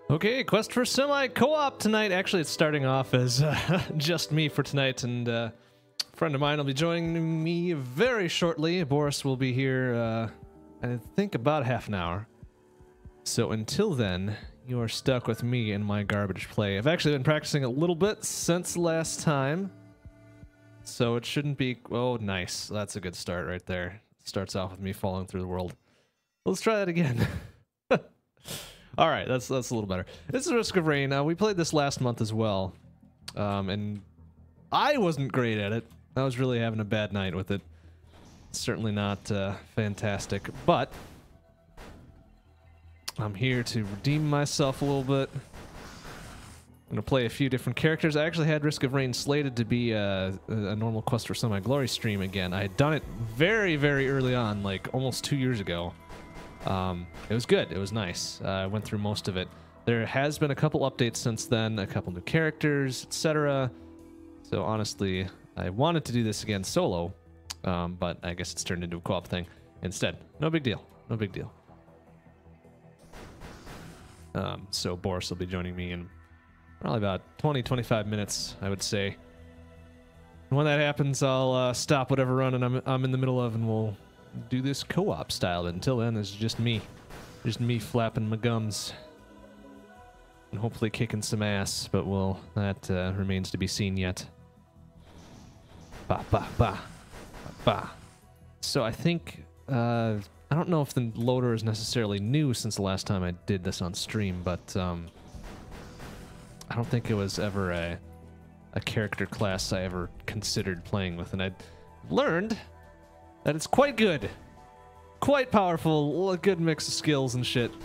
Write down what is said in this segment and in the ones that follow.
Okay, quest for semi co-op tonight. Actually, it's starting off as just me for tonight, and a friend of mine will be joining me very shortly. Boris will be here, I think, about half an hour. So until then, you are stuck with me and my garbage play. I've actually been practicing a little bit since last time, so it shouldn't be... Oh, nice. That's a good start right there. Starts off with me falling through the world. Let's try that again. All right, that's a little better. This is Risk of Rain. We played this last month as well, and I wasn't great at it. I was really having a bad night with it. Certainly not fantastic, but I'm here to redeem myself a little bit. I'm going to play a few different characters. I actually had Risk of Rain slated to be a normal Quest for Semi-Glory stream again. I had done it very, very early on, like almost 2 years ago. It was good. It was nice. I went through most of it. There has been a couple updates since then, a couple new characters, etc. So honestly, I wanted to do this again solo, but I guess it's turned into a co-op thing instead. No big deal. No big deal. So Boris will be joining me in probably about 20-25 minutes, I would say. And when that happens, I'll stop whatever run I'm in the middle of, and we'll do this co-op style. But until then, it's just me flapping my gums and hopefully kicking some ass, but that remains to be seen yet. Ba ba ba ba. So I think I don't know if the loader is necessarily new since the last time I did this on stream, but I don't think it was ever a character class I ever considered playing with, and I learned that it's quite good. Quite powerful, a good mix of skills and shit.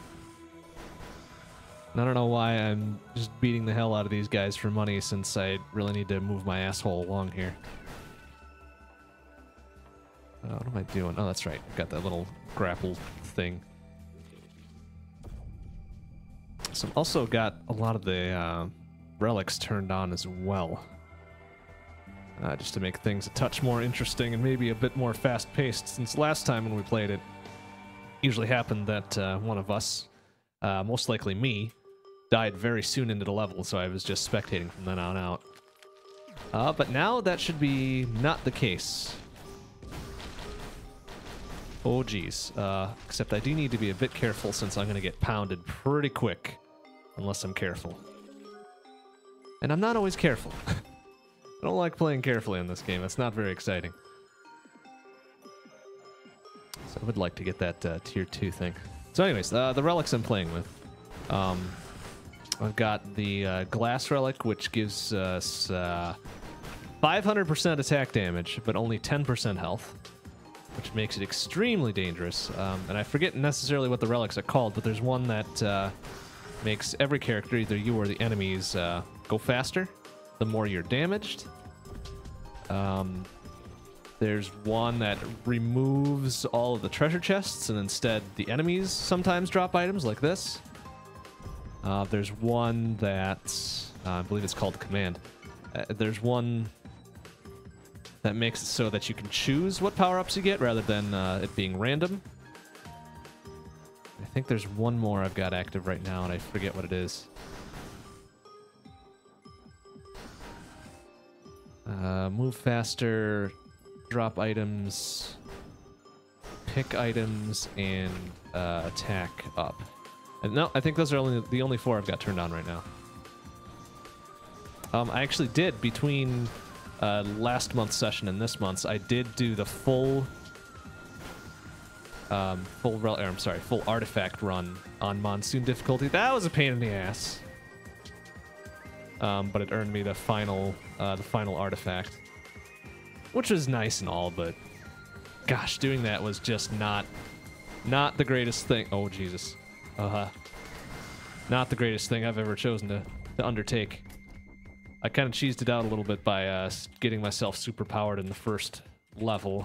And I don't know why I'm just beating the hell out of these guys for money, since I really need to move my asshole along here. What am I doing? Oh, that's right. I've got that little grapple thing. So I've also got a lot of the relics turned on as well. Just to make things a touch more interesting and maybe a bit more fast-paced, since last time when we played it, usually happened that one of us, most likely me, died very soon into the level, so I was just spectating from then on out. But now that should be not the case. Oh geez, except I do need to be a bit careful, since I'm going to get pounded pretty quick, unless I'm careful. And I'm not always careful. I don't like playing carefully in this game. It's not very exciting. So I would like to get that tier 2 thing. So anyways, the relics I'm playing with. I've got the glass relic, which gives us 500% attack damage, but only 10% health, which makes it extremely dangerous. And I forget necessarily what the relics are called, but there's one that makes every character, either you or the enemies, go faster the more you're damaged. There's one that removes all of the treasure chests, and instead the enemies sometimes drop items like this. There's one that, I believe it's called Command. There's one that makes it so that you can choose what power-ups you get rather than it being random. I think there's one more I've got active right now, and I forget what it is. Move faster, drop items, pick items, and attack up. And no, I think those are the only 4 I've got turned on right now. I actually did, between last month's session and this month's, I did do the full artifact run on Monsoon difficulty. That was a pain in the ass. But it earned me the final artifact, which was nice and all, but gosh, doing that was just not the greatest thing. Oh Jesus, not the greatest thing I've ever chosen to undertake. I kind of cheesed it out a little bit by getting myself super powered in the first level,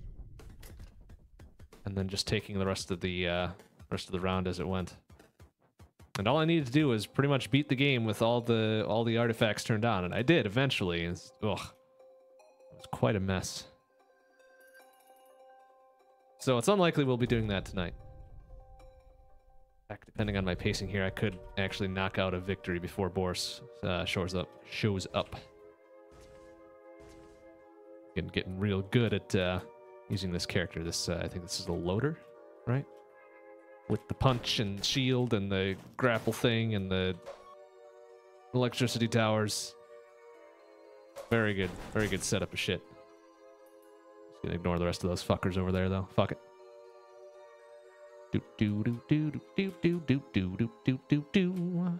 and then just taking the rest of the round as it went. And all I needed to do was pretty much beat the game with all the artifacts turned on, and I did eventually. It was quite a mess. So it's unlikely we'll be doing that tonight. Heck, depending on my pacing here, I could actually knock out a victory before Boris shows up. Getting real good at using this character. This I think this is a loader, right? With the punch and shield and the grapple thing and the electricity towers. Very good setup of shit. Just gonna ignore the rest of those fuckers over there though. Fuck it. Do do do do do do do do do do do do.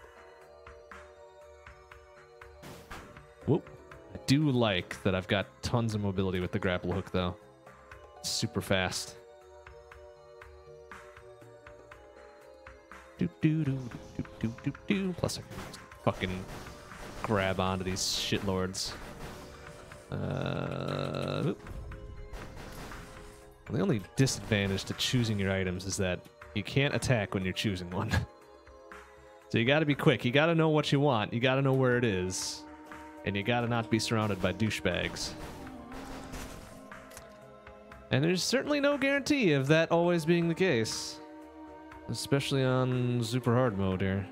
Whoop. I do like that I've got tons of mobility with the grapple hook though. Super fast. Do do do do do do do. Plus I can fucking grab onto these shitlords. The only disadvantage to choosing your items is that you can't attack when you're choosing one. So you gotta be quick. You gotta know what you want. You gotta know where it is. And you gotta not be surrounded by douchebags. And there's certainly no guarantee of that always being the case. Especially on super hard mode here.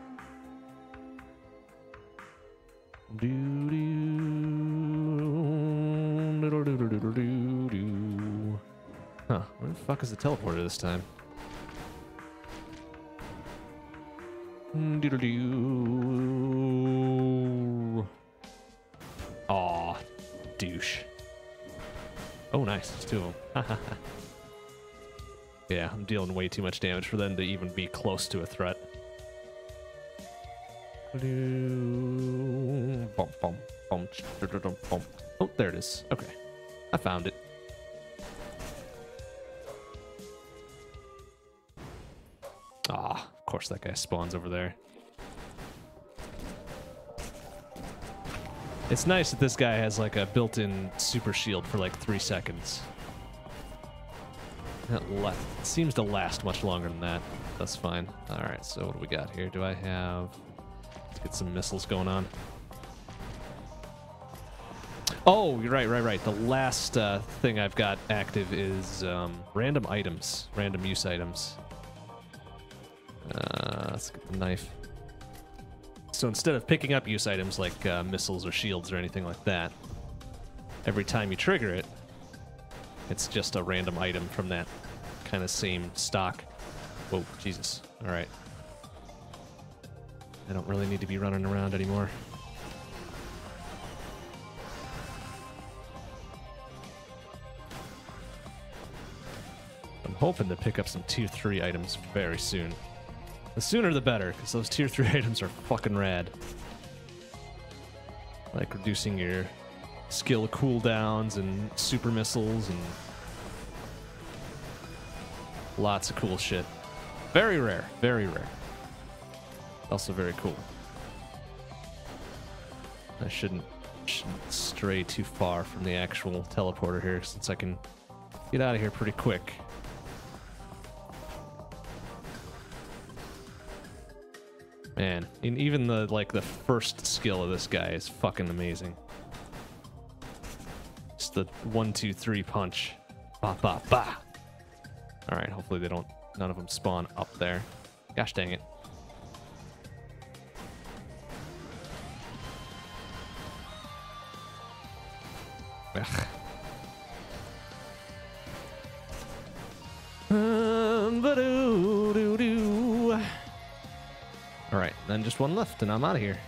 Huh, where the fuck is the teleporter this time? Aw, douche. Oh, nice. It's two of them. Yeah, I'm dealing way too much damage for them to even be close to a threat. Oh, there it is. Okay. I found it. Ah, of course that guy spawns over there. It's nice that this guy has like a built-in super shield for like 3 seconds. It seems to last much longer than that. That's fine. Alright, so what do we got here? Do I have... Let's get some missiles going on. Oh, you're right. The last thing I've got active is random items. Random use items. Let's get the knife. So instead of picking up use items like missiles or shields or anything like that, every time you trigger it, it's just a random item from that kind of same stock. Whoa, Jesus. All right. I don't really need to be running around anymore. I'm hoping to pick up some tier 3 items very soon. The sooner the better, because those tier 3 items are fucking rad. Like reducing your skill cooldowns and super missiles and lots of cool shit. Very rare, very rare. Also very cool. I shouldn't stray too far from the actual teleporter here, since I can get out of here pretty quick. Man, and even the first skill of this guy is fucking amazing. Just the 1, 2, 3 punch. Ba ba ba. All right, hopefully none of them spawn up there. Gosh dang it. Ugh. Ba-doo-doo-doo. All right, then just one left, and I'm out of here.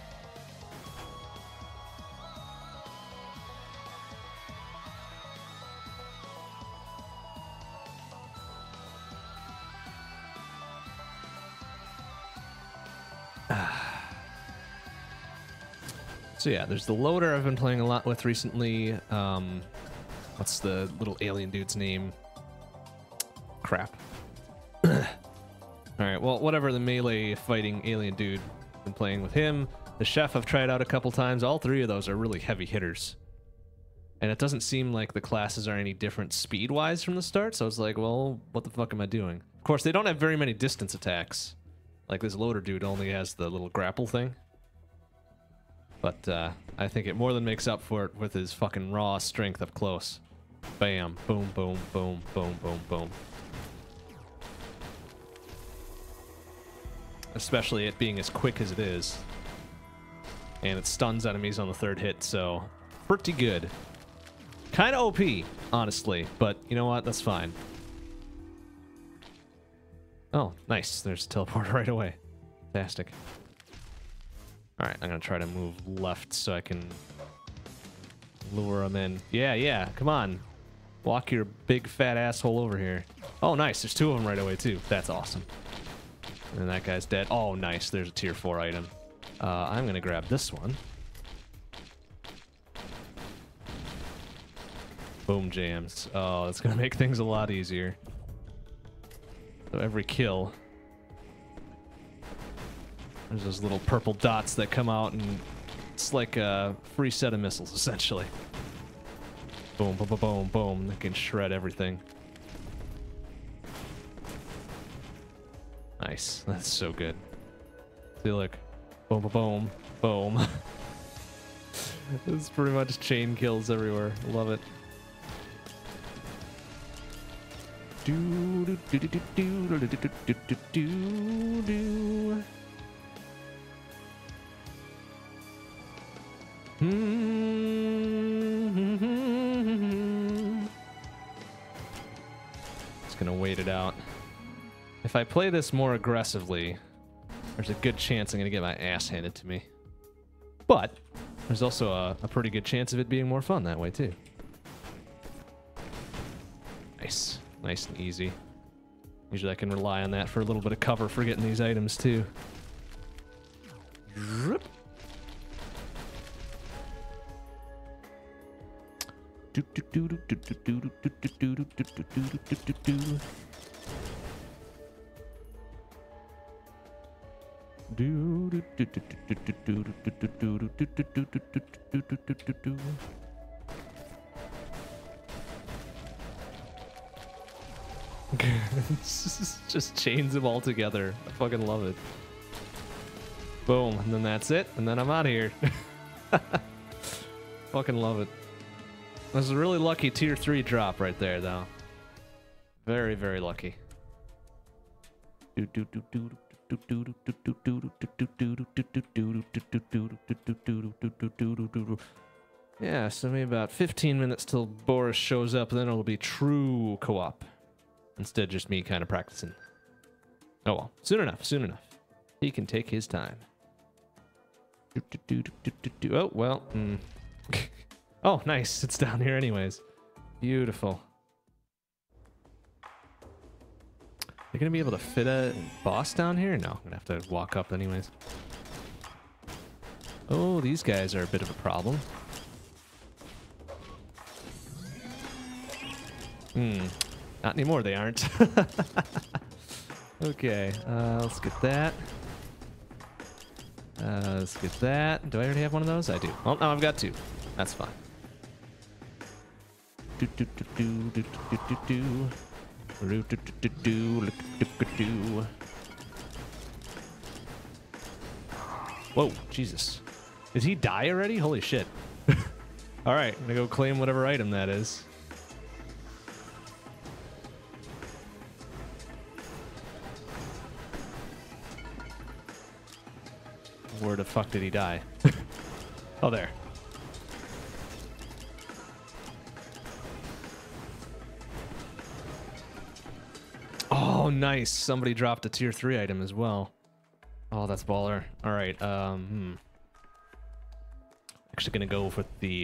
So yeah, there's the loader I've been playing a lot with recently. What's the little alien dude's name? Crap. Alright, well, whatever, the melee fighting alien dude. Been playing with him. The chef I've tried out a couple times. All 3 of those are really heavy hitters. And it doesn't seem like the classes are any different speed-wise from the start, so I was like, well, what the fuck am I doing? Of course, they don't have very many distance attacks. Like this loader dude only has the little grapple thing. But I think it more than makes up for it with his fucking raw strength up close. Bam, boom, boom, boom, boom, boom, boom. especially it being as quick as it is. And it stuns enemies on the third hit, so pretty good. Kind of OP, honestly, but you know what? That's fine. Oh, nice. There's a teleporter right away. Fantastic. Alright, I'm gonna try to move left so I can lure them in. Yeah, yeah, come on. Walk your big fat asshole over here. Oh, nice. There's two of them right away, too. That's awesome. And that guy's dead. Oh, nice. There's a tier 4 item. I'm gonna grab this one. Boom jams. Oh, that's gonna make things a lot easier. So every kill, there's those little purple dots that come out, and it's like a free set of missiles, essentially. Boom, boom, boom, boom, boom. They can shred everything. Nice. That's so good. See, look. Boom, boom, boom, boom. It's pretty much chain kills everywhere. Love it. Do do do do do do do do do do do. Just gonna wait it out. If I play this more aggressively, there's a good chance I'm gonna get my ass handed to me. But there's also a pretty good chance of it being more fun that way too. Nice. Nice and easy. Usually I can rely on that for a little bit of cover for getting these items too. Just chains them all together. I fucking love it. Boom, and then that's it, and then I'm out of here. Fucking love it. This is a really lucky tier 3 drop right there, though. Very, very lucky. Yeah, so maybe about 15 minutes till Boris shows up, and then it'll be true co-op. Instead, just me kind of practicing. Oh well, soon enough, soon enough. He can take his time. Oh, well. Oh, nice. It's down here anyways. Beautiful. They're gonna be able to fit a boss down here? No, I'm gonna have to walk up anyways. Oh, these guys are a bit of a problem. Not anymore, they aren't. Okay, let's get that. Let's get that. Do I already have one of those? I do. Oh, no, I've got two. That's fine. Whoa, Jesus. Did he die already? Holy shit. Alright, I'm gonna go claim whatever item that is. Where the fuck did he die? Oh, there. Oh, nice. Somebody dropped a tier 3 item as well. Oh, that's baller. All right. Actually gonna go with the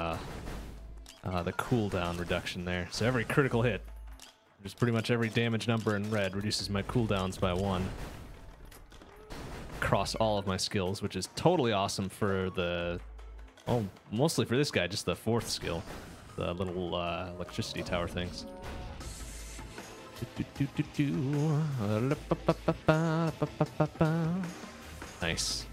cooldown reduction there. So every critical hit, just pretty much every damage number in red reduces my cooldowns by 1. Across all of my skills, which is totally awesome for the... Oh, mostly for this guy, just the 4th skill. The little electricity tower things. Nice.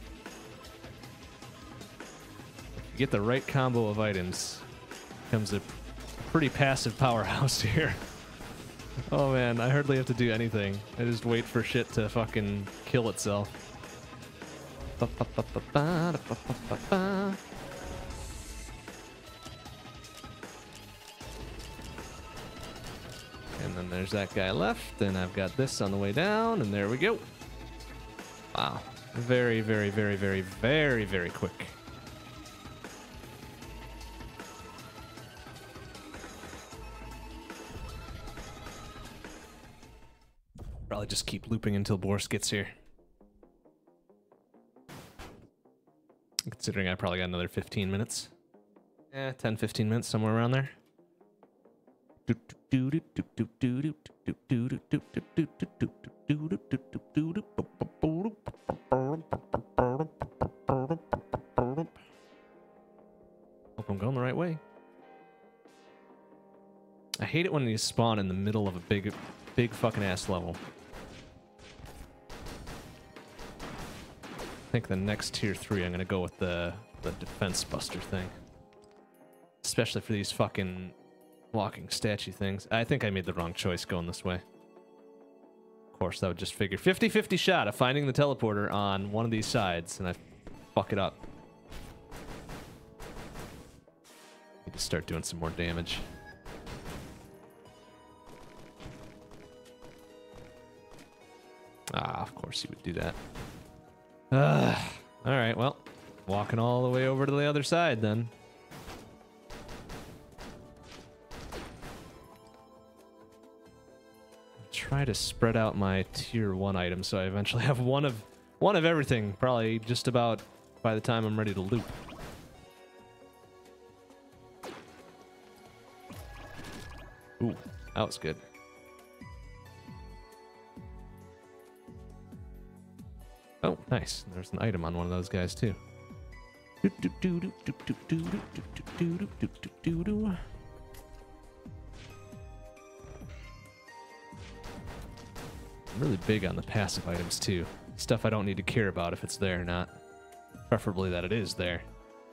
If you get the right combo of items, becomes a pretty passive powerhouse here. Oh man, I hardly have to do anything. I just wait for shit to fucking kill itself. And then there's that guy left, and I've got this on the way down, and there we go. Wow. Very, very, very, very, very, very quick. Probably just keep looping until Boris gets here. Considering I probably got another 15 minutes. 10, 15 minutes, somewhere around there. Hope I'm going the right way. I hate it when you spawn in the middle of a big fucking ass level. I think the next tier 3 I'm gonna go with the defense buster thing. Especially for these fucking walking statue things. I think I made the wrong choice going this way. Of course, that would just figure 50-50 shot of finding the teleporter on one of these sides, and I fuck it up. Need to start doing some more damage. Ah, of course you would do that. Alright, well, walking all the way over to the other side then. Try to spread out my tier 1 items so I eventually have one of everything, probably just about by the time I'm ready to loop. Ooh, that was good. Oh, nice. There's an item on one of those guys too. I'm really big on the passive items too. Stuff I don't need to care about if it's there or not. Preferably that it is there.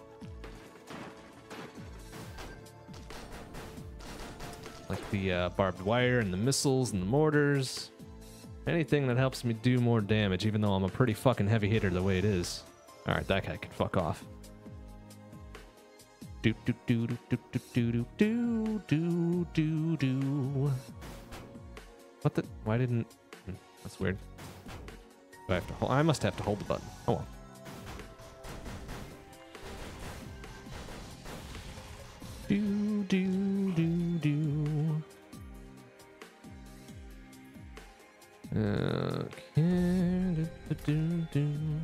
Like the barbed wire and the missiles and the mortars. Anything that helps me do more damage, even though I'm a pretty fucking heavy hitter the way it is. Alright, that guy can fuck off. Do do do do do do do do do do. What the? Why didn't? That's weird. Do I have to hold? I must have to hold the button. Oh well. Do do do do. Okay. Do, do.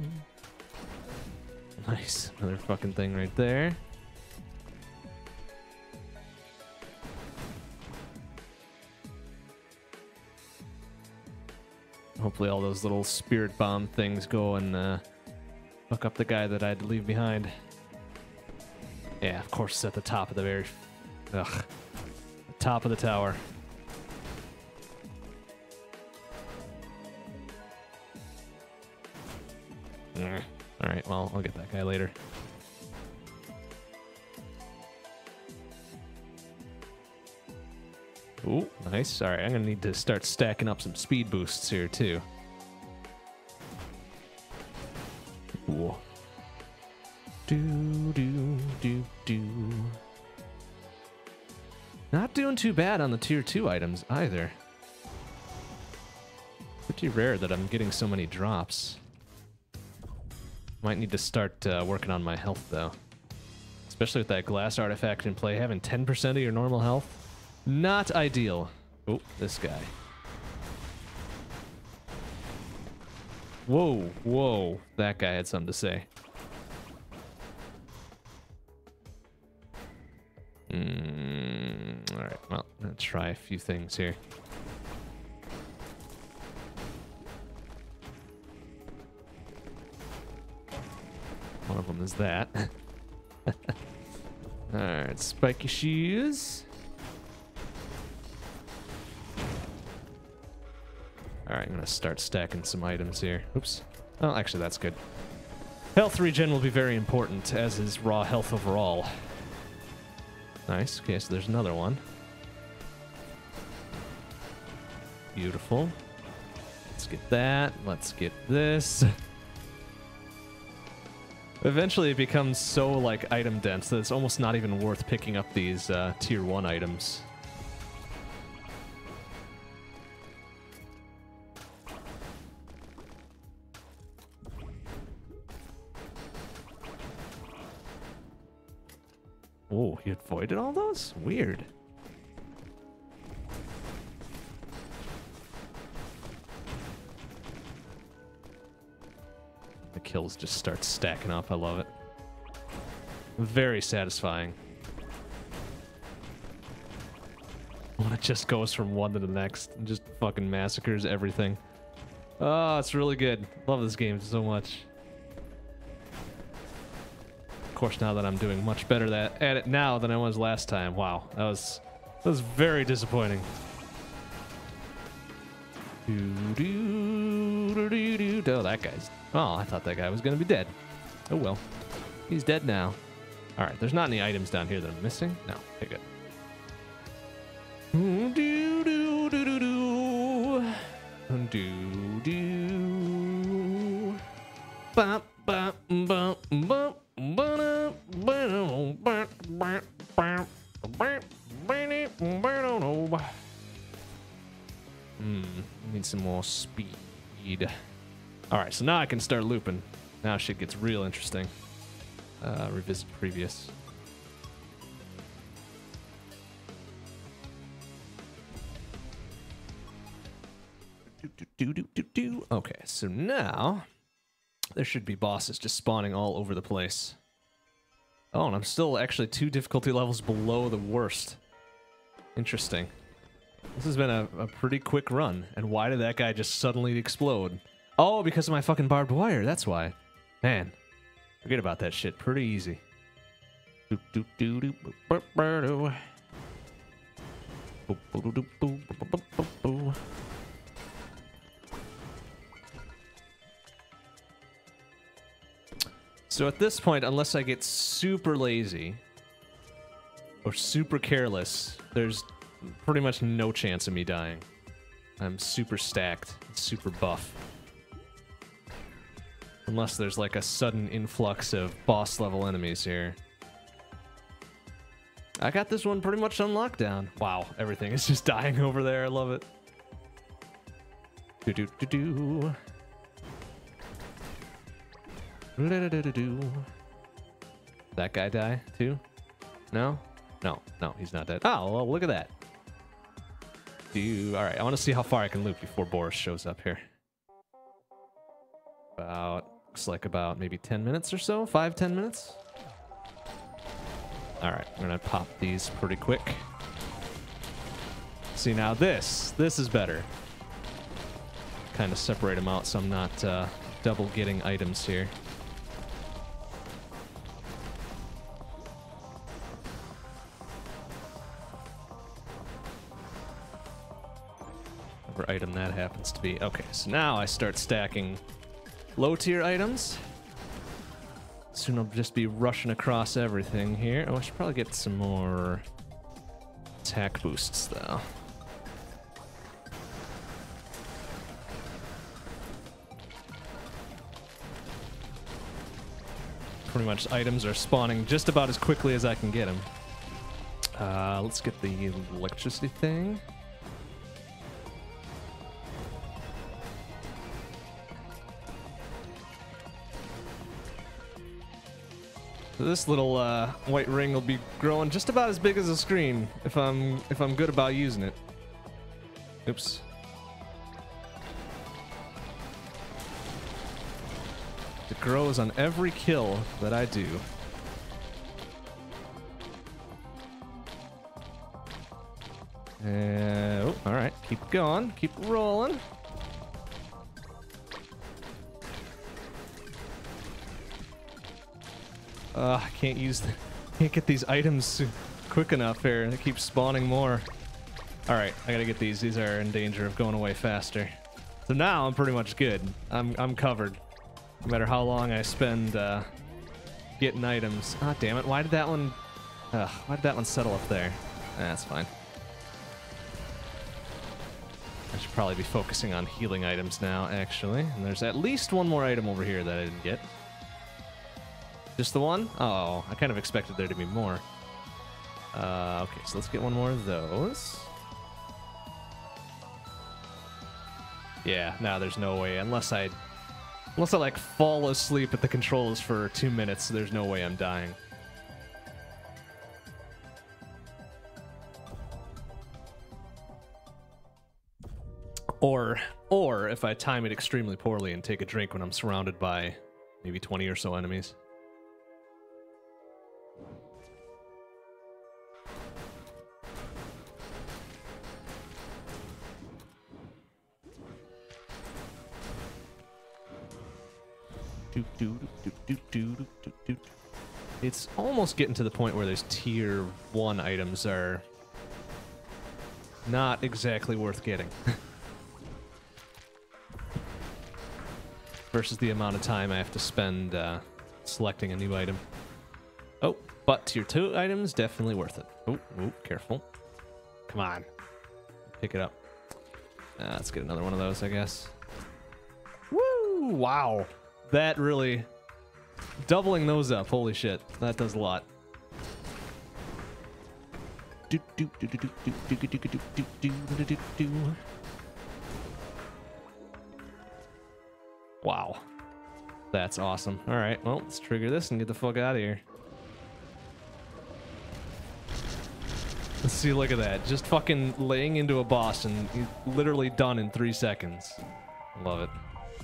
Nice. Another fucking thing right there. Hopefully all those little spirit bomb things go and fuck up the guy that I had to leave behind. Yeah, of course it's at the top of the very... Ugh. Top of the tower. Alright, well, I'll get that guy later. Ooh, nice. Alright, I'm gonna need to start stacking up some speed boosts here, too. Ooh. Do. Not doing too bad on the tier 2 items, either. Pretty rare that I'm getting so many drops. Might need to start working on my health, though. Especially with that glass artifact in play. Having 10% of your normal health. Not ideal. Oh, this guy. Whoa, whoa. That guy had something to say. Alright, well, let's try a few things here. One of them is that. Alright, spiky shoes. Alright, I'm gonna start stacking some items here. Oops. Oh, actually, that's good. Health regen will be very important, as is raw health overall. Nice. Okay, so there's another one. Beautiful. Let's get that. Let's get this. Eventually it becomes so, like, item dense that it's almost not even worth picking up these tier 1 items. Oh, he avoided all those? Weird. The kills just start stacking up. I love it. Very satisfying. When it just goes from one to the next and just fucking massacres everything. Oh, it's really good. Love this game so much. Of course, now that I'm doing much better at it now than I was last time. Wow, that was very disappointing. Oh, that guy's... Oh, I thought that guy was gonna be dead. Oh well. He's dead now. Alright, there's not any items down here that I'm missing? No. Okay, good. Need some more speed. Alright, so now I can start looping. Now shit gets real interesting. Revisit previous. Okay, so now there should be bosses just spawning all over the place. Oh, and I'm still actually 2 difficulty levels below the worst. Interesting. This has been a pretty quick run. And why did that guy just suddenly explode? Oh, because of my fucking barbed wire. That's why. Man, forget about that shit. Pretty easy. So at this point, unless I get super lazy or super careless, there's pretty much no chance of me dying. I'm super stacked, super buff. Unless there's like a sudden influx of boss level enemies here. I got this one pretty much on lockdown. Wow, everything is just dying over there. I love it. Do-do-do-do. That guy die too? No? No, he's not dead. Oh, well, look at that. Alright, I want to see how far I can loop before Boris shows up here. Looks like about maybe 10 minutes or so? 5-10 minutes? Alright, I'm gonna pop these pretty quick. See, now this is better. Kind of separate them out so I'm not double getting items here. Whatever item that happens to be. Okay, so now I start stacking low tier items. Soon I'll just be rushing across everything here. Oh, I should probably get some more attack boosts though. Pretty much items are spawning just about as quickly as I can get them. Let's get the electricity thing. So this little white ring will be growing just about as big as a screen if I'm good about using it. Oops. It grows on every kill that I do. Oh, all right. Keep going. Keep rolling. I can't get these items quick enough here. They keep spawning more. All right, I gotta get these. These are in danger of going away faster. So now I'm pretty much good. I'm covered. No matter how long I spend getting items. Ah, damn it! Why did that one settle up there? That's fine. I should probably be focusing on healing items now, actually. And there's at least one more item over here that I didn't get. Just the one? Oh, I kind of expected there to be more. Okay, so let's get one more of those. Yeah, no, there's no way. Unless I like fall asleep at the controls for 2 minutes, there's no way I'm dying. Or if I time it extremely poorly and take a drink when I'm surrounded by maybe 20 or so enemies. It's almost getting to the point where those tier 1 items are not exactly worth getting. Versus the amount of time I have to spend selecting a new item. Oh, but tier 2 items, definitely worth it. Oh, careful. Come on. Pick it up. Let's get another one of those, I guess. Woo! Wow. That really... Doubling those up, holy shit. That does a lot. Wow. That's awesome. Alright, well, let's trigger this and get the fuck out of here. Let's see, look at that. Just fucking laying into a boss and he's literally done in 3 seconds. Love it.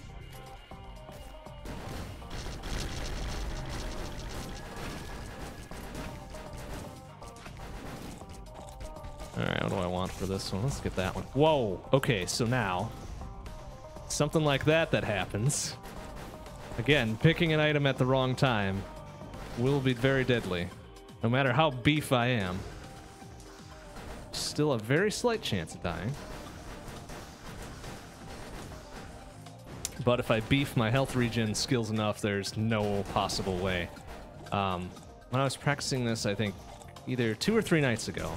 Alright, what do I want for this one? Let's get that one. Whoa! Okay, so now... something like that happens. Again, picking an item at the wrong time will be very deadly. No matter how beef I am. Still a very slight chance of dying. But if I beef my health regen skills enough, there's no possible way. When I was practicing this, I think either 2 or 3 nights ago,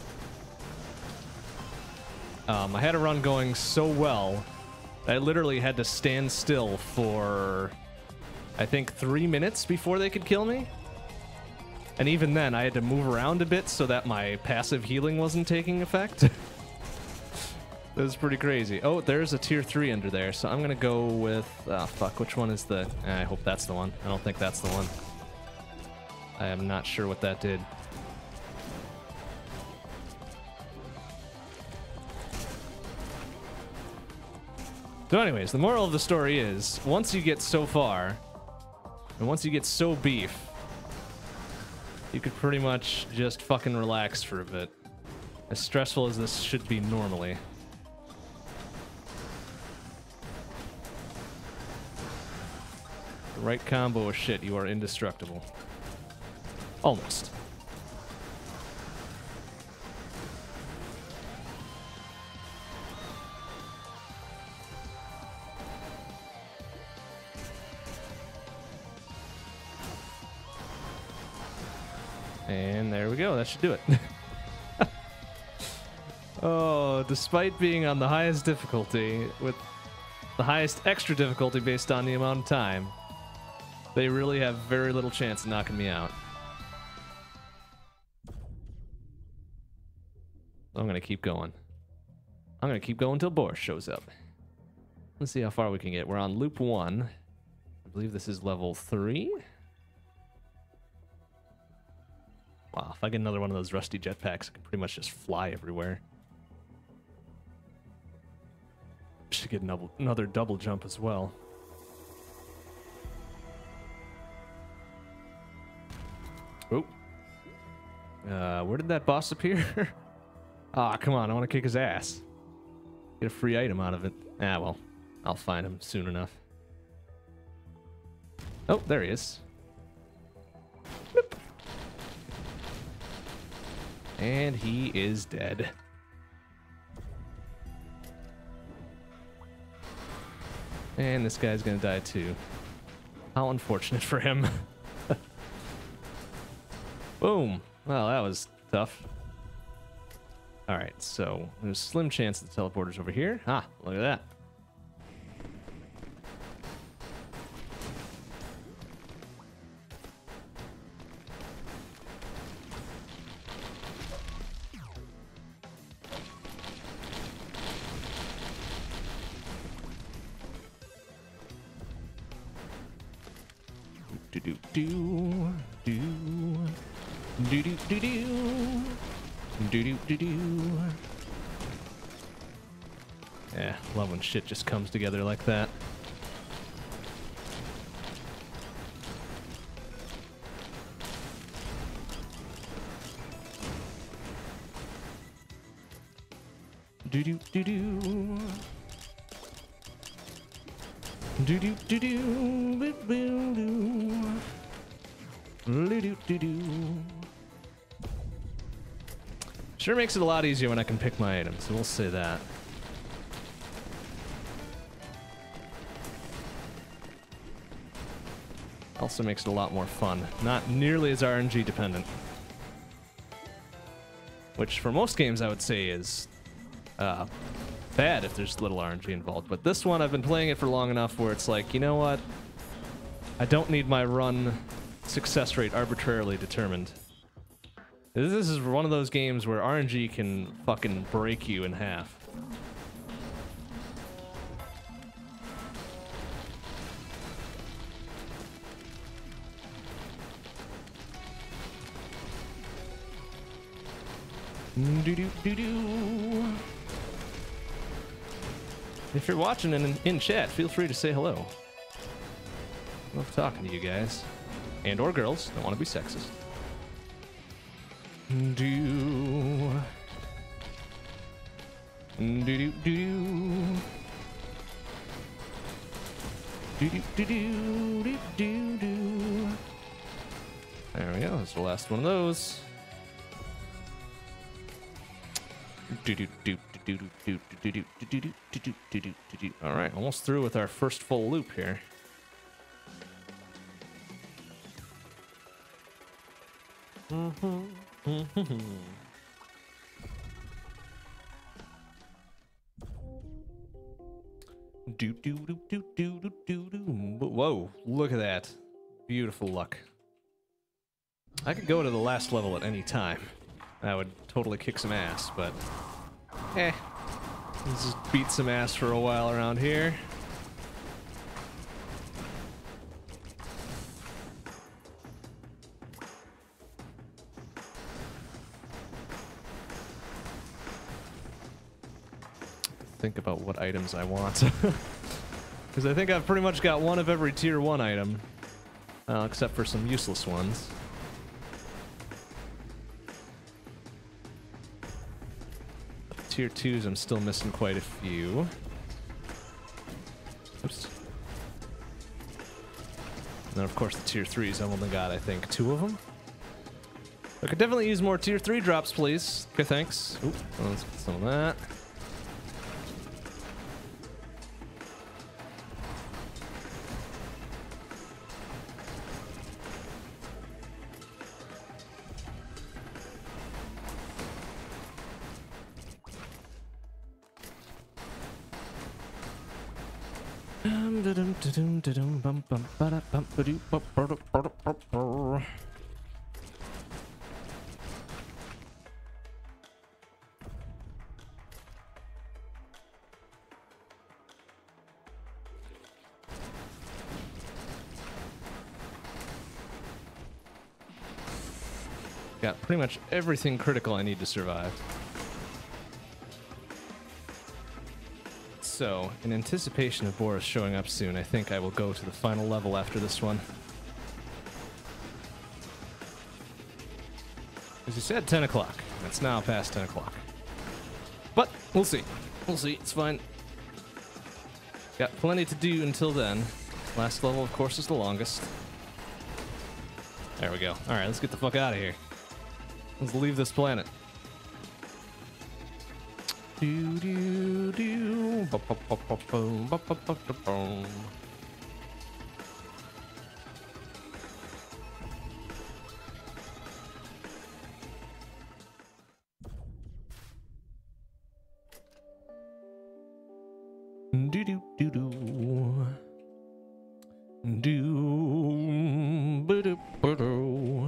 I had a run going so well that I literally had to stand still for, I think, 3 minutes before they could kill me. And even then, I had to move around a bit so that my passive healing wasn't taking effect. It was pretty crazy. Oh, there's a tier 3 under there, so I'm gonna go with... fuck, which one is the... I hope that's the one. I don't think that's the one. I am not sure what that did. So anyways, the moral of the story is, once you get so far, and once you get so beef, you could pretty much just fucking relax for a bit. As stressful as this should be normally. The right combo of shit, you are indestructible. Almost. And there we go, that should do it. Oh, despite being on the highest difficulty, with the highest extra difficulty based on the amount of time, they really have very little chance of knocking me out. I'm gonna keep going. I'm gonna keep going until Boris shows up. Let's see how far we can get. We're on loop 1. I believe this is level 3. Wow, if I get another one of those rusty jetpacks, I can pretty much just fly everywhere. Should get another double jump as well. Oh. Where did that boss appear? Ah, come on, I want to kick his ass. Get a free item out of it. Ah, well, I'll find him soon enough. Oh, there he is. Boop. And he is dead. And this guy's gonna die too. How unfortunate for him. Boom. Well, that was tough. Alright, so there's a slim chance the teleporter's over here. Ah, look at that. Yeah, love when shit just comes together like that. Do do do do. Do do do do. Do do do do do. Sure makes it a lot easier when I can pick my items, so we'll say that. Also makes it a lot more fun. Not nearly as RNG dependent. Which for most games I would say is bad if there's little RNG involved. But this one, I've been playing it for long enough where it's like, you know what? I don't need my run success rate arbitrarily determined. This is one of those games where RNG can fucking break you in half. If you're watching and in chat, feel free to say hello. Love talking to you guys. And or girls. Don't want to be sexist. Do do do do do do do do do. There we go. That's the last one of those. All right, almost through with our first full loop here. Whoa, look at that. Beautiful luck. I could go to the last level at any time. That would totally kick some ass, but let's just beat some ass for a while around here. Think about what items I want. Because I think I've pretty much got one of every tier 1 item, except for some useless ones. Tier 2s, I'm still missing quite a few. Oops. And then, of course, the tier 3s, I've only got, I think, 2 of them. I could definitely use more tier 3 drops, please. Okay, thanks. Oop, let's get some of that. Got pretty much everything critical I need to survive. So, in anticipation of Boris showing up soon, I think I will go to the final level after this one. As you said, 10 o'clock. It's now past 10 o'clock. But, we'll see. We'll see. It's fine. Got plenty to do until then. Last level, of course, is the longest. There we go. Alright, let's get the fuck out of here. Let's leave this planet. Do do do. Ba, ba, ba, ba, boom, ba, ba, ba, ba, boom. Do do do do. Do ba do ba do.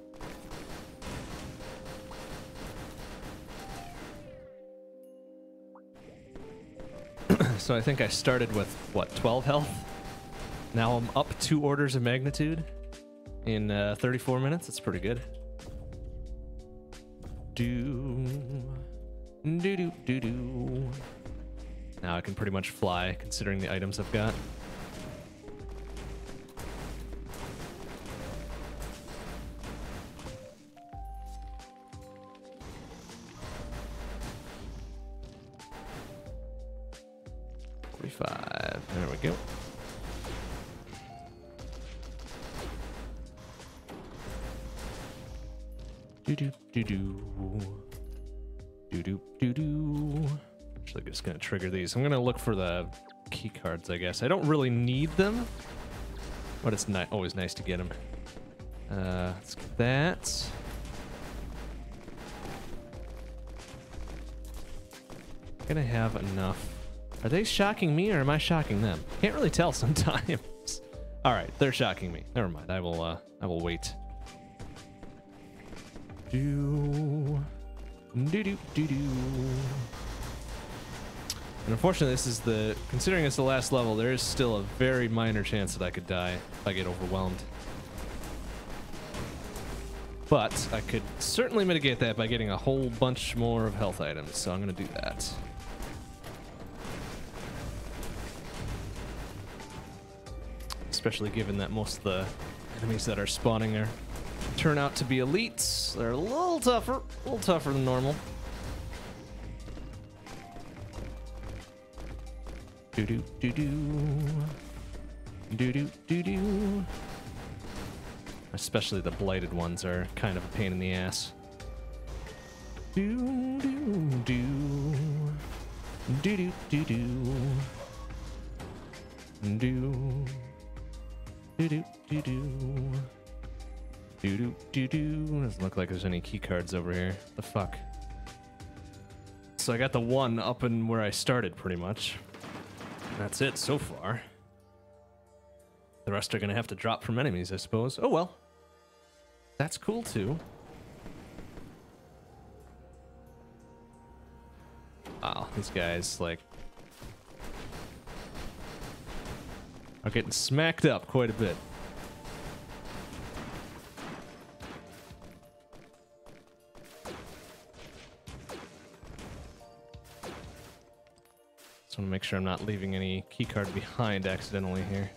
So I think I started with, what, 12 health? Now I'm up 2 orders of magnitude in 34 minutes. That's pretty good. Do do do do do. Now I can pretty much fly, considering the items I've got. There we go. Actually, just gonna trigger these. I'm gonna look for the key cards, I guess. I don't really need them, but it's always nice to get them. Let's get that. Gonna have enough. Are they shocking me or am I shocking them? Can't really tell sometimes. All right, they're shocking me. Never mind. I will wait. And unfortunately, considering it's the last level, there is still a very minor chance that I could die if I get overwhelmed. But I could certainly mitigate that by getting a whole bunch more of health items, so I'm gonna do that. Especially given that most of the enemies that are spawning turn out to be elites. They're a little tougher than normal. Especially the blighted ones are kind of a pain in the ass. Doesn't look like there's any key cards over here. The fuck? So I got the one up in where I started, pretty much. That's it so far. The rest are gonna have to drop from enemies, I suppose. Oh well. That's cool too. Wow, these guys, like, are getting smacked up quite a bit. Just want to make sure I'm not leaving any keycard behind accidentally here.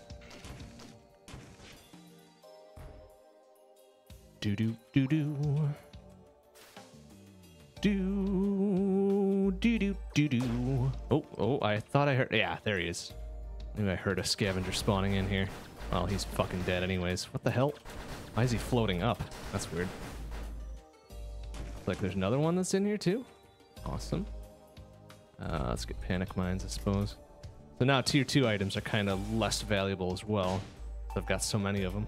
Oh, I thought I heard. Yeah, there he is. Maybe I heard a scavenger spawning in here. Well, he's fucking dead anyways. What the hell? Why is he floating up? That's weird. Like there's another one that's in here too? Awesome. Let's get panic mines, I suppose. So now tier 2 items are kind of less valuable as well. I've got so many of them.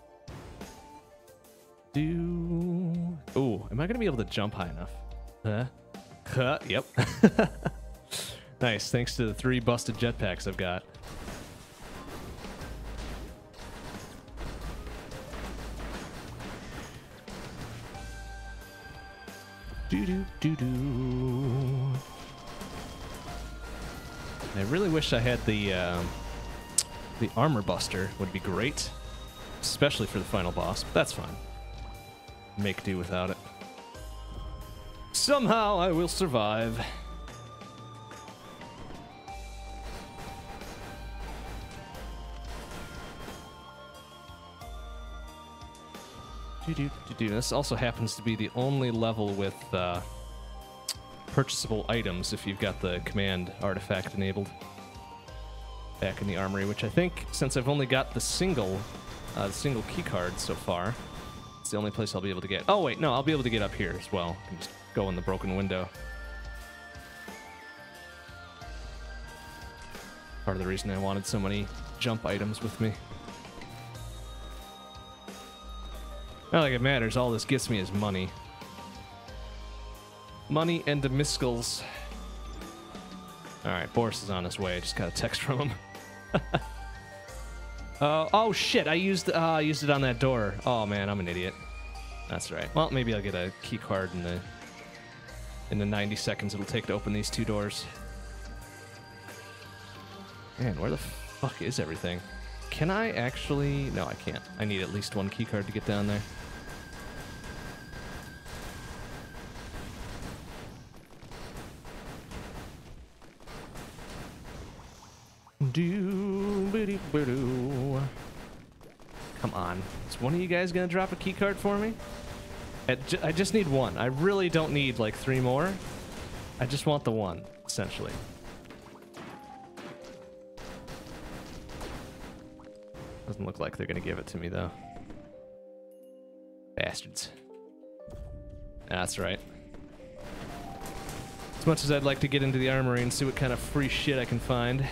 Oh, am I gonna be able to jump high enough? Yep. Nice, thanks to the 3 busted jetpacks I've got. I really wish I had the armor buster. Would be great, especially for the final boss, but that's fine. Make do without it. Somehow I will survive. This also happens to be the only level with purchasable items if you've got the command artifact enabled back in the armory, which I think, since I've only got the single key card so far, it's the only place I'll be able to get. Oh wait, no, I'll be able to get up here as well. I can just go in the broken window. Part of the reason I wanted so many jump items with me. Not like it matters, all this gets me is money. Money and the miskels. Alright, Boris is on his way. I just got a text from him. Oh shit, I used it on that door. Oh man, I'm an idiot. That's right. Well, maybe I'll get a key card in the 90 seconds it'll take to open these 2 doors. Man, where the fuck is everything? Can I actually... No, I can't. I need at least 1 key card to get down there. Doo-ba-doo-ba-doo. Come on. Is one of you guys gonna drop a key card for me? I just need one. I really don't need like 3 more. I just want the one, essentially. Doesn't look like they're gonna give it to me though. Bastards. That's right. As much as I'd like to get into the armory and see what kind of free shit I can find.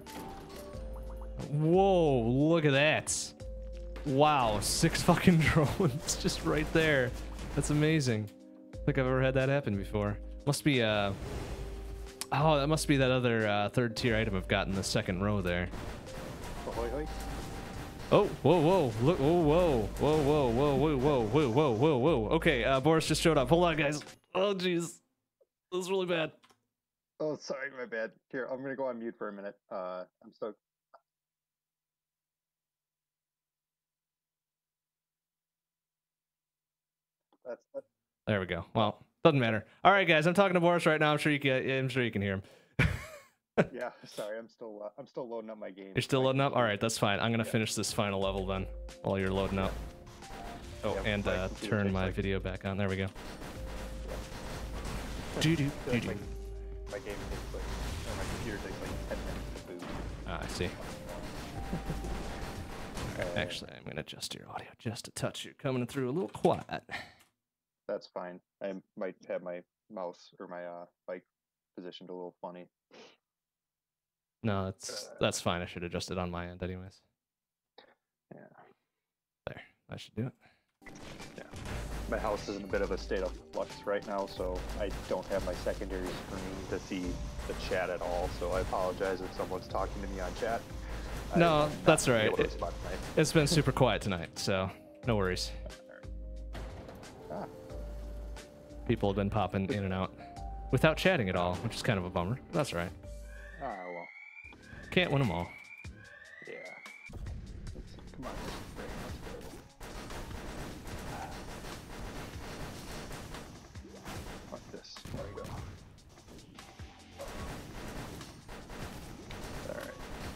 Whoa, look at that. Wow, 6 fucking drones just right there. That's amazing. I don't think I've ever had that happen before. Must be, oh, that must be that other 3rd tier item I've got in the 2nd row there. Ahoy, hoy. Oh, whoa, whoa, look, whoa, whoa, whoa, whoa, whoa, whoa, whoa, whoa, whoa, whoa, whoa. Okay, Boris just showed up. Hold on, guys. Oh, jeez. This is really bad. Oh, sorry, my bad. Here, I'm gonna go on mute for a minute. I'm so... That's... There we go. Well, doesn't matter. All right, guys, I'm talking to Boris right now. I'm sure you can hear him. Yeah, sorry, I'm still loading up my game. You're still loading up? All right, that's fine. I'm gonna finish this final level then, while you're loading up. Oh, Yeah, and turn my video back on. There we go. Doo-doo, doo-doo. My game takes like, or my computer takes like 10 minutes to boot. Ah, I see. Actually, I'm gonna adjust your audio just a touch. You're coming through a little quiet. That's fine. I might have my mouse or my mic positioned a little funny. No, that's fine. I should adjust it on my end anyways. Yeah. There, I should do it. Yeah. My house is in a bit of a state of flux right now, so I don't have my secondary screen to see the chat at all, so I apologize if someone's talking to me on chat. No, that's all right. Spot tonight. It's been super quiet tonight, so no worries. Ah. People have been popping in and out without chatting at all, which is kind of a bummer. That's all right. Ah, well. Can't win them all. Yeah. Let's see. Come on. Let's go. Like this. There we go. Alright.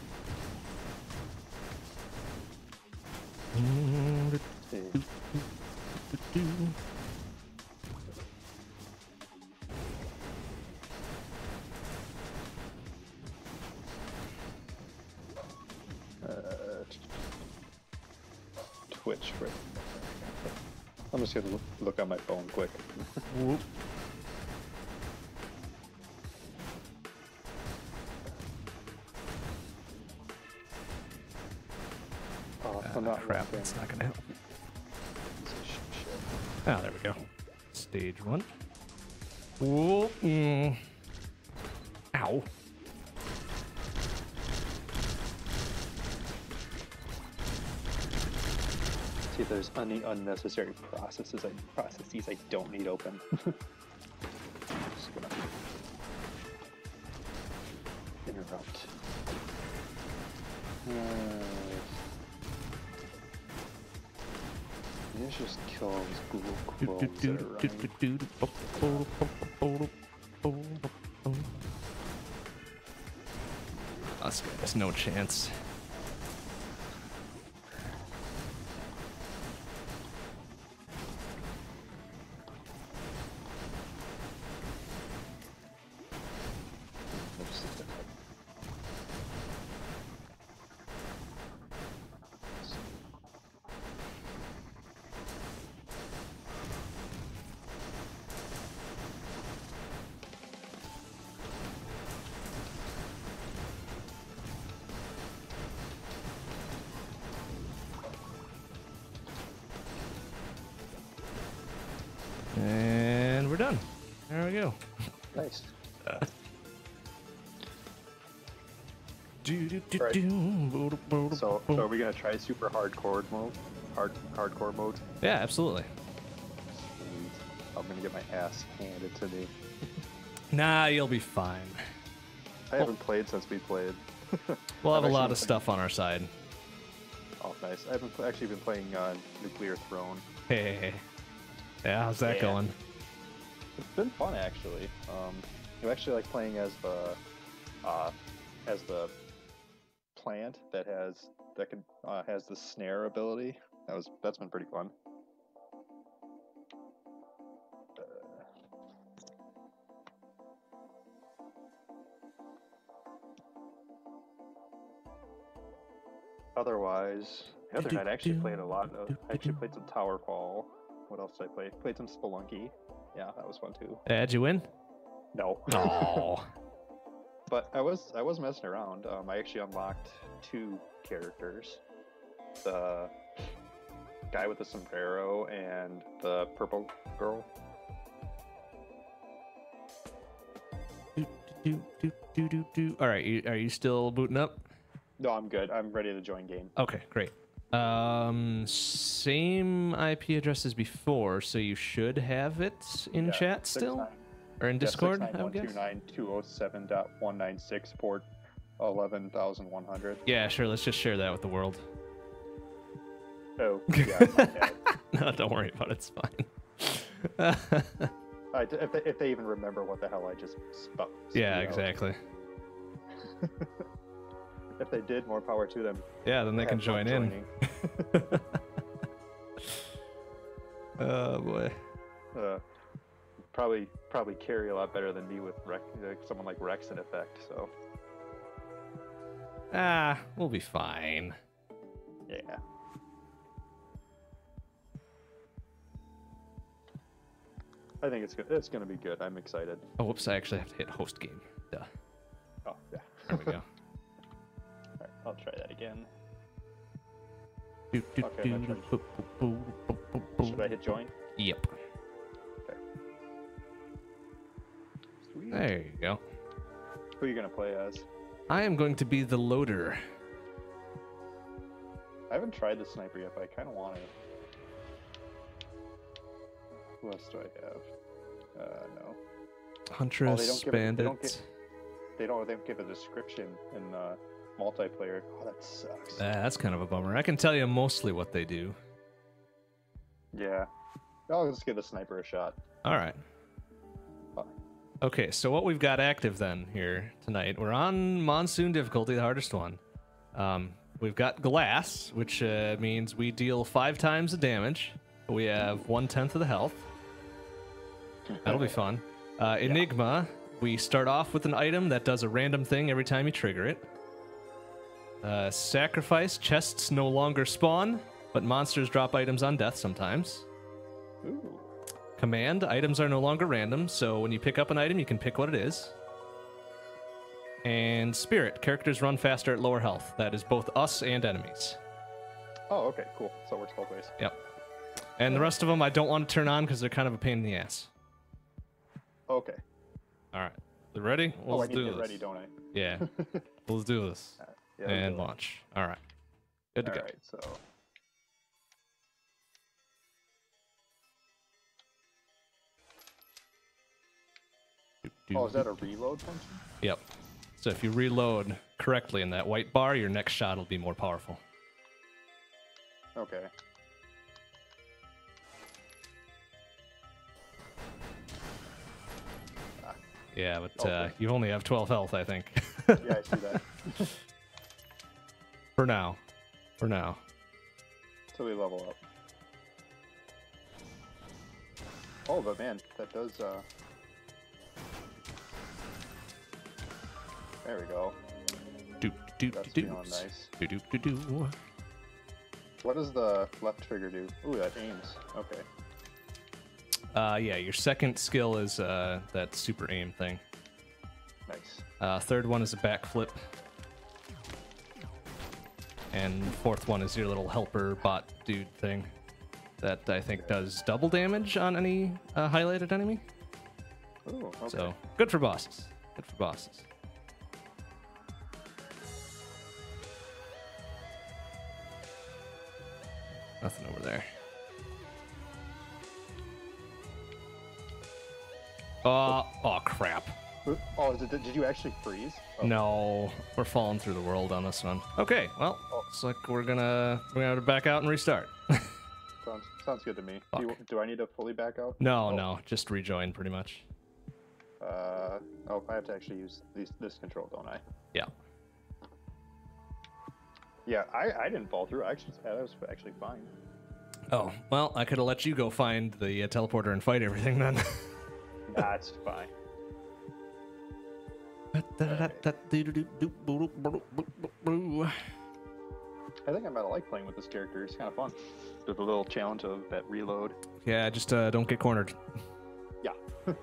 Twitch for it. I'm just gonna look on my phone quick. Whoop. Oh, I'm not crap, logged in. that's not gonna help. Shit. Ah, there we go. Stage 1. Whoop. Ow. See if there's any unnecessary processes I don't need open. Just gonna interrupt. Let's just kill all these Google Chromes that are running. Us guys, no chance. And we're done. There we go. Nice. So are we gonna try super hardcore mode? Hardcore mode? Yeah, absolutely. Sweet. I'm gonna get my ass handed to me. Nah, you'll be fine. I haven't played since we played. We'll have a lot of stuff on our side. Oh, nice. I haven't actually been playing Nuclear Throne. Hey. Yeah, how's that going? It's been fun, actually. I actually like playing as the plant that has the snare ability. That's been pretty fun. Otherwise, the other night I actually played a lot. I actually played some Towerfall. What else did I play? Played some Spelunky. Yeah, that was fun too. Did you win? No. Oh. But I was messing around. I actually unlocked 2 characters: the guy with the sombrero and the purple girl. All right, are you still booting up? No, I'm good. I'm ready to join game. Okay, great. Same IP address as before, so you should have it in chat still, or in Discord. 69129.207.196 port 11,100. Yeah, sure. Let's just share that with the world. Oh, yeah. Okay. No, don't worry about it. It's fine. If they even remember what the hell I just spoke. Yeah, exactly. If they did, more power to them. Yeah, then they can join in. Oh boy. Probably carry a lot better than me with someone like Rex in effect. So. We'll be fine. Yeah. I think it's gonna be good. I'm excited. Oh, whoops! I actually have to hit host game. Duh. Oh yeah. There we go. Alright, I'll try that again. Okay, Should I hit join? Yep. Okay. Sweet. There you go. Who are you gonna play as? I am going to be the loader. I haven't tried the sniper yet, but I kind of want to. Who else do I have? No. Huntress, Bandit. They don't give a description in multiplayer. Oh, that sucks. That's kind of a bummer. I can tell you mostly what they do. Yeah. I'll just give the sniper a shot. All right. Okay, so what we've got active then here tonight, we're on Monsoon difficulty, the hardest one. We've got Glass, which means we deal 5 times the damage. We have 1/10 of the health. That'll be fun. Enigma, we start off with an item that does a random thing every time you trigger it. Sacrifice, chests no longer spawn, but monsters drop items on death sometimes. Ooh. Command, items are no longer random, so when you pick up an item, you can pick what it is. And Spirit, characters run faster at lower health. That is both us and enemies. Oh, okay, cool. So it works both ways. Yep. And the rest of them I don't want to turn on because they're kind of a pain in the ass. Okay. All right. You ready? I need to get ready, don't I? Yeah. Let's do this. Yeah, and launch. All right. Good to go. All right, so... Oh, is that a reload function? Yep. So if you reload correctly in that white bar, your next shot will be more powerful. Okay. Yeah, but you only have 12 health, I think. Yeah, I see that. For now. For now. Till we level up. Oh, but man, that does, There we go. That's feeling nice. What does the left trigger do? Ooh, that aims. Okay. Yeah, your second skill is that super aim thing. Nice. Third one is a backflip. And fourth one is your little helper bot dude thing. That I think does double damage on any highlighted enemy. Ooh, okay. So, good for bosses. Good for bosses. Nothing over there. Oh crap. Oh, did you actually freeze? Oh. No, we're falling through the world on this one. Okay, well, looks like we're gonna have to back out and restart. Sounds good to me. Do I need to fully back out? No, just rejoin pretty much. Oh, I have to actually use this control, don't I? Yeah. Yeah, I didn't fall through. I was actually fine. Oh, well, I could have let you go find the teleporter and fight everything then. That's fine. I think I might like playing with this character. It's kind of fun. There's a little challenge of that reload. Yeah, just don't get cornered. Yeah.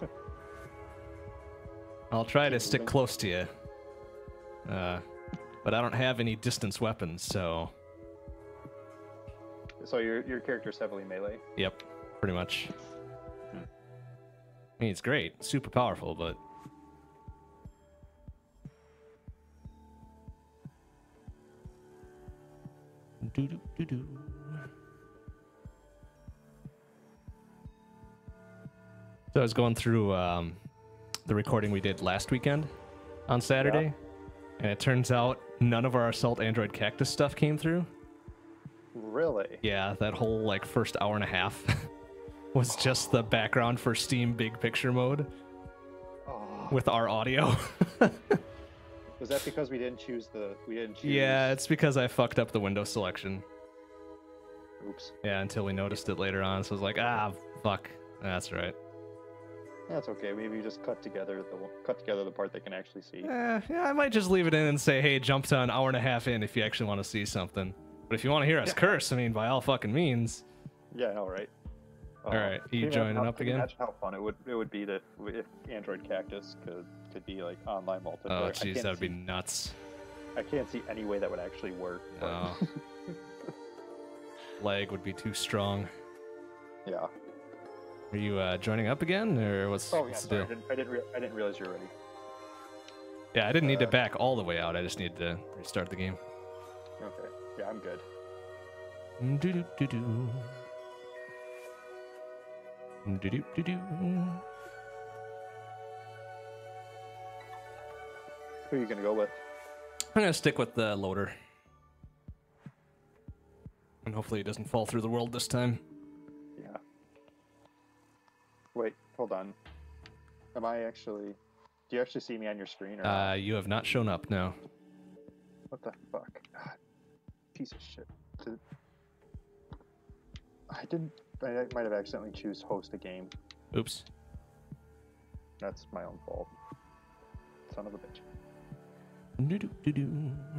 I'll try to stick close to you. But I don't have any distance weapons, so... So your character's heavily melee? Yep, pretty much. I mean, it's great. Super powerful, but... Do-do-do-do. So I was going through the recording we did last weekend on Saturday, and it turns out none of our Assault Android Cactus stuff came through. Really? Yeah, that whole like first hour and a half was just the background for Steam Big Picture mode with our audio. Was that because we didn't choose? Yeah, it's because I fucked up the window selection. Oops. Yeah, until we noticed it later on, so I was like, fuck. That's right. That's okay. Maybe you just cut together the part they can actually see. Yeah, I might just leave it in and say, hey, jump to an hour and a half in if you actually want to see something. But if you want to hear us curse, I mean, by all fucking means. Yeah, I know, right? All right, you joining up again? Imagine how fun it would be that if Android Cactus could be like online multiplayer. Oh, jeez, that would be nuts. I can't see any way that would actually work. No. Lag would be too strong. Yeah. Are you joining up again, or what's? Oh yeah, what's the sorry. deal? I didn't realize you were ready. Yeah, I didn't need to back all the way out. I just needed to restart the game. Okay. Yeah, I'm good. Do-do-do-do. Do-do-do-do. Who are you gonna go with? I'm gonna stick with the loader, and hopefully it doesn't fall through the world this time. Yeah. Wait, hold on. Am I actually? Do you actually see me on your screen? Or You have not shown up. No. What the fuck? God. Piece of shit. I might have accidentally choose host a game. Oops. That's my own fault. Son of a bitch. Do-do-do-do.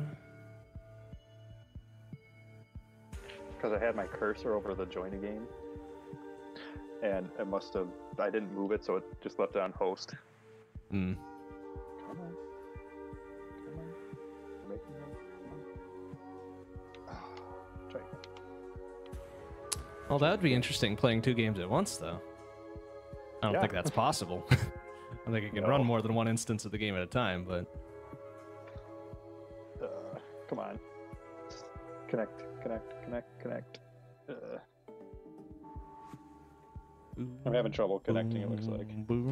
Because I had my cursor over the join a game, and it must have. I didn't move it, so it just left it on host. Hmm. Come on. Make me try. Well, that would be interesting playing two games at once, though. I don't think that's possible. I think it can run more than one instance of the game at a time, but... Come on. Connect. I'm having trouble connecting, it looks like.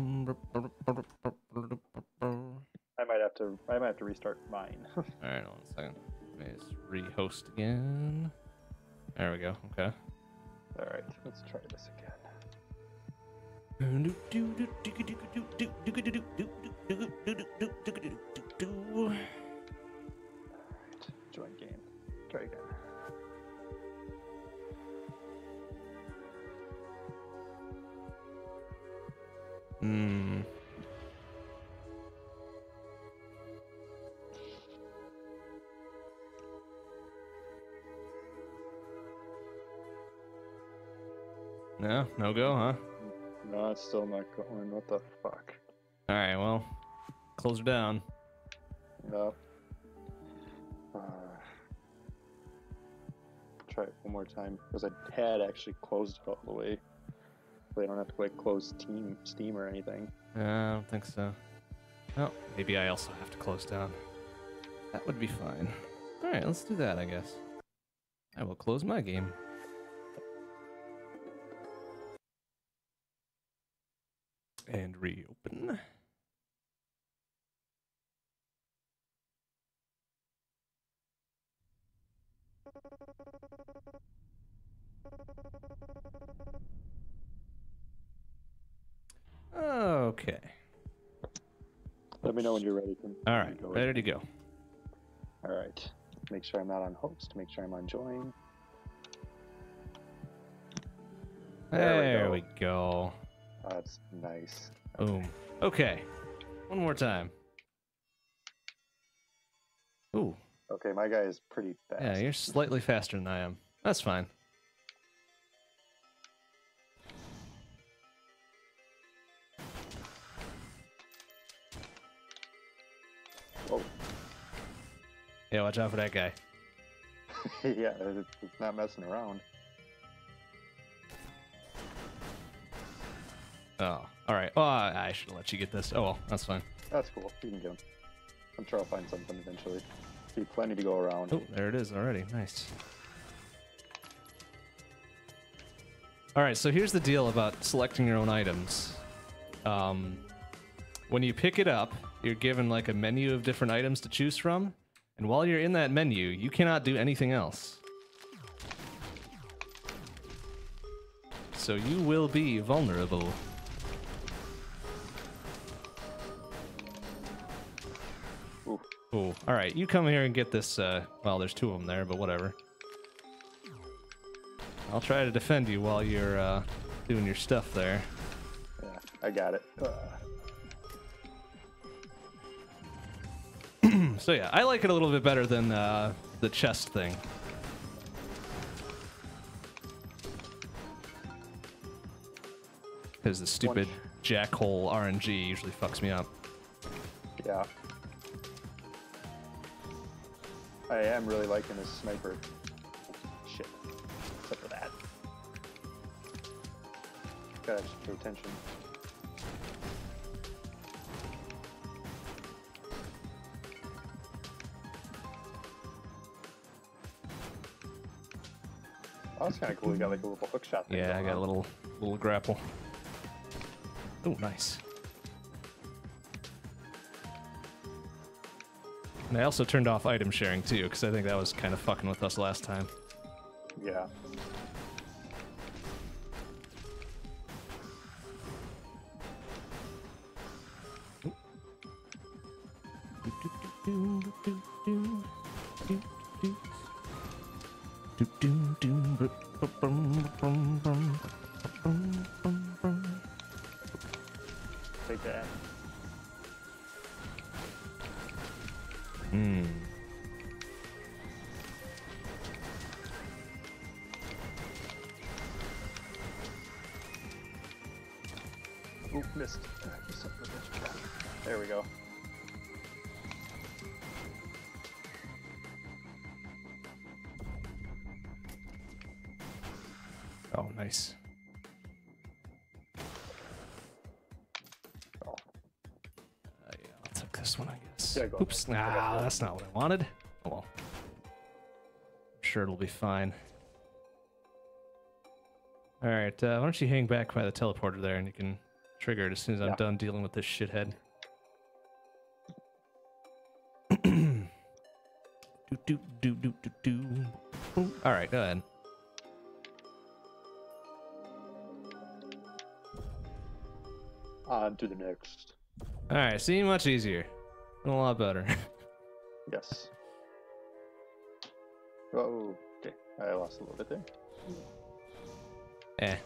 I might have to restart mine. Alright, hold on a second. Let me just re-host again. There we go, okay. Alright, let's try this again. Alright, join game. Try again. Hmm. No go, huh? No, it's still not going. What the fuck? Alright, well, close her down. No. Try it one more time, because I had actually closed it all the way. So I don't have to like close Steam or anything. I don't think so. Oh, maybe I also have to close down. That would be fine. Alright, let's do that, I guess. I will close my game. And reopen. Okay. Let me know when you're ready. All right, ready to go. All right. Make sure I'm not on host. Make sure I'm on join. There we go. Oh, that's nice. Boom. Okay. One more time. Ooh. Okay, my guy is pretty fast. Yeah, you're slightly faster than I am. That's fine. Whoa. Yeah, watch out for that guy. Yeah, it's not messing around. Oh, all right. Oh, I should have let you get this. Oh, well, that's fine. That's cool. You can get him. I'm sure I'll find something eventually. Be plenty to go around. Oh, there it is already. Nice. All right, so here's the deal about selecting your own items. When you pick it up, you're given like a menu of different items to choose from, and while you're in that menu, you cannot do anything else. So you will be vulnerable. Ooh. Ooh. All right, you come here and get this. Well, there's two of them there, but whatever. I'll try to defend you while you're doing your stuff there. Yeah, I got it. So yeah, I like it a little bit better than the chest thing. Because the stupid jackhole RNG usually fucks me up. Yeah. I am really liking this sniper. Shit. Except for that. Gotta pay attention. Oh, that's kind of cool. You got like a little hook shot thing. Yeah, I got a little grapple. Oh, nice. And I also turned off item sharing too, because I think that was kind of fucking with us last time. Yeah. Take that. Oop, missed. There we go. Oh, nice. Oh. Yeah, I'll take this one, I guess. Yeah, go Oops. ahead. Nah, that's not what I wanted. Oh well. I'm sure it'll be fine. All right, why don't you hang back by the teleporter there, and you can trigger it as soon as I'm done dealing with this shithead. All right, go ahead. On to the next. All right, see, much easier, and a lot better. Yes. Oh, okay. I lost a little bit there. Eh.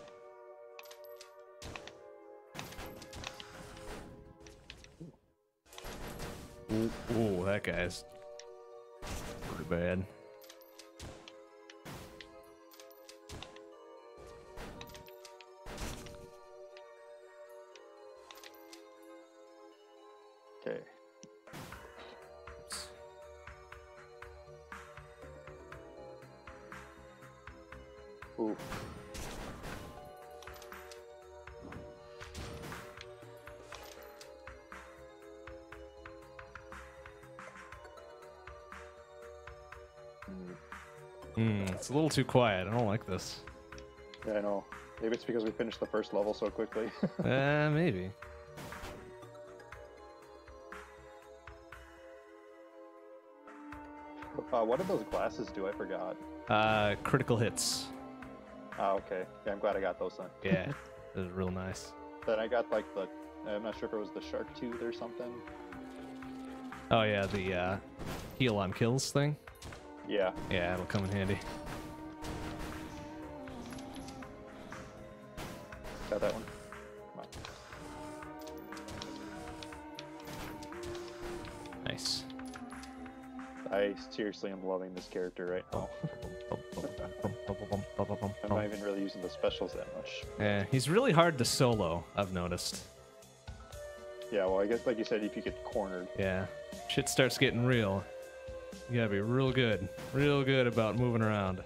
Ooh, that guy's pretty bad. Okay. Ooh. It's a little too quiet. I don't like this. Yeah, I know. Maybe it's because we finished the first level so quickly. Maybe. What did those glasses do? I forgot. Critical hits. Ah, okay. Yeah, I'm glad I got those then. Yeah, it was real nice. Then I got like the, I'm not sure if it was the shark tooth or something. Oh yeah, the heal on kills thing. Yeah. Yeah, it'll come in handy. Got that one. Come on. Nice. I seriously am loving this character right now. I'm not even really using the specials that much. Yeah, he's really hard to solo, I've noticed. Yeah, well, I guess like you said, if you get cornered. Yeah. Shit starts getting real. You gotta be real good about moving around.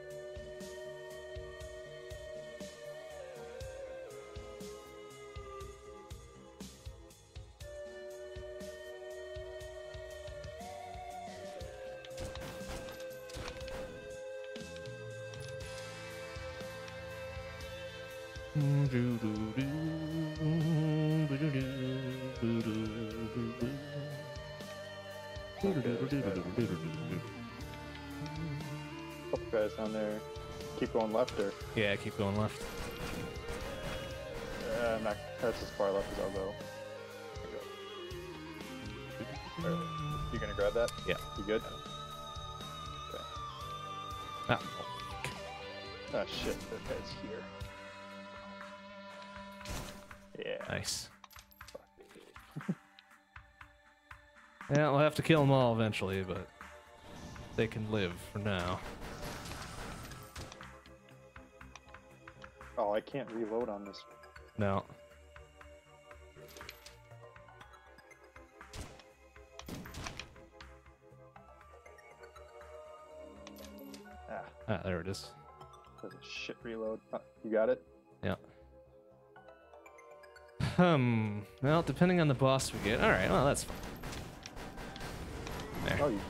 Couple guys down there. Keep going left or? Yeah, keep going left. I'm not. That's as far left as I'll go. There you go. You gonna grab that? Yeah. You good? Okay. Ah. Oh shit, that guy's here. Yeah. Nice. Yeah, we'll have to kill them all eventually, but they can live for now. Oh, I can't reload on this. No. Ah, there it is. There's a shit reload. Oh, you got it? Yeah. Well, depending on the boss we get. Alright, well, that's fine. There. Oh, you...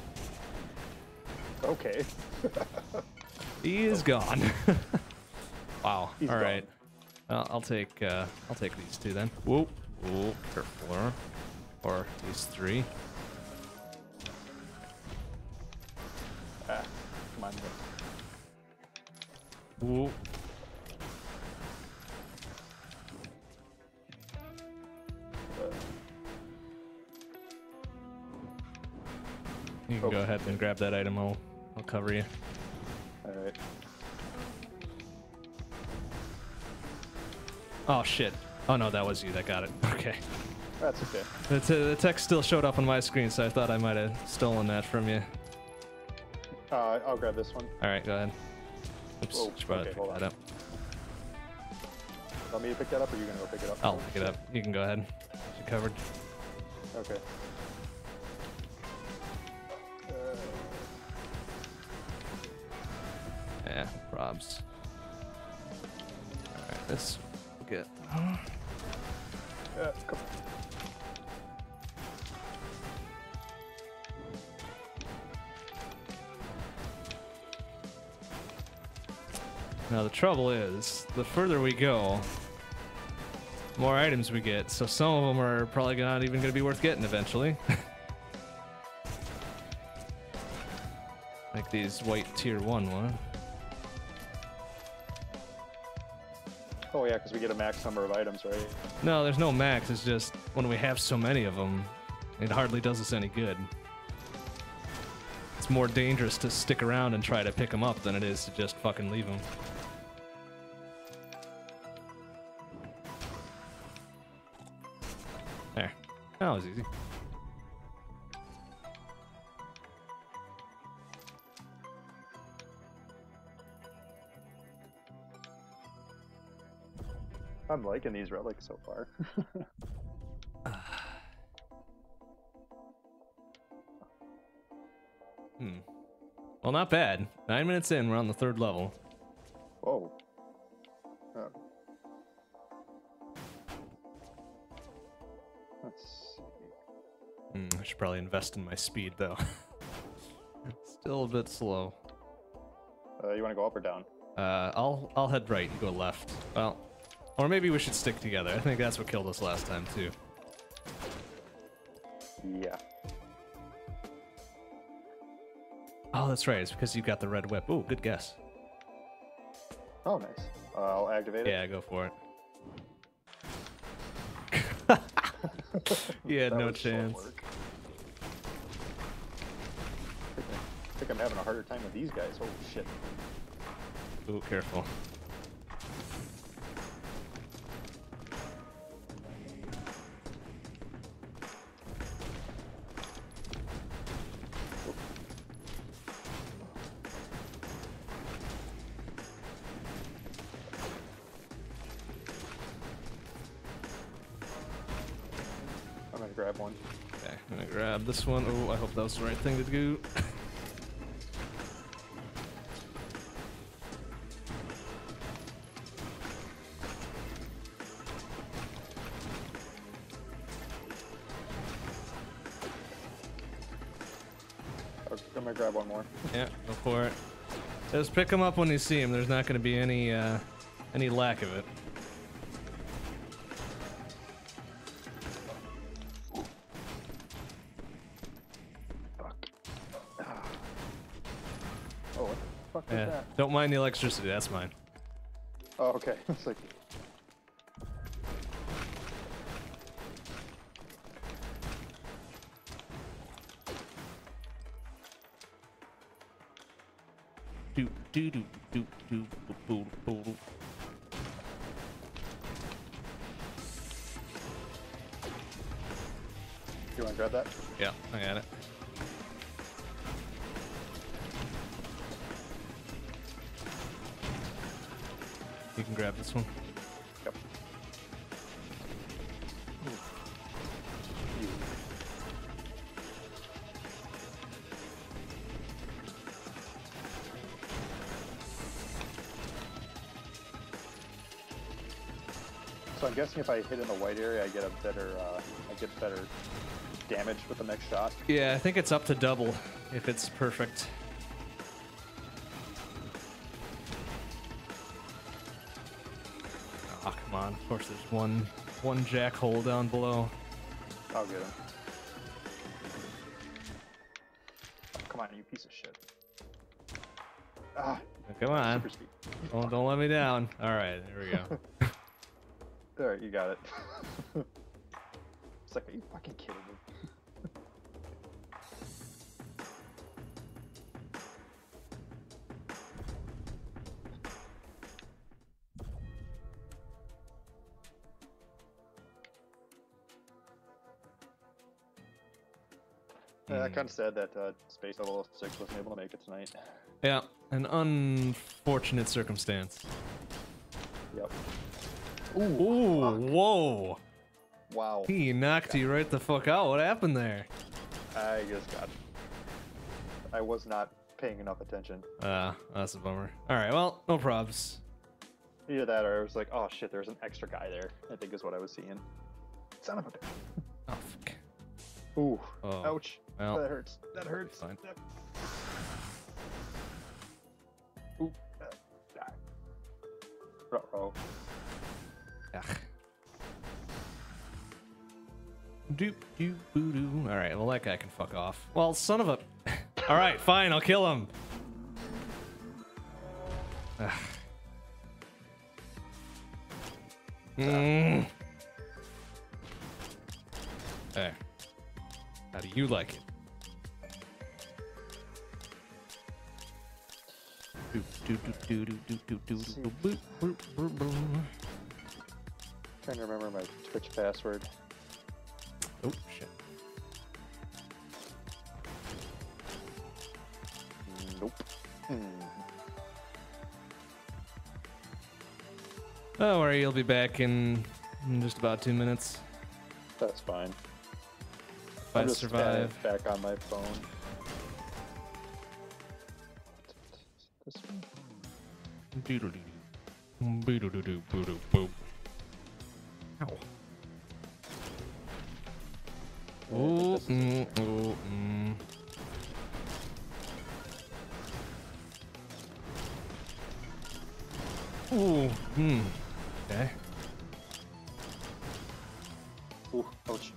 Okay. He is gone. Wow. He's Alright. Well, I'll take these two then. Whoa. Whoa. Careful. Or these three. Ah, come on. Whoa. You can go ahead and grab that item. I'll cover you. Alright. Oh shit. Oh no, that was you that got it. Okay. That's okay. The text still showed up on my screen, so I thought I might have stolen that from you. I'll grab this one. Alright, go ahead. Oops, Whoa, should probably okay, pick hold that on. up. Want me to pick that up, or are you gonna go pick it up? I'll pick it up. You can go ahead. You're covered. Okay. Yeah, probs. Alright, this we'll get. Yeah, come Now the trouble is, the further we go, the more items we get, so some of them are probably not even going to be worth getting eventually. Like these white tier 1 one. Oh yeah, because we get a max number of items, right? No, there's no max, it's just when we have so many of them, it hardly does us any good. It's more dangerous to stick around and try to pick them up than it is to just fucking leave them. There. That was easy. I'm liking these relics so far. Well, not bad. 9 minutes in, we're on the 3rd level. Whoa. Oh. Let's see. I should probably invest in my speed, though. Still a bit slow. You want to go up or down? I'll head right and go left. Well, or maybe we should stick together. I think that's what killed us last time, too. Yeah. Oh, that's right. It's because you've got the red whip. Ooh, good guess. Oh, nice. I'll activate it. Yeah, go for it. You had That no was slow chance. work. think I'm having a harder time with these guys. Oh shit. Ooh, careful. I'm gonna grab one. Okay, I'm gonna grab this one. Oh, I hope that was the right thing to do. I'm gonna grab one more. Yeah, go for it. Just pick them up when you see them. There's not gonna be any lack of it. Oh, what the fuck is Yeah, that? don't mind the electricity. That's mine. Oh, okay. It's like. Do do do do do boo boo boo. You wanna grab that? Yeah, I got it. You can grab this one. Yep. You. So I'm guessing if I hit in the white area, I get a better, better damage with the next shot. Yeah, I think it's up to double if it's perfect. Oh, come on. Of course, there's one jack hole down below. I'll get him. Oh, come on, you piece of shit. Ah, Come on. super speed. Don't let me down. All right, there we go. There, you got it. It's like, are you fucking kidding me? Yeah, kind of sad that Space Level 6 wasn't able to make it tonight. Yeah, an unfortunate circumstance. Yep. Ooh, whoa. Wow. He knocked you right the fuck out. What happened there? I just got. I was not paying enough attention. That's a bummer. All right, well, no probs. Either that or I was like, oh shit, there's an extra guy there, I think is what I was seeing. Son of a bitch. Oh, fuck. Ooh. Oh, Ouch. well, That hurts. That hurts. fine. Ooh. Die. Uh-oh. Ugh. Doop doop boo doo. All right, well that guy can fuck off. Well, son of a. All right, fine, I'll kill him. Ugh. Mm. There. How do you like it? Doop doop doop doop doop doop doop doop boop boop boop boop. Trying to remember my Twitch password. Oh shit. Nope. Don't worry, you'll be back in just about 2 minutes. That's fine. If I I'm just survive. back on my phone. This one? Doodle-doo-doo. Boodle-doo-doo, boodle-boo. Ow. Ooh, ooh, Ooh, okay. Ooh, ouch.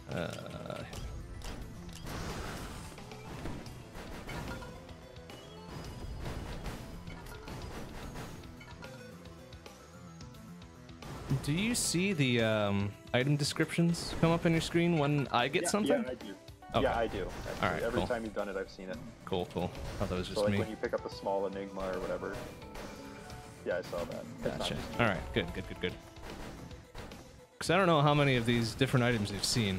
Do you see the item descriptions come up on your screen when I get something? Yeah, I do. Okay. Yeah, I do. Actually. All right, Every cool. time you've done it, I've seen it. Cool. Thought that was just So like me. when you pick up the small enigma or whatever. Yeah, I saw that. It's not Gotcha. just me. All right. Good. Because I don't know how many of these different items you've seen.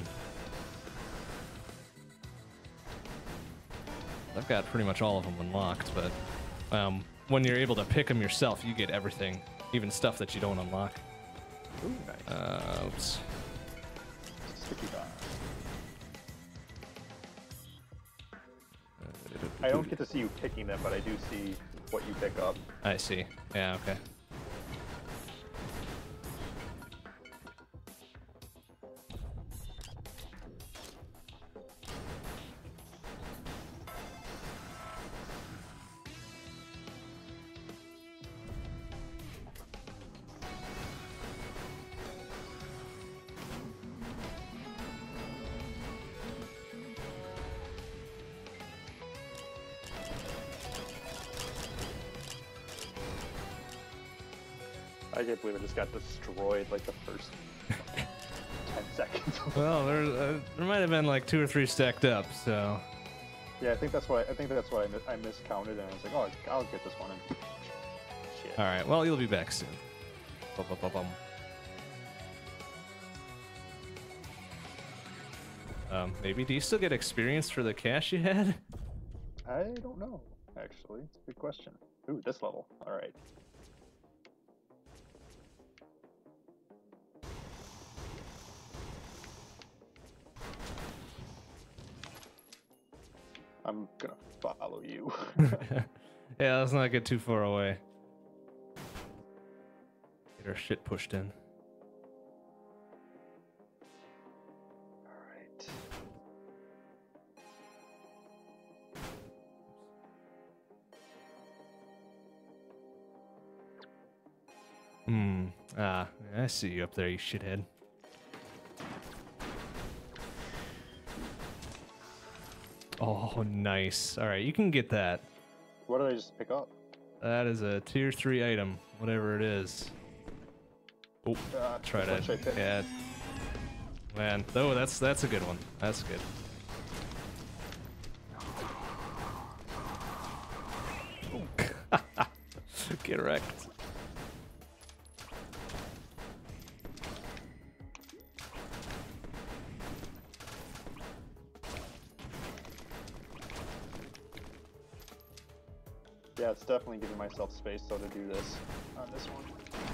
I've got pretty much all of them unlocked, but when you're able to pick them yourself, you get everything, even stuff that you don't unlock. Ooh, nice. Oops. Sticky bomb. I don't get to see you picking them, but I do see what you pick up. I see. Yeah, okay. I can't believe I just got destroyed like the first 10 seconds. Well, there might have been like 2 or 3 stacked up, so. Yeah, I think that's why I miscounted, and I was like, oh, I'll get this one. And shit. All right. Well, you'll be back soon. Maybe. Do you still get experience for the cash you had? I don't know. Actually, it's a good question. Ooh, this level. All right. I'm gonna follow you. Yeah, let's not get too far away. Get our shit pushed in. Alright. I see you up there, you shithead. Oh, nice. All right, you can get that. What did I just pick up? That is a tier 3 item, whatever it is. Oh, try which one to. should I pick? Yeah. Man, oh, that's a good one. That's good. Get wrecked. Yeah, it's definitely giving myself space though to do this on this one.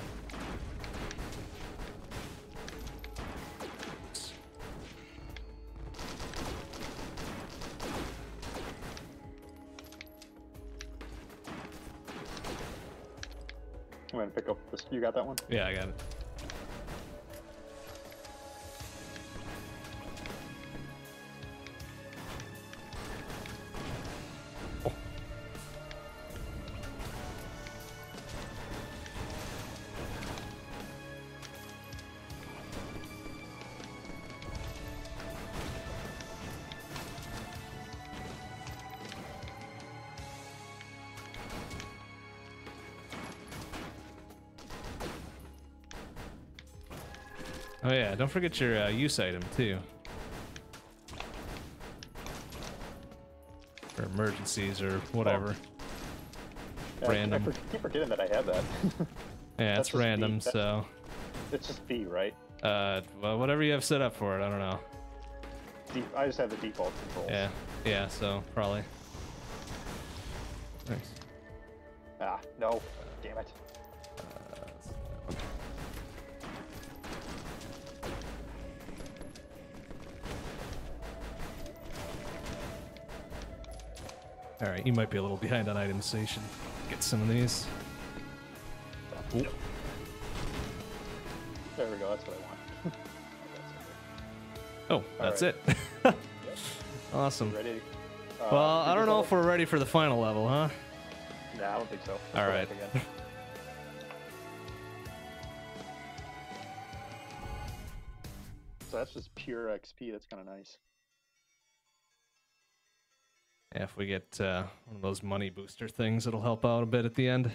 I'm gonna pick up this. You got that one? Yeah, I got it. Oh yeah, don't forget your use item too. For emergencies or whatever. Yeah, Random. I keep forgetting that I have that. Yeah, That's it's just random, me. so. It's just B, right? Well, whatever you have set up for it, I don't know. I just have the default controls. Yeah, so probably. Nice. Ah, no. Damn it. Alright, you might be a little behind on items, so you should get some of these. Ooh. There we go, that's what I want. Oh, that's right. it. Awesome. Ready? Well, I don't know if we're ready for the final level, huh? Nah, I don't think so. Let's All go right. back again. So that's just pure XP. That's kind of nice. Yeah, if we get one of those money booster things, it'll help out a bit at the end.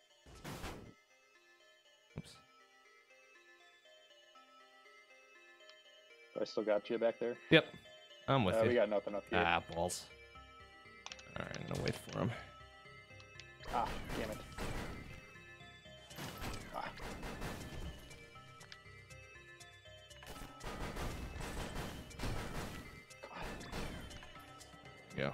Oops. I still got you back there. Yep. I'm with you. We got nothing up here. Ah, balls. Alright, I'm gonna wait for him. Ah, damn it. Ah. Go.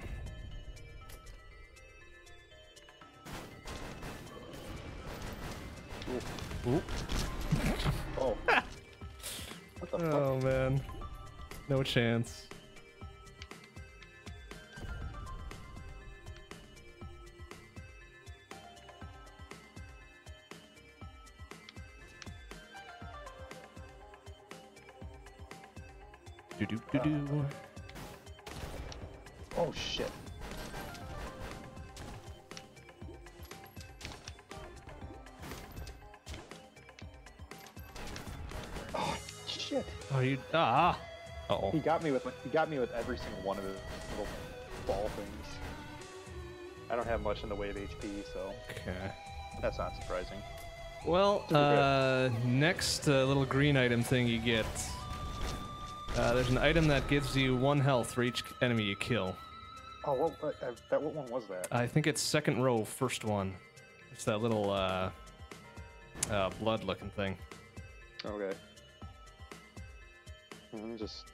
Ooh. Oh. What the fuck? Oh man. No chance. Do do do do. Oh shit. Oh shit. Oh, you ah. Uh He oh. got me with every single one of his little ball things. I don't have much in the way of HP, so Okay. that's not surprising. Well, next little green item thing you get. There's an item that gives you 1 health for each enemy you kill. Oh, what one was that? I think it's second row, first one. It's that little blood-looking thing. Okay. Let me just.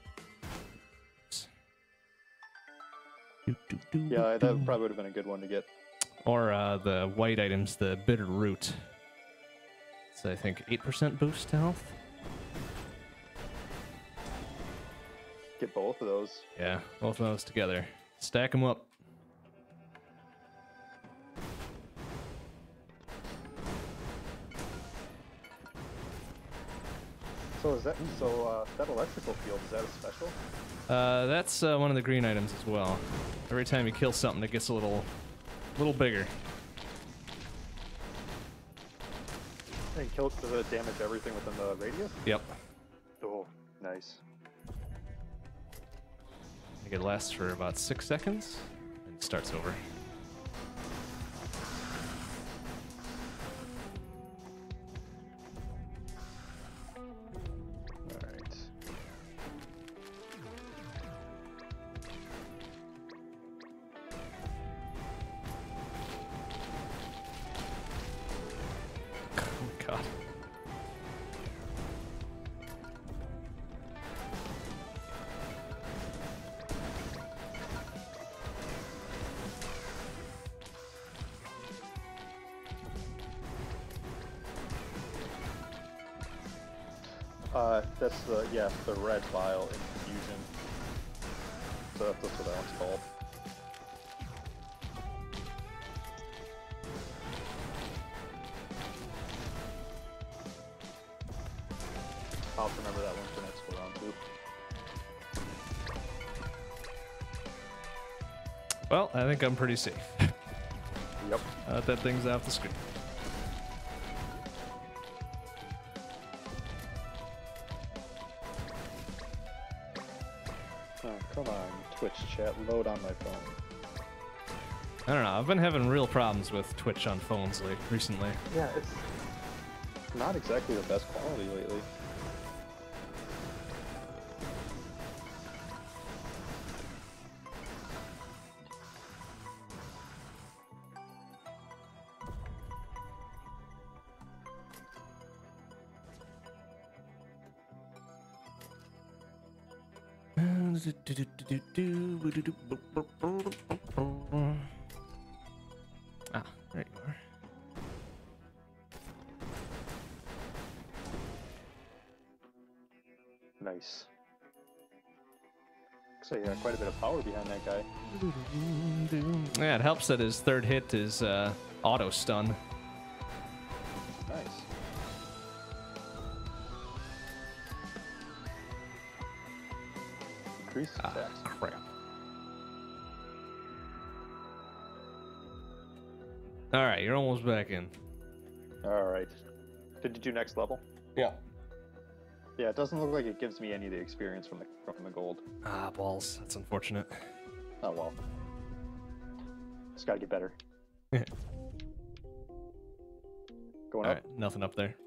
Yeah, that probably would have been a good one to get. Or the white items, the bitter root. It's I think 8% boost to health. Get both of those. Yeah, both of those together. Stack them up. So is that that electrical field? Is that a special? That's one of the green items as well. Every time you kill something, it gets a little bigger. And does it damage everything within the radius? Yep. Oh, nice. I think it lasts for about 6 seconds and it starts over. Alright. Oh god. That's the red vial infusion. So that's what that one's called. I'll have to remember that one for next go round too. Well, I think I'm pretty safe. Yep. That thing's off the screen. Oh, come on, Twitch chat, load on my phone. I don't know. I've been having real problems with Twitch on phones recently. Yeah, it's not exactly the best quality lately. Ah, there you are. Nice. Looks like you got quite a bit of power behind that guy. Yeah, it helps that his third hit is auto stun. Nice. Increased attacks. Crap. Alright, you're almost back in. Alright. Did you do next level? Yeah. Yeah, it doesn't look like it gives me any of the experience from the gold. Ah, balls. That's unfortunate. Oh well. Just gotta get better. Yeah. Going Alright, up. nothing up there.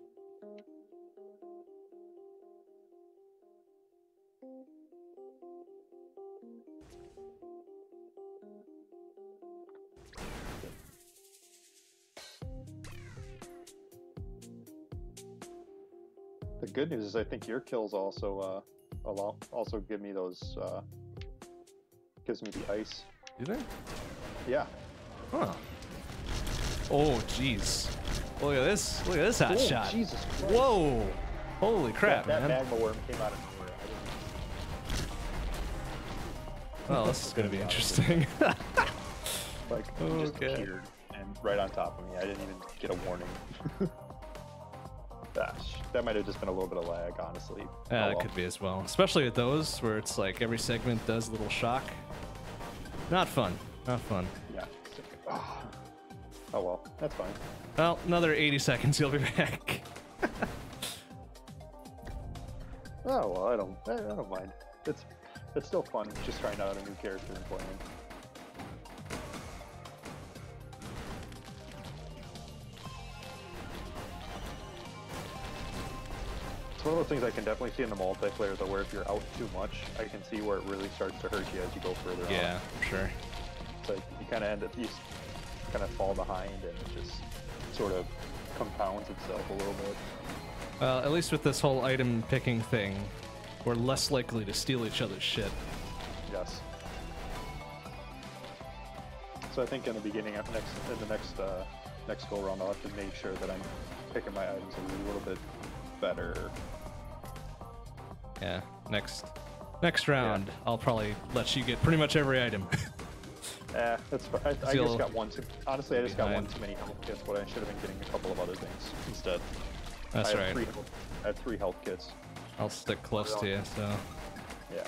The good news is I think your kills also also give me those gives me the ice. Do they? Yeah. Huh. Oh, jeez. Look at this. Look at this hot shot. Jesus Christ. Whoa. Holy crap, that man. magma worm came out of nowhere. Well, this is going to be interesting. Like, it just appeared and right on top of me. I didn't even get a warning. Gosh, that might have just been a little bit of lag, honestly. Yeah, it could be as well. Especially with those where it's like every segment does a little shock. Not fun. Not fun. Yeah. Oh well, that's fine. Well, another 80 seconds, you'll be back. Oh well, I don't mind. It's still fun just trying out a new character and playing. It's one of those things I can definitely see in the multiplayer though, where if you're out too much, I can see where it really starts to hurt you as you go further on. Yeah, for sure. It's like you kind of end up, you kind of fall behind and it just sort of compounds itself a little bit. Well, at least with this whole item picking thing, we're less likely to steal each other's shit. Yes. So I think in the beginning, in the next go around, I'll have to make sure that I'm picking my items a little bit better. Yeah, next round, yeah. I'll probably let you get pretty much every item. That's fine. I just got one too. Honestly, I just got one too many health kits, but I should have been getting a couple of other things instead. That's right. I have 3 health kits. I'll stick close to you, so. Yeah.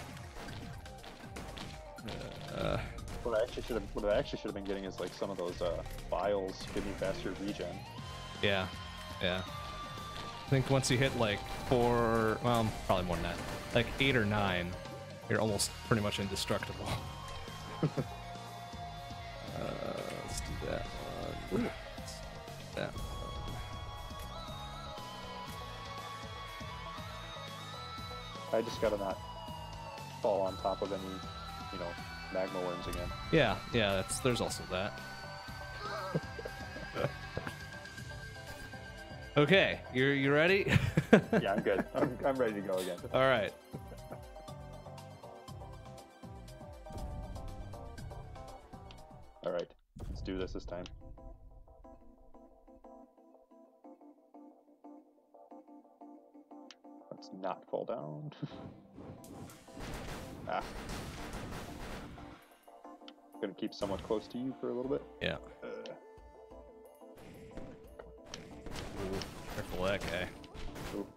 What I actually should have been getting is like some of those vials give me faster regen. Yeah, yeah. I think once you hit like 4, well, probably more than that, like 8 or 9, you're almost pretty much indestructible. Let's do that one. Let's do that one. I just gotta not fall on top of any, magma worms again. Yeah, there's also that. Okay, you ready? Yeah, I'm good. I'm ready to go again. All right. All right, let's do this time. Let's not fall down. Ah. Gonna keep somewhat close to you for a little bit. Yeah. Ooh, careful that guy. Ooh.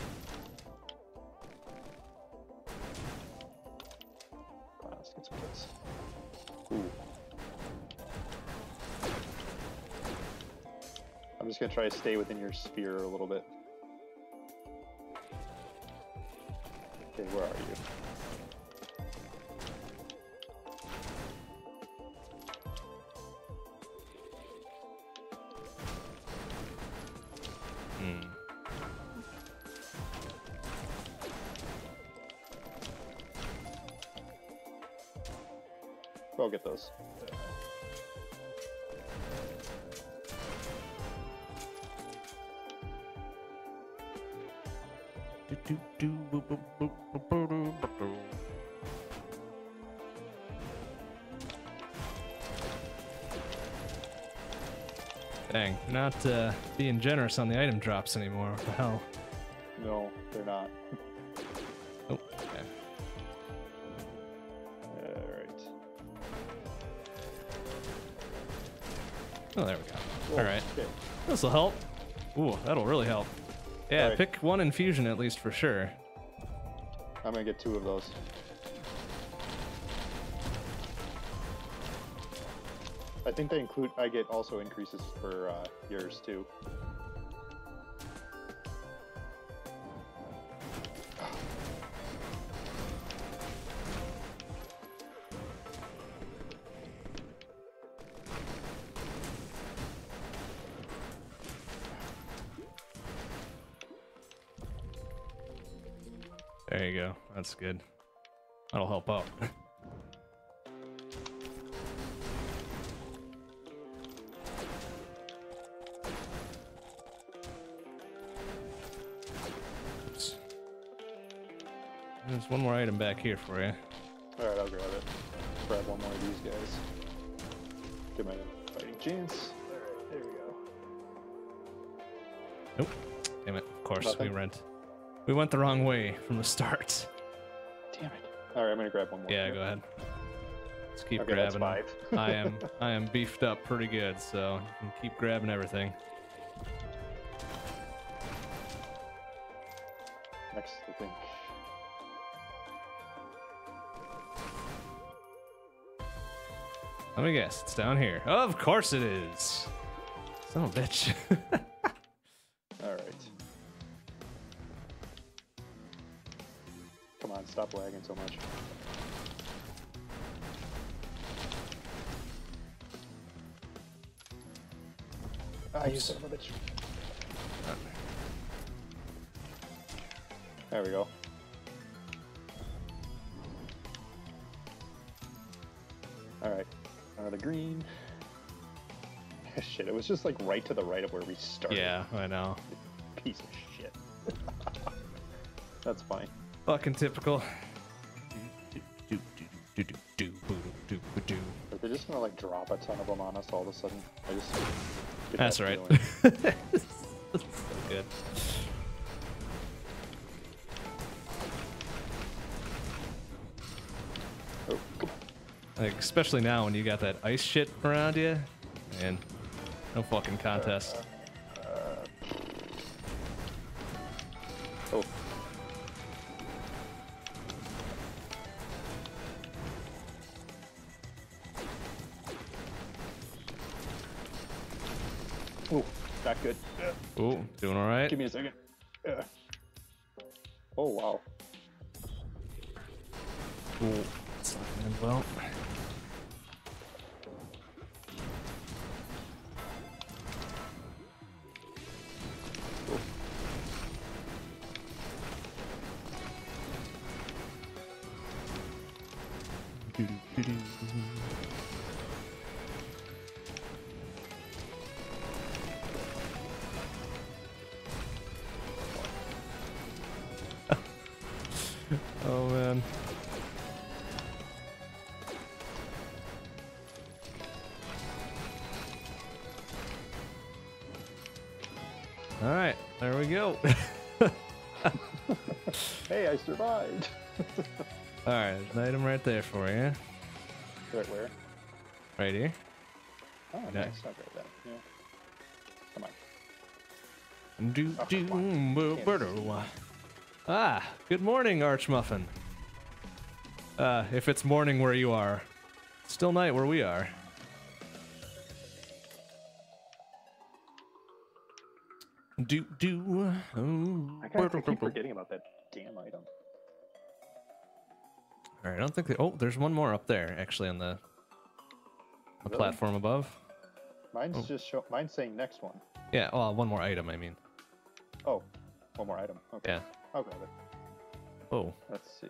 Let's get some hits. Ooh. I'm just gonna try to stay within your sphere a little bit. Okay, where are you? I'll get those. Dang, not being generous on the item drops anymore. What the hell? No, they're not. Oh, okay. Alright. Oh, there we go. Whoa, alright. Okay. This'll help. Ooh, that'll really help. Yeah, right. Pick one infusion at least for sure. I'm gonna get 2 of those. I think they include, I get also increases for yours too. There you go. That's good. That'll help out. There's one more item back here for you. Alright, I'll grab it. Grab one more of these guys. Get my fighting chance. Alright, there we go. Nope. Damn it. Of course, Nothing? we went the wrong way from the start. Damn it. Alright, I'm gonna grab one more. Yeah, here. go ahead. Let's keep Okay, that's grabbing. 5. I am beefed up pretty good, so you can keep grabbing everything. Next, I think. Let me guess, it's down here. Of course it is. Son of a bitch. Alright. Come on, stop lagging so much. Ah, you son of a bitch. There we go. Alright. The green. Shit, it was just like right to the right of where we started. Yeah, I know. Piece of shit. That's fine. Fucking typical. But they're just gonna like drop a ton of them on us all of a sudden. I just get That's that right. feeling. So good. Oh, come on. Like, especially now when you got that ice shit around you, and no fucking contest. Oh. Oh, not good. Ooh, doing all right. Give me a second. Oh, wow. Ooh, it's not going well. Oh man. All right, there we go. Hey, I survived. All right, there's an item right there for you. Right where? Right here. Oh, Yeah. nice. I'll grab that. Yeah. Come on. Do Oh, do come boo, Can't boo. Ah, good morning, Archmuffin. If it's morning where you are, it's still night where we are. Do do. I keep forgetting about that damn item. All right, I don't think that. Oh, there's one more up there, actually, on the Really? platform above. Mine's mine's saying next one. Yeah, well, one more item, I mean. Oh, one more item. Okay. Yeah. I'll grab it. Oh, Let's see.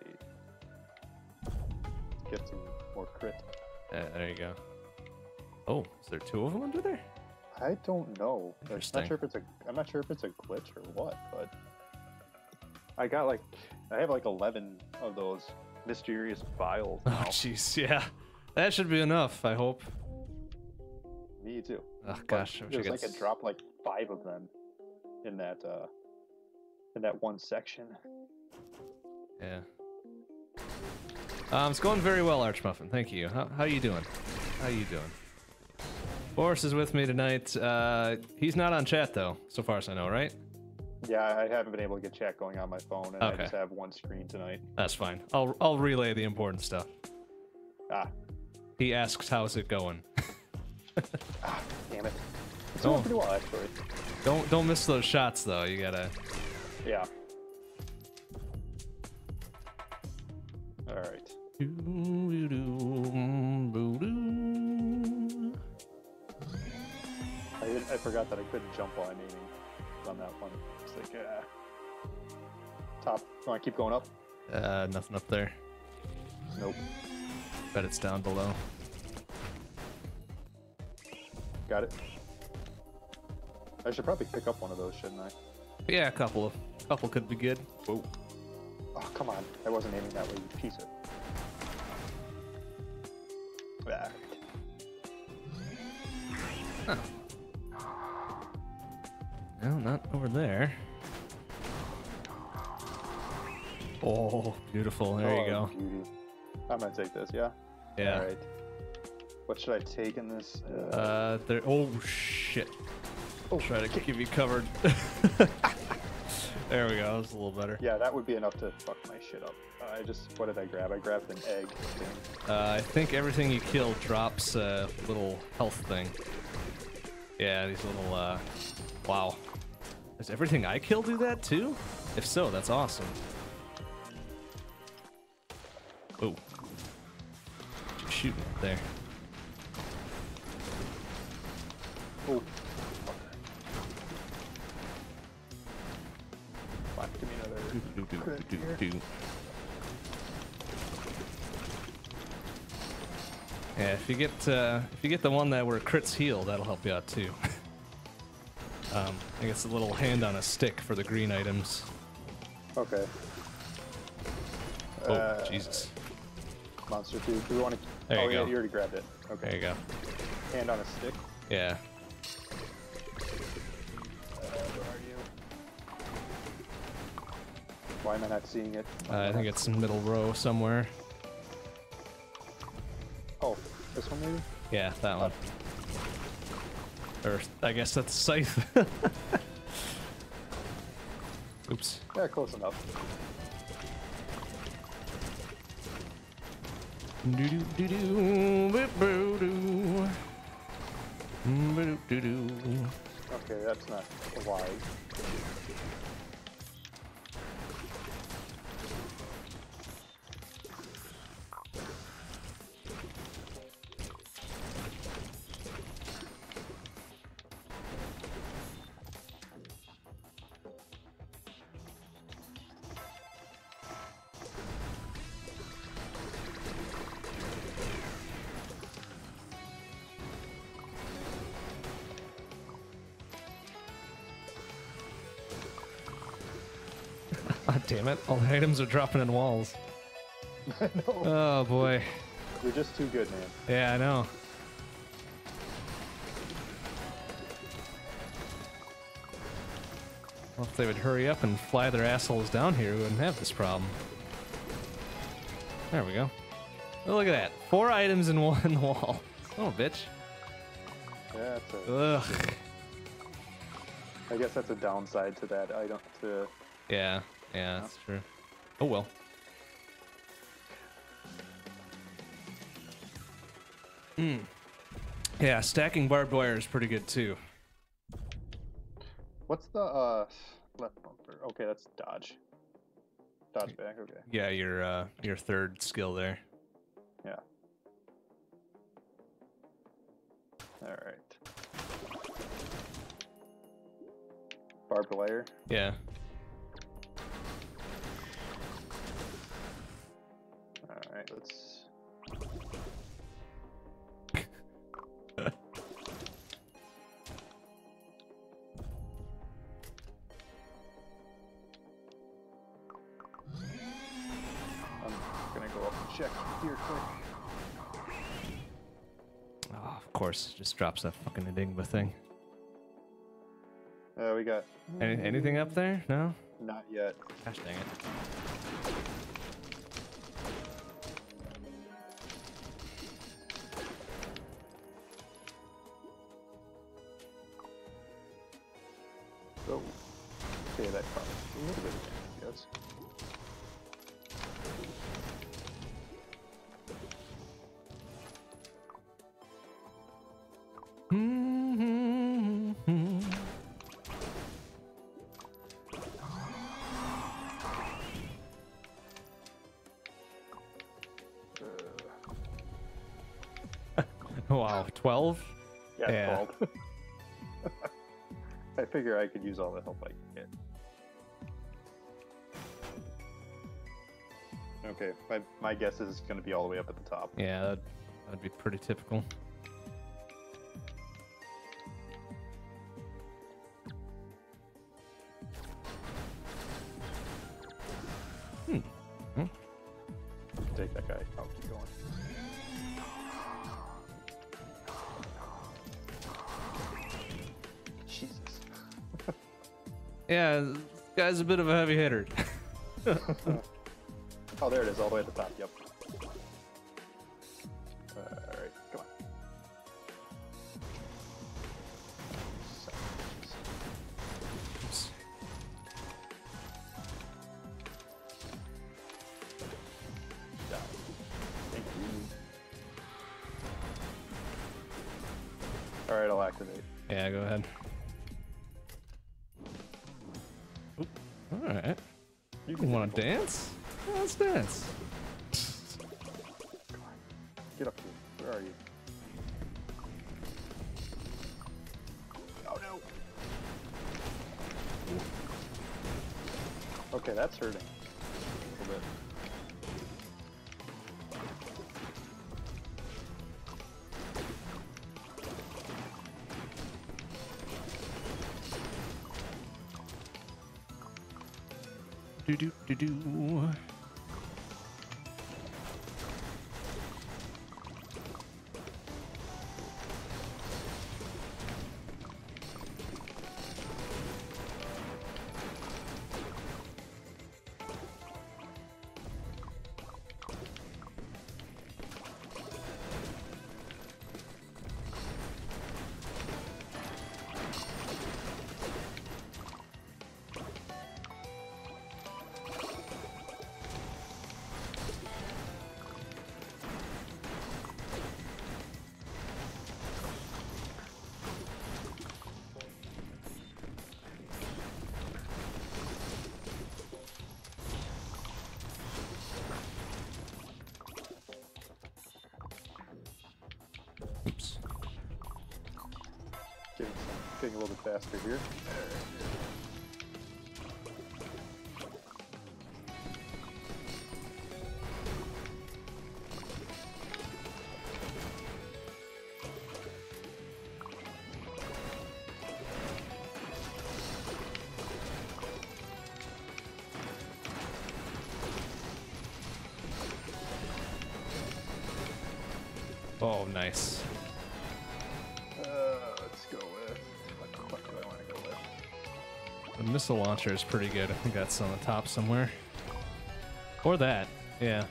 Get some more crit. there you go. Oh, is there two of them under there? I don't know. I'm Interesting. not sure if it's a glitch or what, but I have like 11 of those mysterious vials Oh, now. jeez, yeah. That should be enough, I hope. Me too. Oh, But gosh. I wish I there's could like a drop like 5 of them in that one section. Yeah. It's going very well, Archmuffin. Thank you. How you doing? How you doing? Boris is with me tonight. He's not on chat though, so far as I know, right? Yeah, I haven't been able to get chat going on my phone, and I Okay. just have one screen tonight. That's fine. I'll relay the important stuff. Ah, He asks, "How's it going?" damn it. It's Oh. going pretty well, actually. Don't miss those shots though. You gotta. Yeah. All right. I forgot that I couldn't jump while I'm aiming on that one. It's like, top. You want to keep going up? Nothing up there. Nope. Bet it's down below. Got it. I should probably pick up one of those, shouldn't I? Yeah, a couple could be good. Whoa. Oh, come on. I wasn't aiming that way, you piece of... Ah. Huh. No, not over there. Oh, beautiful. There you go. Beauty. I'm gonna take this, yeah? Yeah. Alright. What should I take in this? There. Oh, shit. Oh, Try to keep you covered. There we go. That was a little better. yeah, that would be enough to fuck my shit up. What did I grab? I grabbed an egg. I think everything you kill drops a little health thing. Yeah, these little, wow. Does everything I kill do that too? If so, that's awesome. Oh. You're shooting up there. Oh. Fuck, give me another... Yeah, if you get the one that where crits heal, that'll help you out too. I guess a little hand on a stick for the green items. Okay. Oh, Jesus. Monster food. Do we want to... There you yeah, go. you already grabbed it. Okay. There you go. Hand on a stick. Yeah. Where are you? Why am I not seeing it? I think it's in middle row somewhere. Oh, this one maybe? Yeah, that one. Or I guess that's scythe. Oops. Yeah, close enough. Do do do do do do do do do. Okay, that's not wise. God damn it! All the items are dropping in walls. No. Oh boy. You're just too good, man. Yeah, I know. Well, if they would hurry up and fly their assholes down here, we wouldn't have this problem. There we go. Oh, look at that. 4 items in one wall. Oh, bitch. Yeah, it's a, Ugh. I guess that's a downside to that item. Yeah, that's true. Oh well. Yeah, stacking barbed wire is pretty good too. What's the left bumper? Okay, that's dodge. Dodge back. Okay. Yeah, your third skill there. Yeah. All right. Barbed wire. Yeah. All right, let's. I'm gonna go up and check here quick. Oh, of course, just drops that fucking enigma thing. We got. Anything up there? No? Not yet. Gosh dang it. So, okay, that caused a little bit of damage, yes. Wow, 12? Yeah, Yeah. 12. I figure I could use all the help I can get. Okay, my guess is it's going to be all the way up at the top. Yeah, that'd be pretty typical. Hmm. Hmm. Take that guy. Oh, keep going. Jesus. Yeah, this guy's a bit of a heavy hitter. Oh, there it is, all the way at the top. Yep. Alright, come on. Oops. Down. Thank you. Alright, I'll activate. Yeah, go ahead. Oop. All right. You want to dance? Yeah, let's dance. Get up here. Where are you? Oh no! Okay, that's hurting. A little bit. Do do do do. Oops. Getting a little bit faster here. Oh, nice. Let's go with. What do I want to go with? The missile launcher is pretty good. I think that's on the top somewhere. Or that. Yeah.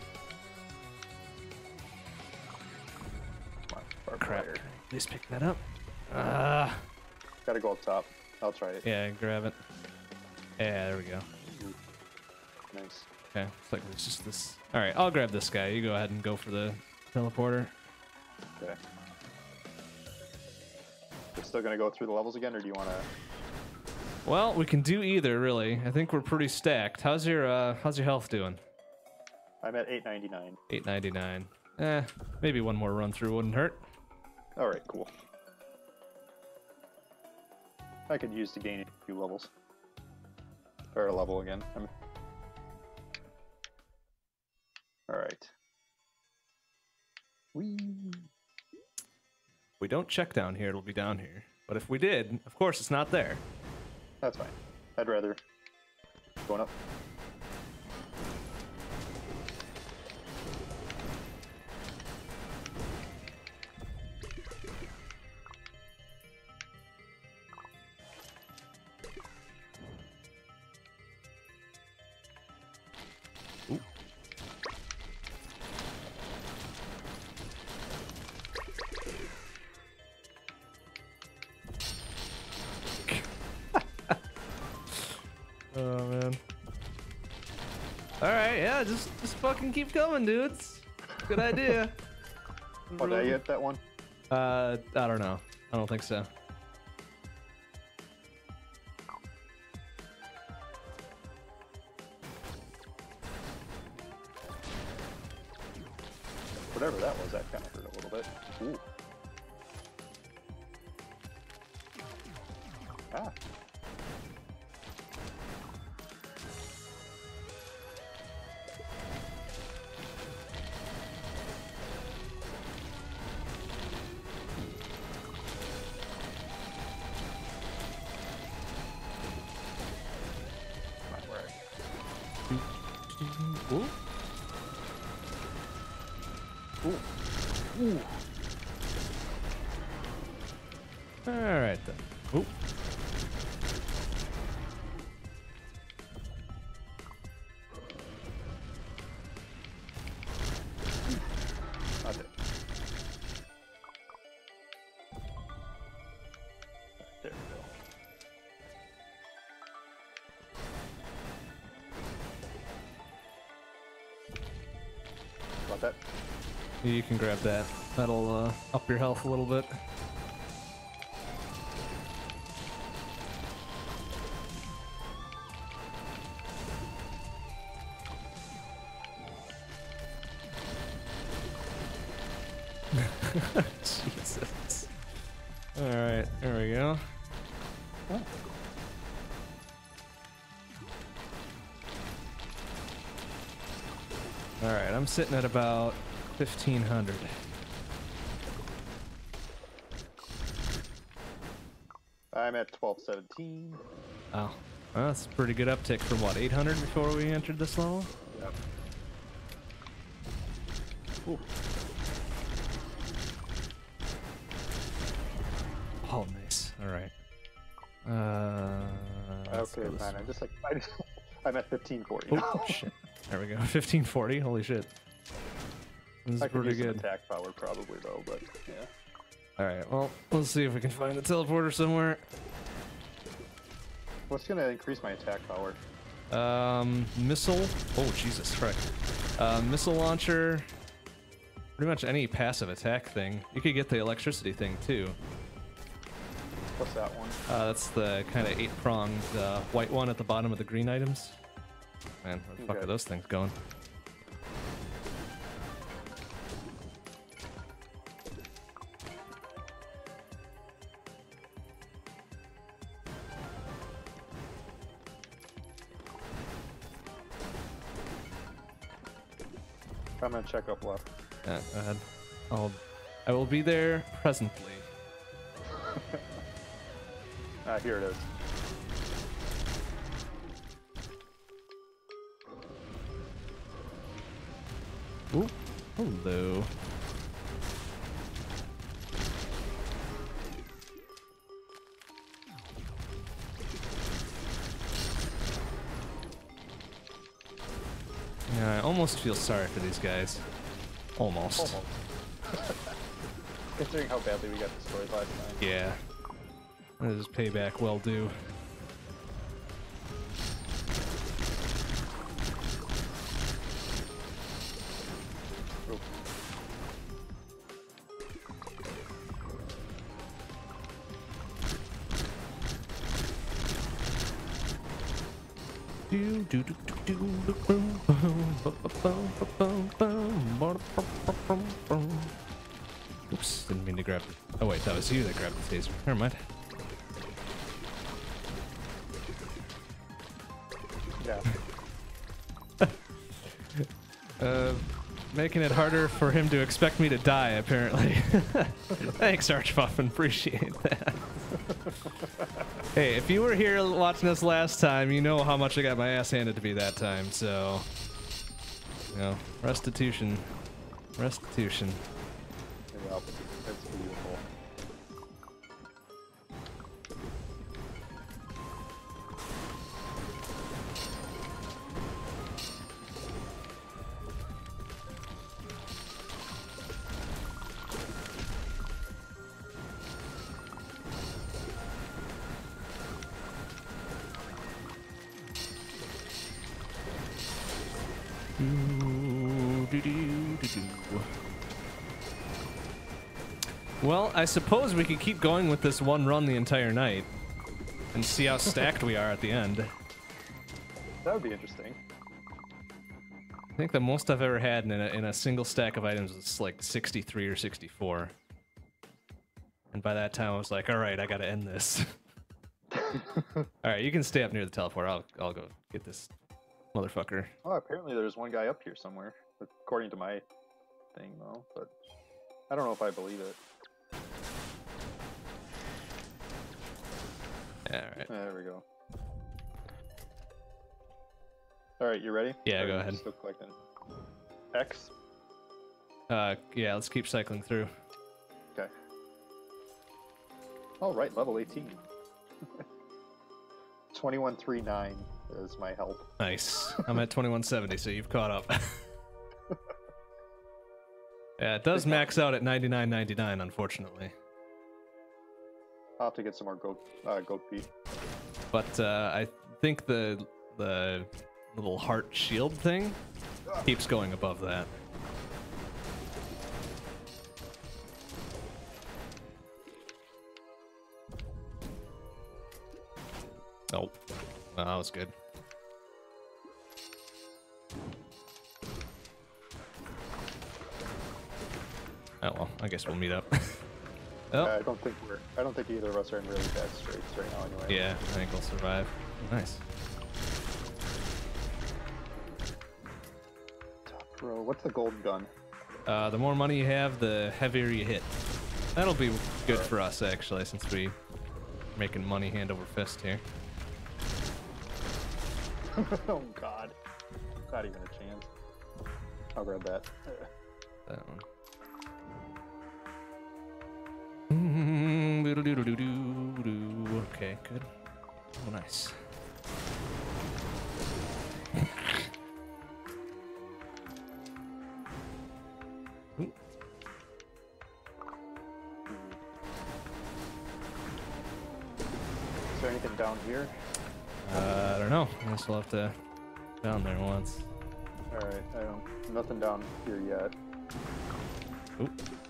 Come on, Crap. fire. At least pick that up. Ah. Gotta go up top. I'll try it. Yeah, grab it. Yeah, there we go. Nice. Okay, it's like it's just this. All right, I'll grab this guy. You go ahead and go for the teleporter. Okay. We're still gonna go through the levels again, or do you want to? Well, we can do either, really. I think we're pretty stacked. How's your health doing? I'm at 899. 899. Maybe one more run through wouldn't hurt. All right, cool. I could use to gain a few levels. Or a level again. All right. Whee. If we don't check down here, it'll be down here. But if we did, of course, it's not there. That's fine. I'd rather going up. Ooh. Oh man. All right, yeah, just fucking keep going, dudes. Good idea. Oh, did I get that one? I don't know. I don't think so. Whatever that was, that kind of hurt a little bit. Ooh. Ah. Ooh. Ooh. Ooh. All right then. Ooh. Not it. There we go. Got that? You can grab that. That'll up your health a little bit. Jesus. All right, there we go. Oh. All right, I'm sitting at about 1,500. I'm at 1217. Oh, well, that's a pretty good uptick from what, 800 before we entered this level? Yep. Ooh. Oh, nice. All right. Let's Okay, go this fine. way. I'm just like I'm at 1540 Oh now. shit! There we go. 1540. Holy shit. This is I could pretty use some good. attack power probably though, but yeah. All right. Well, let's see if we can find a teleporter somewhere. What's gonna increase my attack power? Missile. Oh Jesus Christ. Missile launcher. Pretty much any passive attack thing. You could get the electricity thing too. What's that one? That's the kind of 8-pronged white one at the bottom of the green items. Man, where the fuck Okay. are those things going? I'm gonna check up left. Yeah, go ahead. I will be there presently. Here it is. Ooh, hello. Yeah, I almost feel sorry for these guys. Almost. Almost. Considering how badly we got destroyed last time. Yeah. This is payback well due. Oop. Oops, didn't mean to grab it. Oh wait, that was you that grabbed the taser. Never mind. Yeah. Making it harder for him to expect me to die, apparently. Thanks, Archmuffin. Appreciate that. Hey, if you were here watching us last time, you know how much I got my ass handed to me that time, so... You know, restitution. Restitution. Yeah, that's beautiful. Well, I suppose we could keep going with this one run the entire night and see how stacked we are at the end. That would be interesting. I think the most I've ever had in a single stack of items was like 63 or 64. And by that time I was like, all right, I gotta end this. All right, you can stay up near the teleporter. I'll go get this motherfucker. Oh, apparently there's one guy up here somewhere, according to my thing, though. But I don't know if I believe it. Yeah, all right. There we go. All right, you ready? Yeah, Or go you ahead. Still collecting. X. Yeah, let's keep cycling through. Okay. All right, level 18. 2139 is my health. Nice. I'm at 2170, so you've caught up. Yeah, it does max out at 99.99, unfortunately. I'll have to get some more goat feet. But I think the little heart shield thing keeps going above that. Oh, well, that was good. Oh well, I guess we'll meet up. Oh. I don't think either of us are in really bad straits right now anyway. Yeah, I think we'll survive. Nice. Top row. What's the gold gun? The more money you have, the heavier you hit. That'll be good for us, actually, since we're making money hand over fist here. Oh god. Not even a chance. I'll grab that. That one. Okay, good. Oh, nice. Ooh. Is there anything down here? I don't know. I guess we'll have to down there once. Alright, nothing down here yet. Ooh.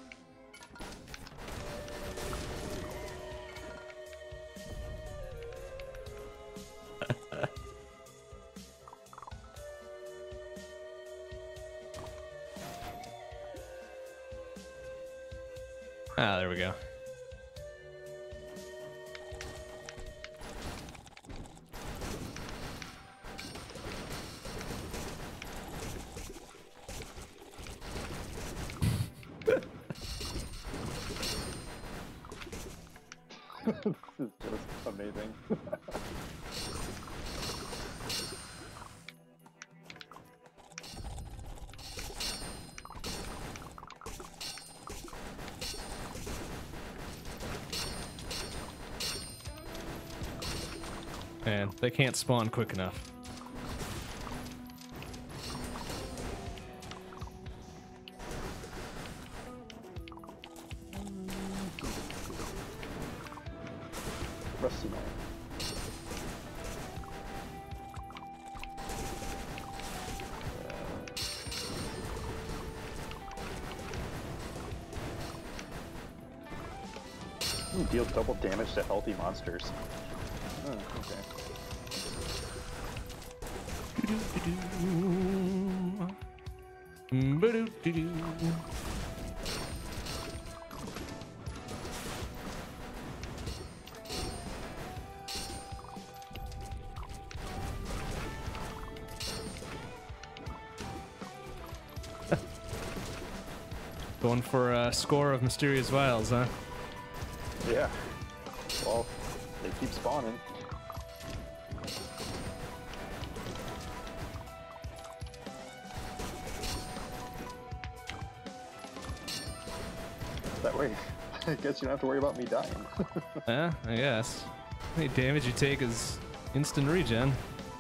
Ah, there we go. This is just amazing. Man, they can't spawn quick enough. Rusty man. Deals double damage to healthy monsters. Oh, okay. Going for a score of Mysterious Vials, huh? Yeah. Well, they keep spawning. That way, I guess you don't have to worry about me dying. Yeah, I guess. Any damage you take is instant regen.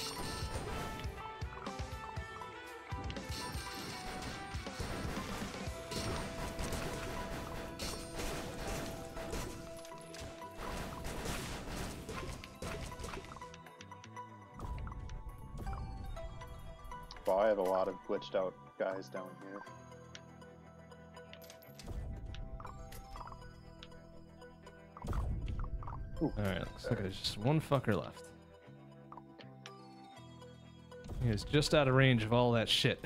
Well, I have a lot of glitched out guys down here. Alright, looks like there's just one fucker left. He is just out of range of all that shit.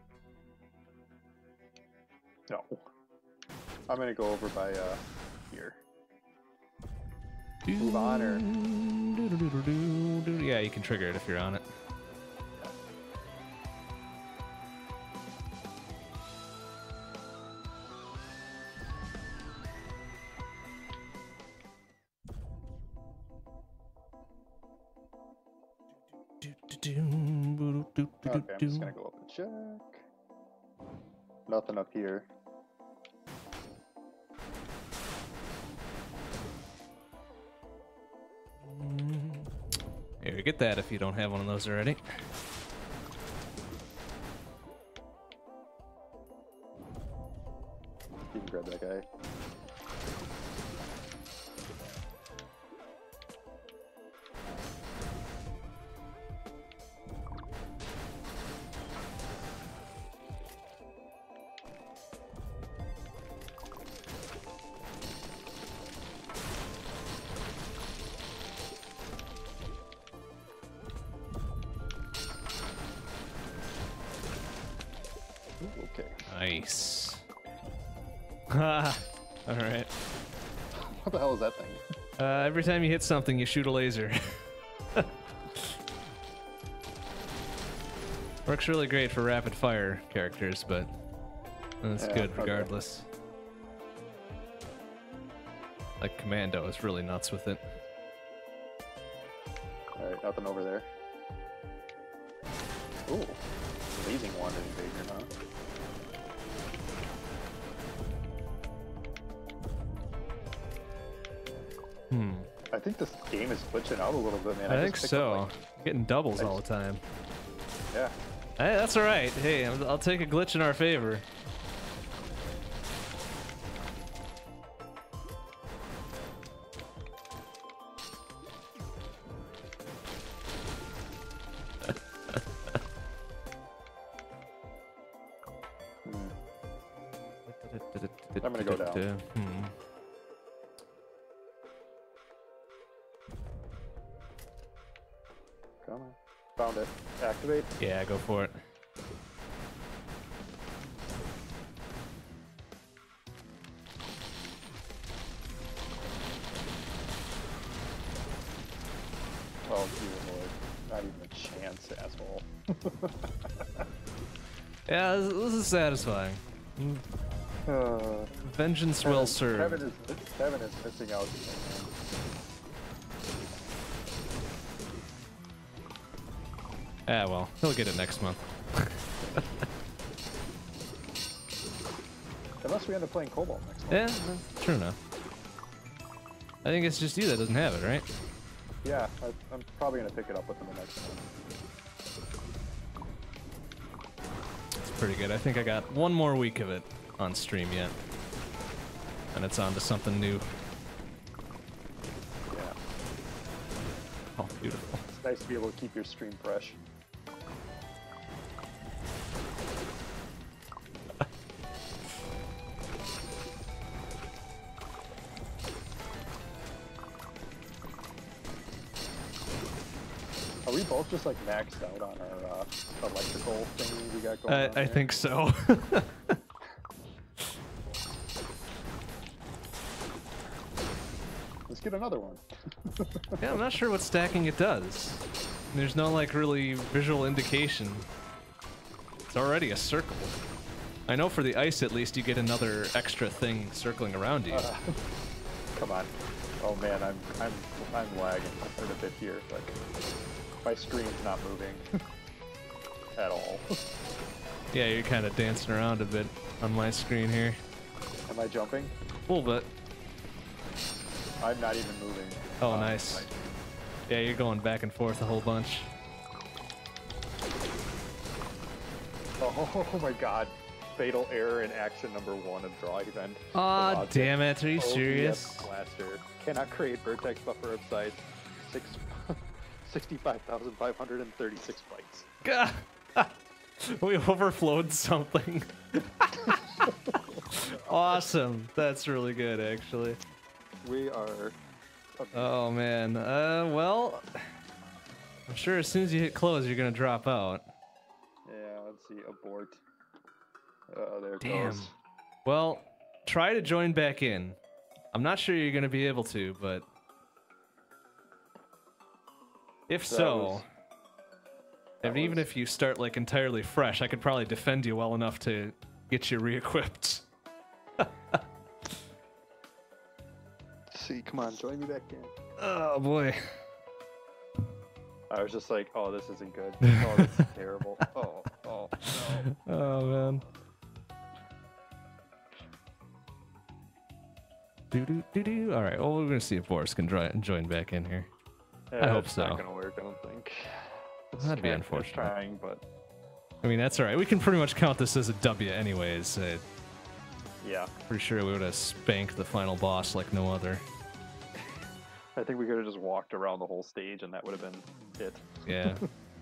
No. I'm gonna go over by, here. Move on, or... Yeah, you can trigger it if you're on it. Okay, I'm just gonna go up and check. Nothing up here. Here, get that if you don't have one of those already. You can grab that guy. Ooh, okay. Nice. All right. What the hell is that thing? Every time you hit something, you shoot a laser. Works really great for rapid fire characters, but that's Yeah, good okay. regardless. Like Commando is really nuts with it. Alright, nothing over there. Ooh, amazing one invasion, huh? I think this game is glitching out a little bit, man. I think just picked so. up, Getting doubles all the time. yeah. Hey, that's all right. Hey, I'll take a glitch in our favor. I'm gonna go down. Come on. Found it. Activate. Yeah, go for it. Oh, dear lord. Not even a chance, asshole. Yeah, this is satisfying. Vengeance well served. Kevin is missing out. Ah, well, he'll get it next month. Unless we end up playing Cobalt next month. Yeah, that's true enough. I think it's just you that doesn't have it, right? Yeah, I'm probably gonna pick it up within the next one. It's pretty good. I think I got one more week of it on stream yet. And it's on to something new. Yeah, Oh, beautiful. it's nice to be able to keep your stream fresh. Are we both just like maxed out on our electrical thing we got going on I there? think so. Let's get another one. Yeah, I'm not sure what stacking it does. There's no like really visual indication. It's already a circle. I know for the ice at least you get another extra thing circling around you. Come on. Oh man, I'm lagging quite a bit here. Like my screen's not moving at all. Yeah, you're kind of dancing around a bit on my screen here. Am I jumping? A little bit. I'm not even moving. Oh, nice. Yeah, you're going back and forth a whole bunch. Oh my god. Fatal error in action number 1 of draw event. Aw, damn it. Are you ODS serious? Blaster. Cannot create vertex buffer of size 65,536 bytes. Gah! We overflowed something. Awesome. That's really good, actually. We are... Oh, man. Well, I'm sure as soon as you hit close, you're going to drop out. Yeah, let's see. Abort. Oh, there it Damn. goes. Well, try to join back in. I'm not sure you're going to be able to, but if so, and even if you start like entirely fresh, I could probably defend you well enough to get you re-equipped. See, come on, join me back in. Oh boy. I was just like, oh, this isn't good. Oh, this is terrible. Oh, no. Oh man. All right. Well, we're gonna see if Boris can join back in here. I hope it's so. not gonna work, I don't think. That'd be unfortunate. It's trying, but I mean, that's all right. We can pretty much count this as a W, anyways. yeah. Pretty sure we would have spanked the final boss like no other. I think we could have just walked around the whole stage, and that would have been it. Yeah.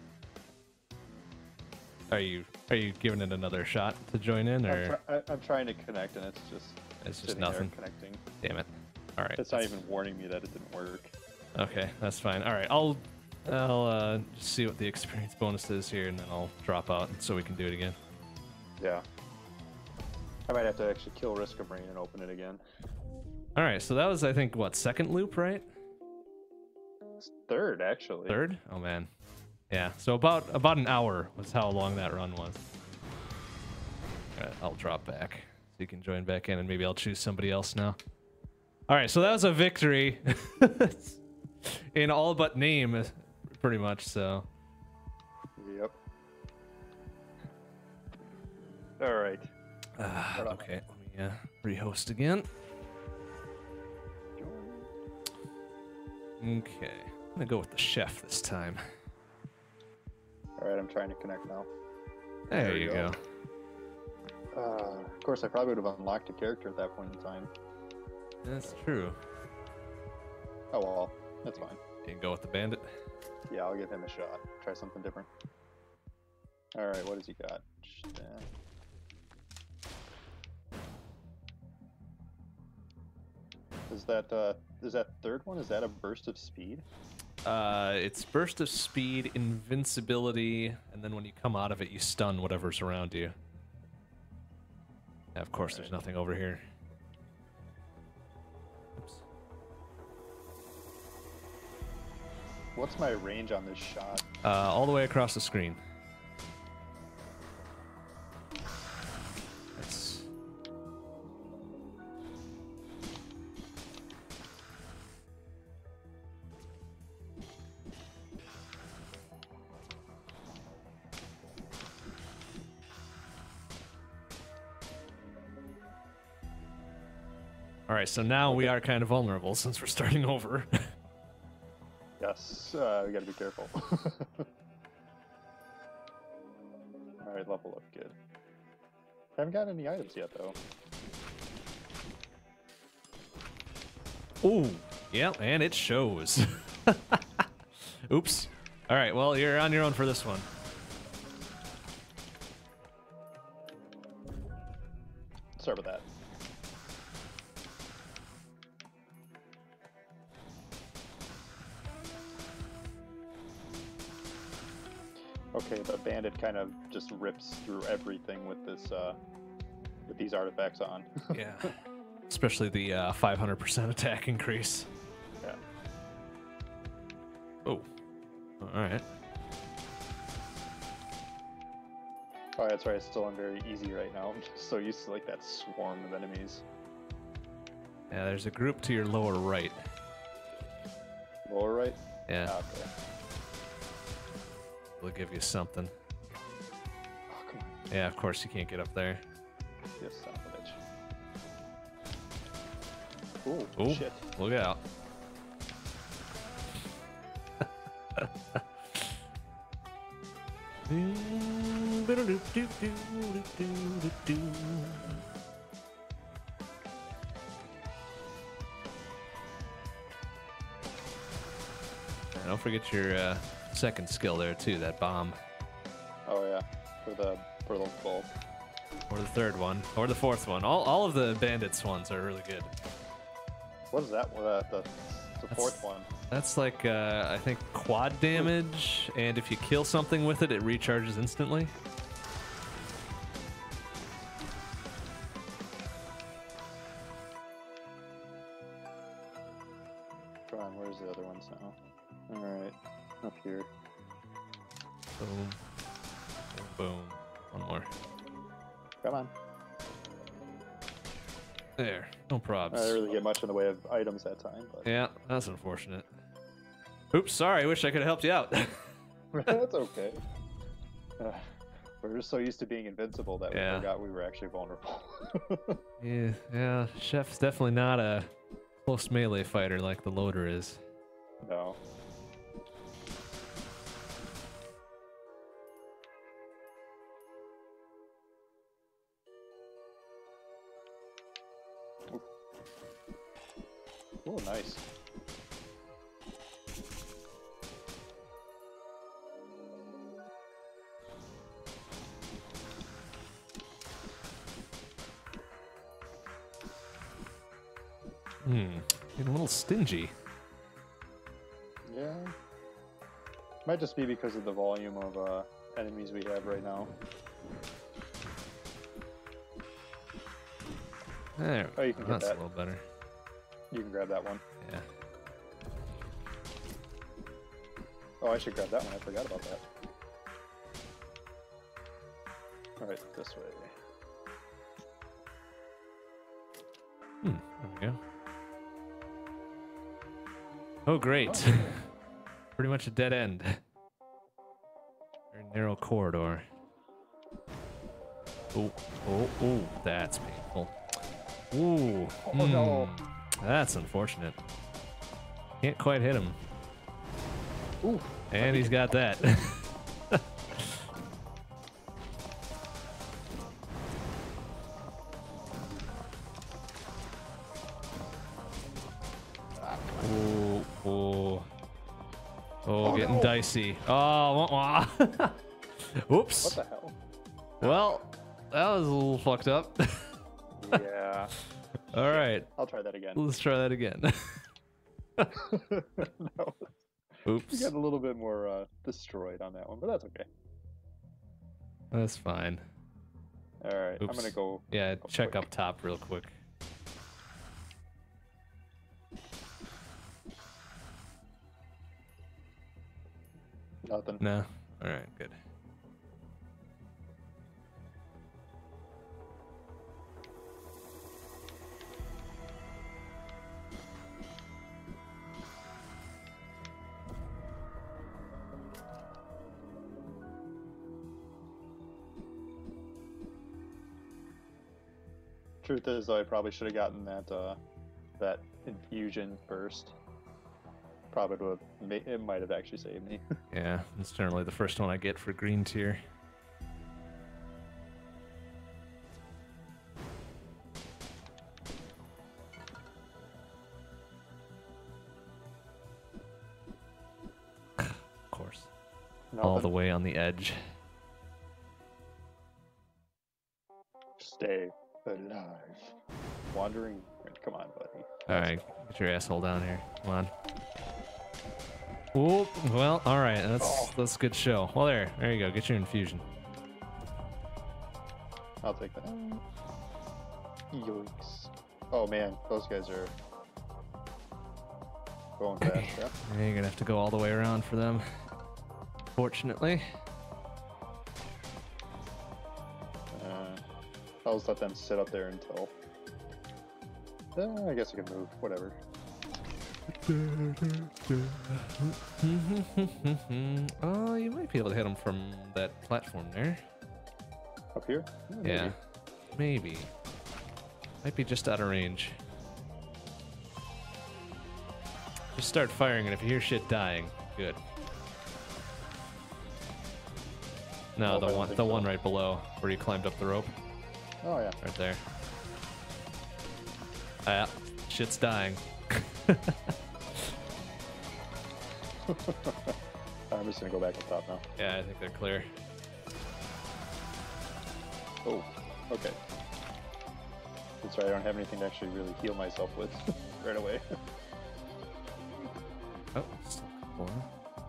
Are you giving it another shot to join in, or I'm trying to connect, and it's just just nothing? Connecting. Damn it! All right. It's not even warning me that it didn't work. Okay, that's fine. All right, I'll just see what the experience bonus is here, and then I'll drop out so we can do it again. Yeah. I might have to actually kill Risk of Rain and open it again. All right, so that was, I think, what, second loop, right? It's third, actually. Third? Oh man. Yeah. So about an hour was how long that run was. All right, I'll drop back so you can join back in, and maybe I'll choose somebody else now. All right, so that was a victory in all but name, pretty much. So. Yep. All right. Okay, let me rehost again. Okay, I'm gonna go with the chef this time. All right, I'm trying to connect now. There you go. Of course, I probably would have unlocked a character at that point in time. That's true. Oh well, that's fine. You can go with the bandit. Yeah, I'll give him a shot. Try something different. All right, what has he got? Is that third one? Is that a burst of speed? It's burst of speed, invincibility, and then when you come out of it, you stun whatever's around you. Yeah, of course, there's nothing over here. Oops. What's my range on this shot? All the way across the screen. That's... All right, so now we are kind of vulnerable since we're starting over. Yes, we gotta be careful. Alright, level up, good. Haven't got any items yet, though. Ooh, yeah, and it shows. Oops. All right, well, you're on your own for this one. Start with that. Okay, the bandit kind of just rips through everything with this, with these artifacts on. Yeah. Especially the 500% attack increase. Yeah. Oh. All right. Oh, that's right. It's still on very easy right now. I'm just so used to like that swarm of enemies. Yeah, there's a group to your lower right. Lower right? Yeah. Ah, okay. We'll give you something. Oh, come on. Yeah, of course you can't get up there. Yes, son of a bitch. Ooh, Ooh, shit. look out. Don't forget your second skill there too, that bomb. Oh yeah, for the bulk. Or the third one, or the fourth one. All of the bandits ones are really good. What is that? The fourth one. That's like I think quad damage, and if you kill something with it, it recharges instantly. Come on, where's the other ones now? All right, up here. Boom. Boom. One more. Come on. There. No probs. I didn't really get much in the way of items that time, but Yeah, that's unfortunate. Oops, sorry. I wish I could have helped you out. That's okay. We're just so used to being invincible that we Yeah. forgot we were actually vulnerable. Yeah, Chef's definitely not a close melee fighter like the loader is. No. Oh, nice. Getting a little stingy. Yeah. Might just be because of the volume of enemies we have right now. There. Oh, you can get That's that. a little better. You can grab that one. Yeah. Oh, I should grab that one. I forgot about that. Alright, this way. There we go. Oh, great. Oh. Pretty much a dead end. Very narrow corridor. Oh, that's painful. Ooh. Oh, no. That's unfortunate. Can't quite hit him. Ooh. And he's got that. Oh, getting no. dicey. Oh, wah, wah. Oops. What the hell? Well, that was a little fucked up. Yeah. All right, I'll try that again. let's try that again. No. You Oops. got a little bit more destroyed on that one, but that's okay. That's fine. Alright, I'm Oops. gonna go. Yeah, go check quick. up top real quick. Nothing. No? All right, good. Truth is, though, I probably should have gotten that that infusion first. Probably would have. It might have actually saved me. Yeah, it's generally the first one I get for green tier. Of course. All the Nothing. way on the edge. Stay alive. Wandering. Come on, buddy. All right, get your asshole down here. Come on. Oh, well, all right. That's a good show. Well, there you go. Get your infusion. I'll take that. Yoinks. Oh man, those guys are going fast. Yeah. Yeah, you're gonna have to go all the way around for them. Fortunately. I'll just let them sit up there until. I guess I can move. Whatever. Oh, you might be able to hit them from that platform there. Up here? Yeah, maybe. Might be just out of range. Just start firing, and if you hear shit dying, good. No, Nope, I the don't one, think the so. one right below where you climbed up the rope, Oh yeah. right there. Ah, shit's dying. I'm just gonna go back up top now. Yeah, I think they're clear. Oh, okay. That's right, I don't have anything to actually really heal myself with right away. Oh, still a couple.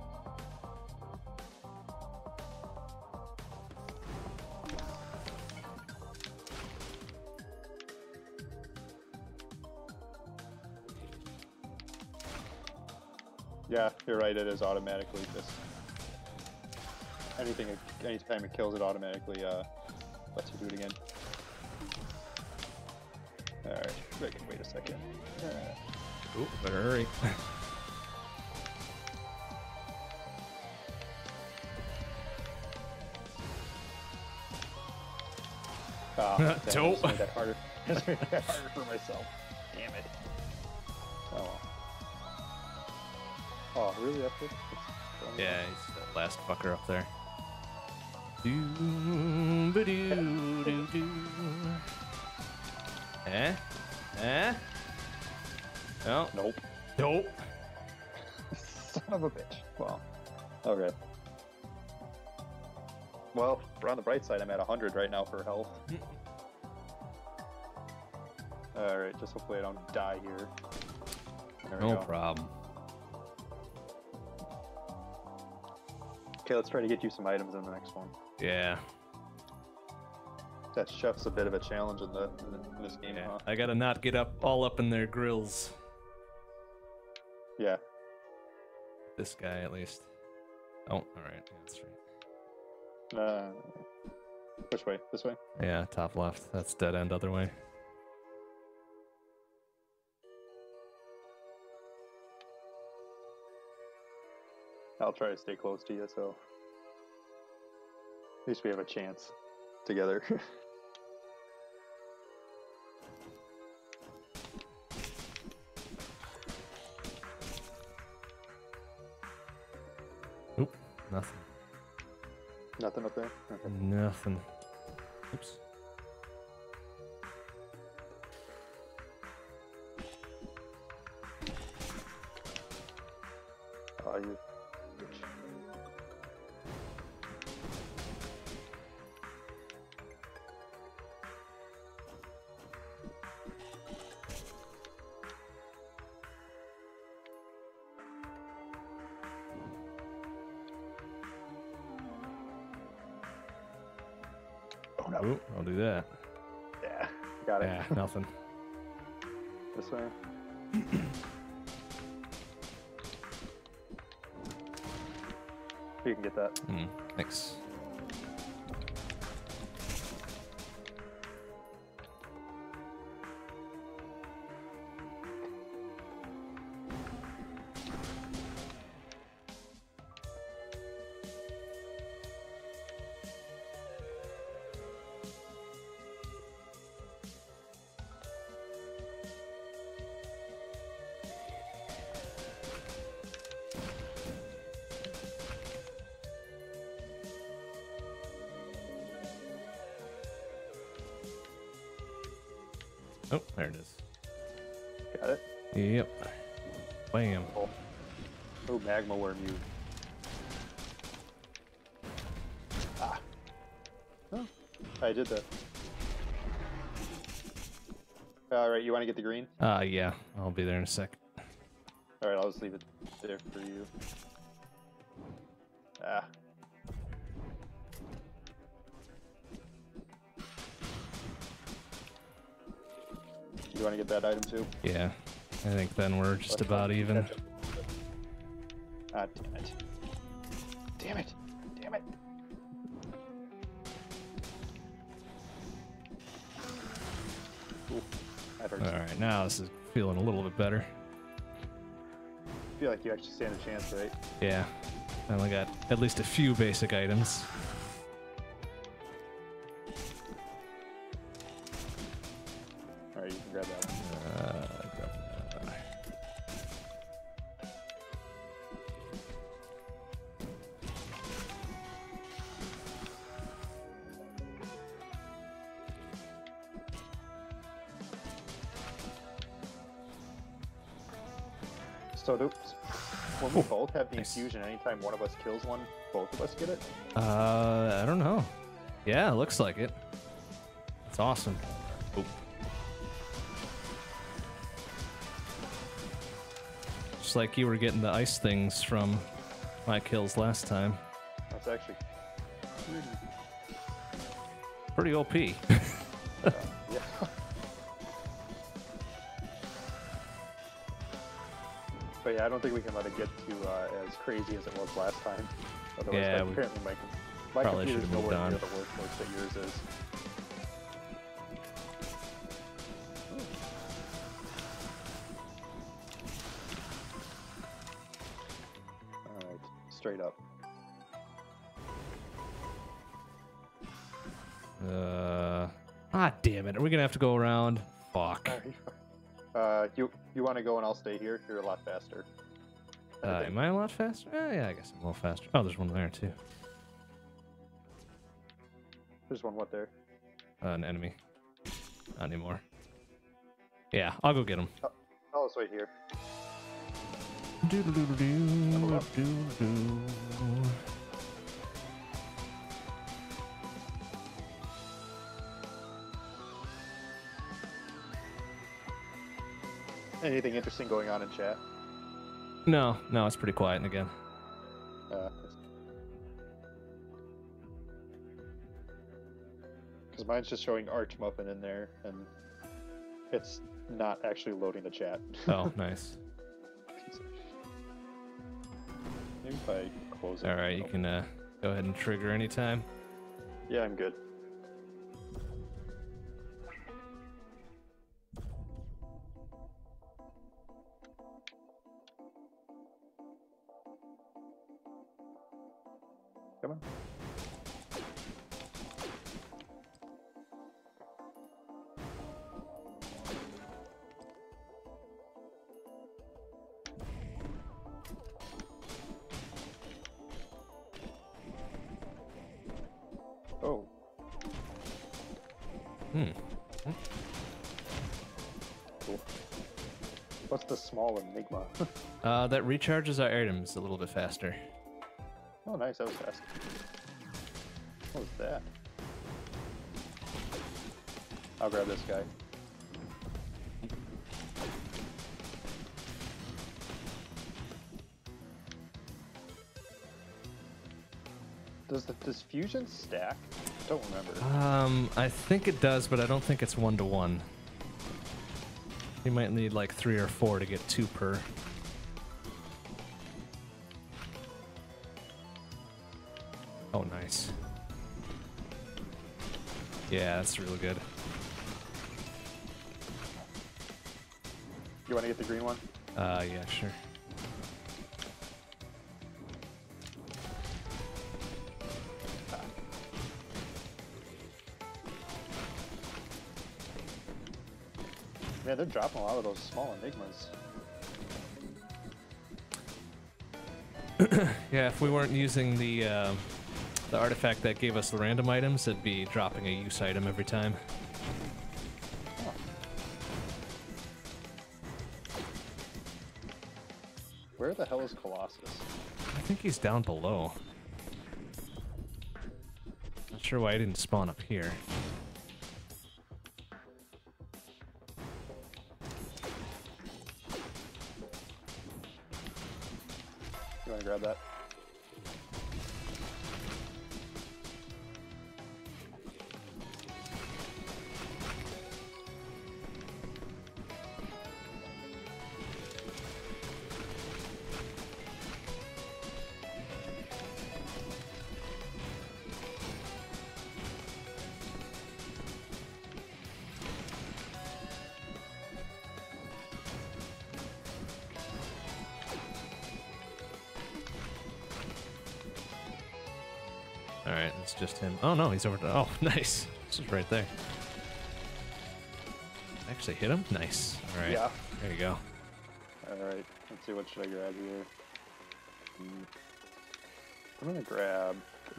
Yeah, you're right, it is automatically just anytime it kills it automatically lets you do it again. Alright, wait a second. Ooh, better hurry. Dope. Just made that harder. Just made that harder for myself. Damn it. Oh well. Oh, really up there? Yeah, he's the last fucker up there. Do ba do do do. Eh? Eh? Oh. Nope. Nope. Son of a bitch. Well. Okay. Well, we're on the bright side. I'm at 100 right now for health. Alright, just hopefully I don't die here. There we No go. problem. Okay, let's try to get you some items in the next one. Yeah. That chef's a bit of a challenge in this game, Yeah. huh? I gotta not get all up in their grills. Yeah. This guy, at least. Oh, alright. Yeah, that's right. Which way? This way? Yeah, top left. That's dead end other way. I'll try to stay close to you, so at least we have a chance together. Oop, nothing. Nothing up there? Okay. Nothing. Oops. Oh, you. Oh no. Ooh, I'll do that. Yeah, got it. Yeah, nothing. This way. You can get that. Thanks. Oh, there it is. Got it. Yep. Bam. Oh, magma worm you. Ah. Oh, I did that. Alright, you want to get the green? Yeah. I'll be there in a sec. Alright, I'll just leave it there for you. Ah. You want to get that item too? Yeah. I think then we're just about even. Ah, damn it. Damn it. Damn it. Ooh, that hurts. Alright, now this is feeling a little bit better. I feel like you actually stand a chance, right? Yeah. I only got at least a few basic items. Alright, you can grab that one. So when we both have the infusion, anytime one of us kills one, both of us get it? I don't know. Yeah, looks like it. It's awesome. Oop. Just like you were getting the ice things from my kills last time. That's actually Pretty OP. yeah. But yeah, I don't think we can let it get to as crazy as it was last time. Otherwise, Yeah, like, apparently my probably computer's should've moved nowhere on. near the workhorse that yours is. Alright, straight up. Ah, damn it. Are we gonna have to go around? Fuck. You want to go and I'll stay here? You're a lot faster. Am I a lot faster? Yeah, I guess I'm a little faster. Oh, there's one there too. There's one what there? An enemy. Not anymore. Yeah, I'll go get him. Oh, it's right here. Anything interesting going on in chat? No, it's pretty quiet again. Because mine's just showing Arch Muffin in there, and it's not actually loading the chat. Oh, nice. Maybe if I close it. All right, you can go ahead and trigger anytime. Yeah, I'm good. Come on. Oh. Cool. What's the small enigma? That recharges our items a little bit faster. Oh, nice. That was fast. What was that? I'll grab this guy. Does fusion stack? Don't remember. I think it does, but I don't think it's 1-to-1. You might need like 3 or 4 to get 2 per. Oh, nice. Yeah, that's really good. You want to get the green one? Yeah, sure. Man, they're dropping a lot of those small enigmas. Yeah, if we weren't using the artifact that gave us the random items, it'd be dropping a use item every time. Oh. Where the hell is Colossus? I think he's down below. Not sure why he didn't spawn up here. You want to grab that? Alright, it's just him. Oh no, he's over there. Oh, nice. This is right there. Actually hit him? Nice. Alright. Yeah. There you go. Alright, let's see, what should I grab here? I'm gonna grab...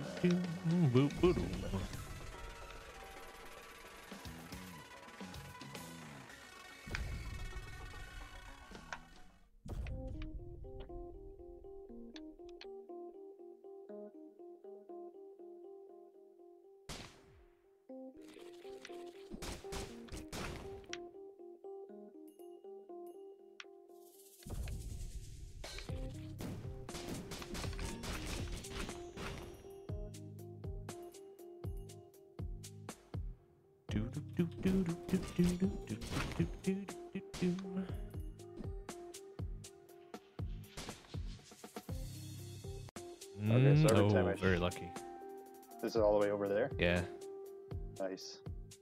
Okay, so every time I... very lucky. This is all the way over there? Yeah. Nice.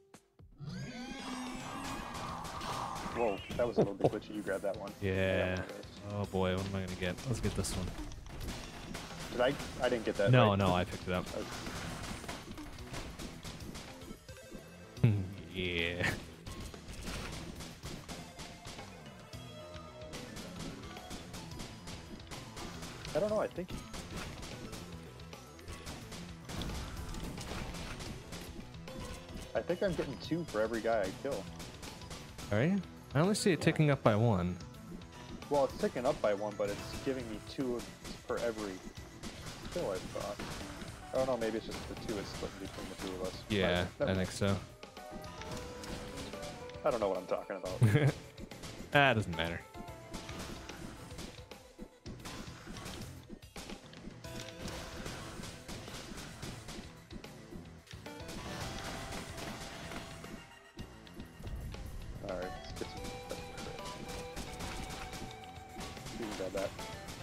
Whoa, that was a little bit glitchy. You grabbed that one. Yeah. Oh boy, what am I gonna get? Let's get this one. Did I didn't get that. No, right? no, I picked it up. Yeah. I don't know. I think. I think I'm getting 2 for every guy I kill. Are you? I only see it ticking up by 1. Well, it's ticking up by 1, but it's giving me 2 for every kill, I thought. I don't know, maybe it's just the 2 is split between the 2 of us. Yeah, I think so. I don't know what I'm talking about. Ah, it doesn't matter. Alright, let's get some. You can grab that.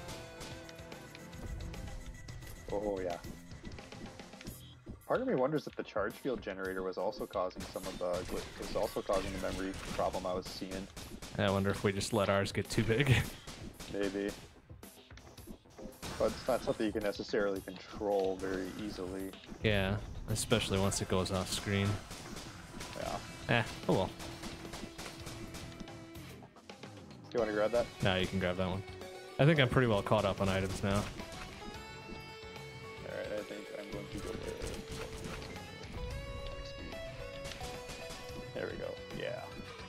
Oh, yeah. Part of me wonders if the charge field generator was also causing some of the was also causing the memory problem I was seeing. I wonder if we just let ours get too big. Maybe. But it's not something you can necessarily control very easily. Yeah, especially once it goes off screen. Yeah. Oh well. You want to grab that? Now you can grab that one. I think I'm pretty well caught up on items now. Alright, I think I'm going to go with XP. There we go. Yeah.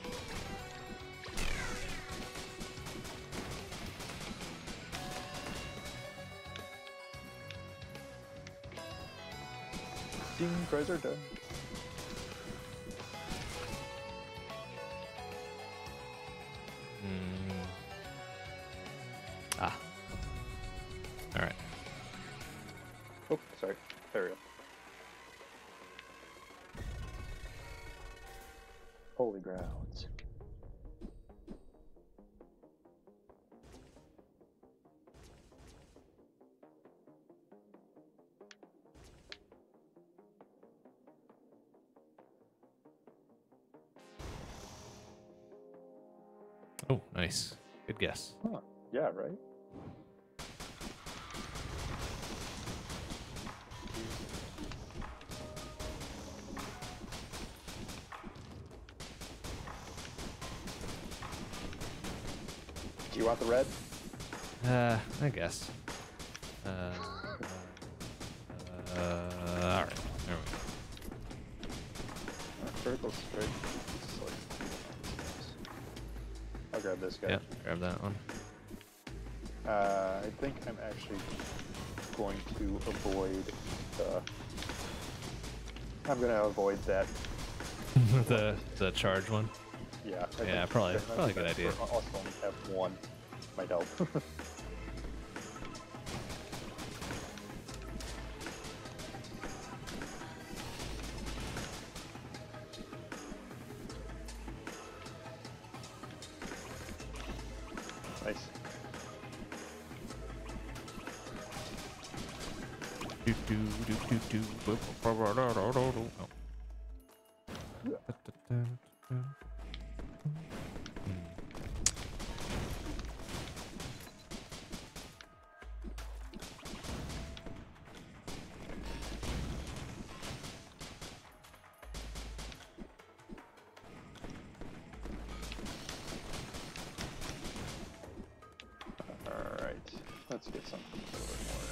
Ding, cries are done. Ah. All right. Oh, sorry. There we go. Holy grounds. Oh, nice. Good guess. Huh. Yeah, right? Do you want the red? I guess. All right. There we go. Critical strike. I'll grab this guy. Yeah, grab that one. I think I'm actually going to avoid the. I'm gonna avoid that. the charge one. Yeah. Yeah, probably a good idea. I'll also only have 1. Might help. Nice. Alright, let's get something a little bit more.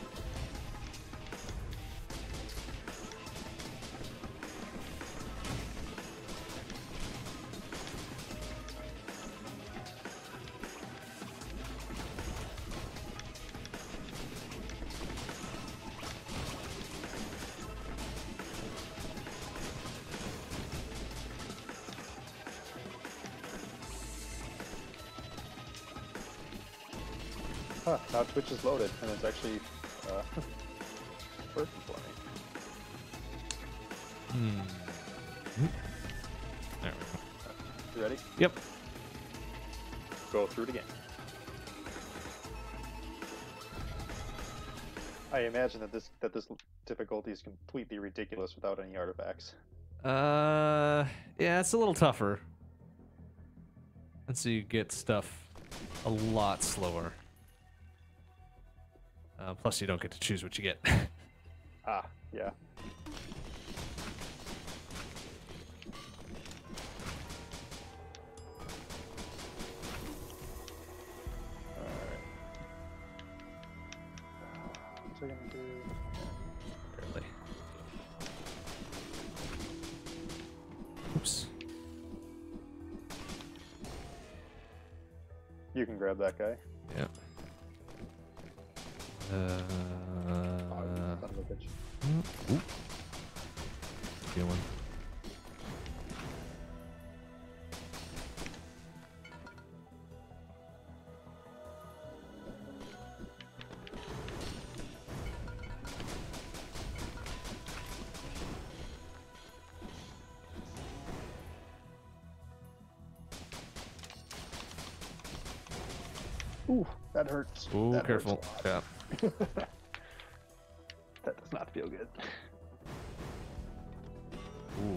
Huh, now Twitch is loaded, and it's actually working for me. There we go. You ready? Yep. Go through it again. I imagine that this difficulty is completely ridiculous without any artifacts. Yeah, it's a little tougher. And so you get stuff a lot slower. Plus, you don't get to choose what you get. Ah, yeah. it gonna do? Barely. Oops. You can grab that guy. Yeah. Son of a bitch. Ooh. Good one. Ooh, that hurts. Ooh, That hurts a careful. lot. Yeah. That does not feel good. Ooh.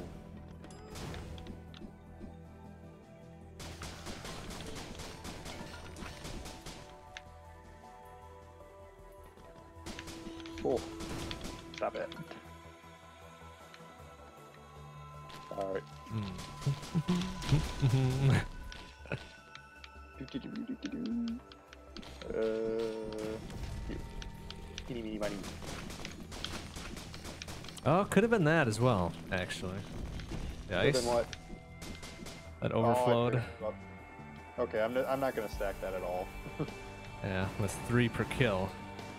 Oh, stop it. Alright. You. Eeny, meeny, miny. Oh, could have been that as well, actually. The So ice then what? that Oh, I overflowed. forgot about- Okay, I'm not gonna stack that at all. Yeah, with 3 per kill.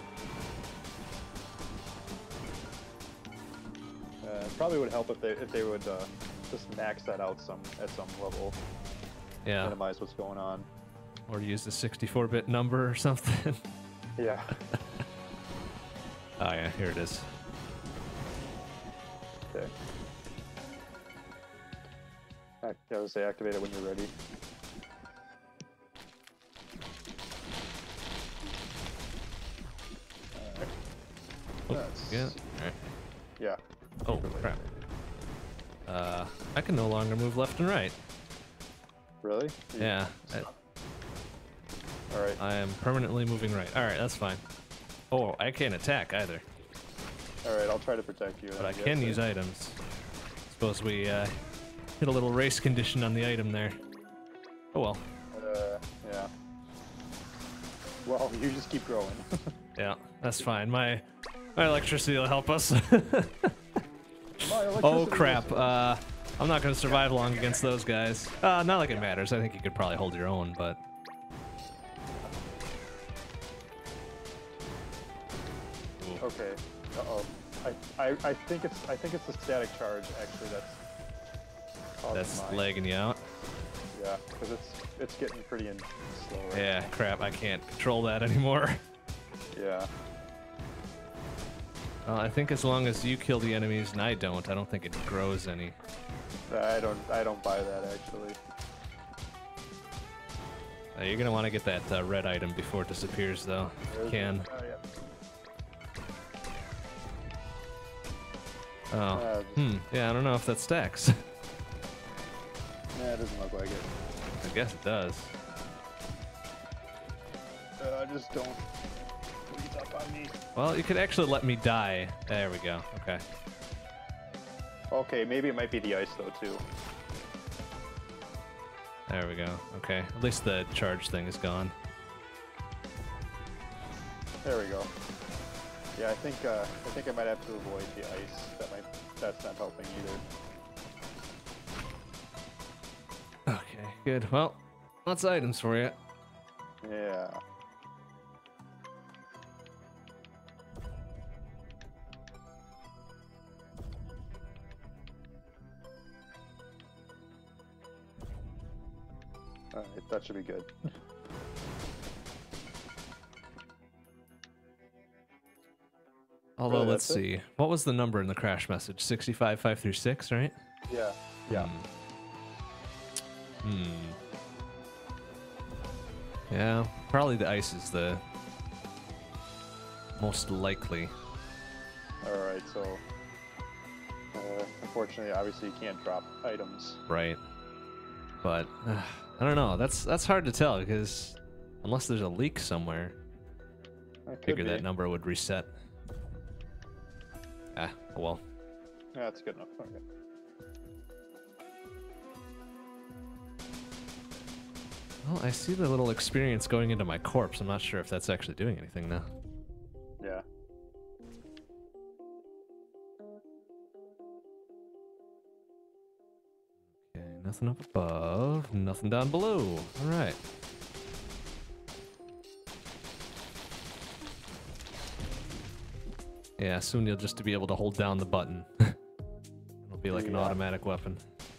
Probably would help if they would just max that out at some level, Yeah. minimize what's going on. Or use the 64-bit number or something. Yeah. Oh yeah, here it is. Okay. I would say activate it when you're ready. Alright. Oh, yeah. Alright. Yeah. Oh, crap. I can no longer move left and right. Really? Yeah. Alright. I am permanently moving right. Alright, that's fine. Oh, I can't attack either. Alright, I'll try to protect you. But I can use items. Suppose we hit a little race condition on the item there. Oh well. Yeah. Well, you just keep growing. Yeah, that's fine. My electricity will help us. My Oh electricity crap. is- I'm not gonna survive long against those guys. Not like it matters. I think you could probably hold your own, but Okay. Uh-oh. I think it's the static charge actually causing that's mine. lagging you out. Yeah, because it's getting pretty slow. Right Yeah, crap. I can't control that anymore. now. Yeah. I think as long as you kill the enemies and I don't think it grows any. I don't buy that actually. You're gonna want to get that red item before it disappears, though. If you can. Oh yeah. Oh. Yeah, I don't know if that stacks. Nah, it doesn't look like it. I guess it does. Just don't freeze up on me. Well, you could actually let me die. There we go. Okay. Okay, maybe it might be the ice though too. There we go. Okay. At least the charge thing is gone. There we go. Yeah, I think I might have to avoid the ice. That's not helping either. Okay, good. Well, lots of items for you. Yeah. Alright, that should be good. Although, Really, let's that's it? see. What was the number in the crash message? 65, 5 through 6, right? Yeah. Yeah. Yeah, probably the ice is the most likely. Alright, so unfortunately, obviously you can't drop items. Right. But I don't know. That's hard to tell because unless there's a leak somewhere, That I could figure be. that number would reset. Ah, well. Yeah, that's good enough. Okay. Well, I see the little experience going into my corpse. I'm not sure if that's actually doing anything now. Yeah. Nothing up above, nothing down below. All right. Yeah, soon you'll just be able to hold down the button. It'll be like an automatic weapon.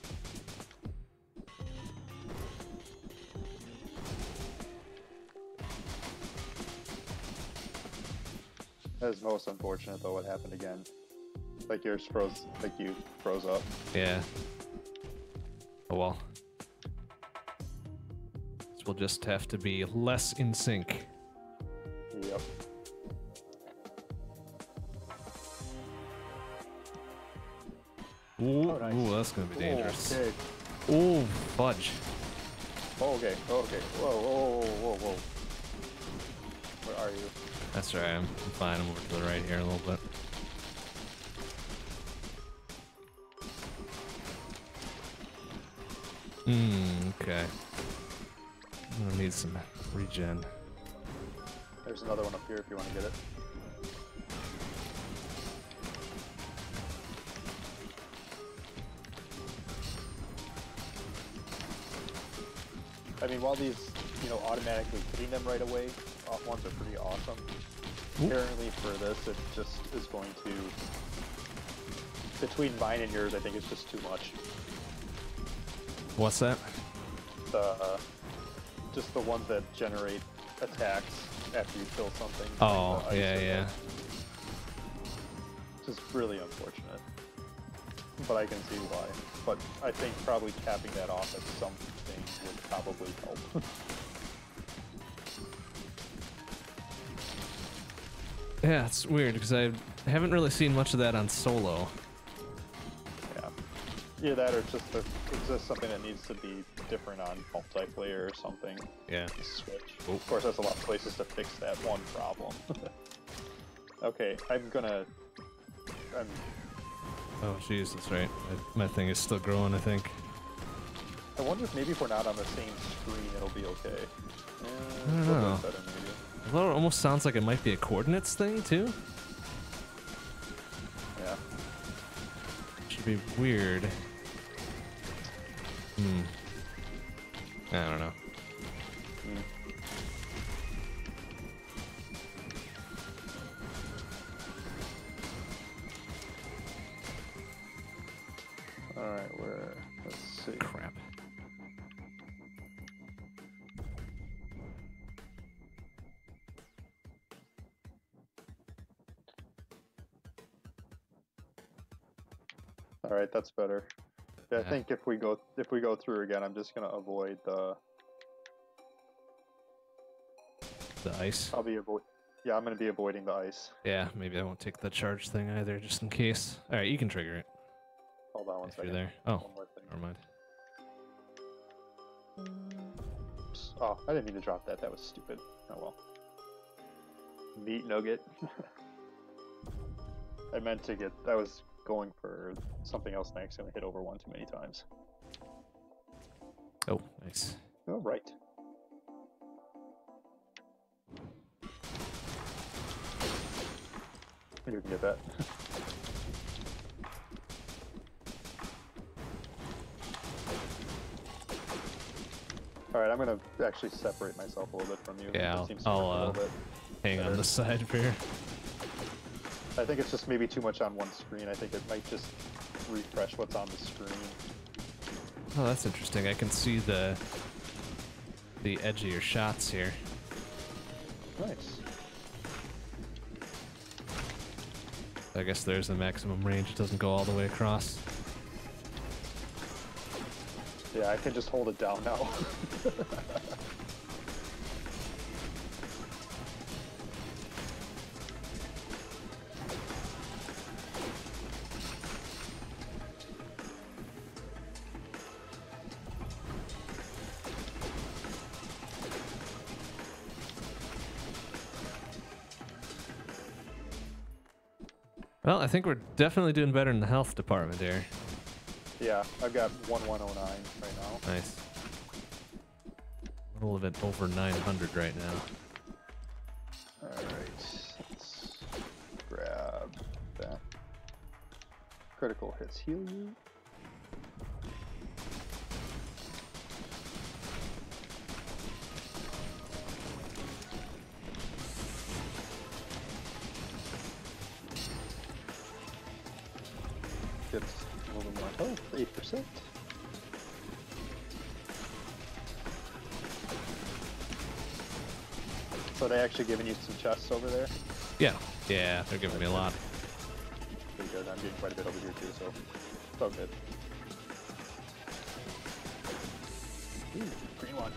That is most unfortunate though. What happened again? Like yours froze. Like you froze up. Yeah. Oh well. So we'll just have to be less in sync. Yep. Ooh, Oh, nice. ooh, that's gonna be dangerous. Okay. Ooh, fudge. Oh, okay. Oh, okay. Whoa, whoa, whoa, whoa, whoa. Where are you? That's right. I'm fine. I'm over to the right here a little bit. Okay. I'm gonna need some regen. There's another one up here if you want to get it. I mean, while these, you know, automatically hitting them right away, off ones are pretty awesome. Ooh. Apparently for this, it just is going to, between mine and yours, I think it's just too much. What's that? Just the ones that generate attacks after you kill something. Oh, like the ice yeah, or yeah. Just really unfortunate. But I can see why. But I think probably capping that off at something would probably help. Yeah, it's weird because I haven't really seen much of that on solo. Yeah. Either that or just it's just something that needs to be different on multiplayer or something. Yeah. Switch. Oh. Of course, there's a lot of places to fix that one problem. Okay, Oh, jeez, that's right. My thing is still growing, I think. I wonder if maybe if we're not on the same screen, it'll be okay. I don't know. Better, maybe. Although it almost sounds like it might be a coordinates thing, too. Yeah. Should be weird. I don't know. Alright, let's see. Crap. Alright, that's better. Yeah, Yeah. I think if we go through again, I'm just gonna avoid the ice. Yeah, I'm gonna be avoiding the ice. Yeah, maybe I won't take the charge thing either, just in case. Alright, you can trigger it. Hold on one If you're second. there. Oh, One more thing. never mind. Oops. Oh, I didn't mean to drop that. That was stupid. Oh well. Meat nugget. I meant to get. I was going for something else and I accidentally hit over one too many times. Oh, nice. Oh, right. You can get that. Alright, I'm gonna actually separate myself a little bit from you. Yeah, That seems to work a I'll little bit hang better. on the side here. I think it's just maybe too much on one screen. I think it might just refresh what's on the screen. Oh, that's interesting. I can see the edge of your shots here. Nice. I guess there's the maximum range. It doesn't go all the way across. Yeah, I can just hold it down now. Well, I think we're definitely doing better in the health department here. Yeah, I've got 1109 right now. Nice. A little bit over 900 right now. Alright, let's grab that. Critical hits heal you. gets a little more health, 8%. So they actually giving you some chests over there? Yeah, yeah, they're giving me a lot. Pretty good. I'm getting quite a bit over here too, so it's all good. Ooh, green one.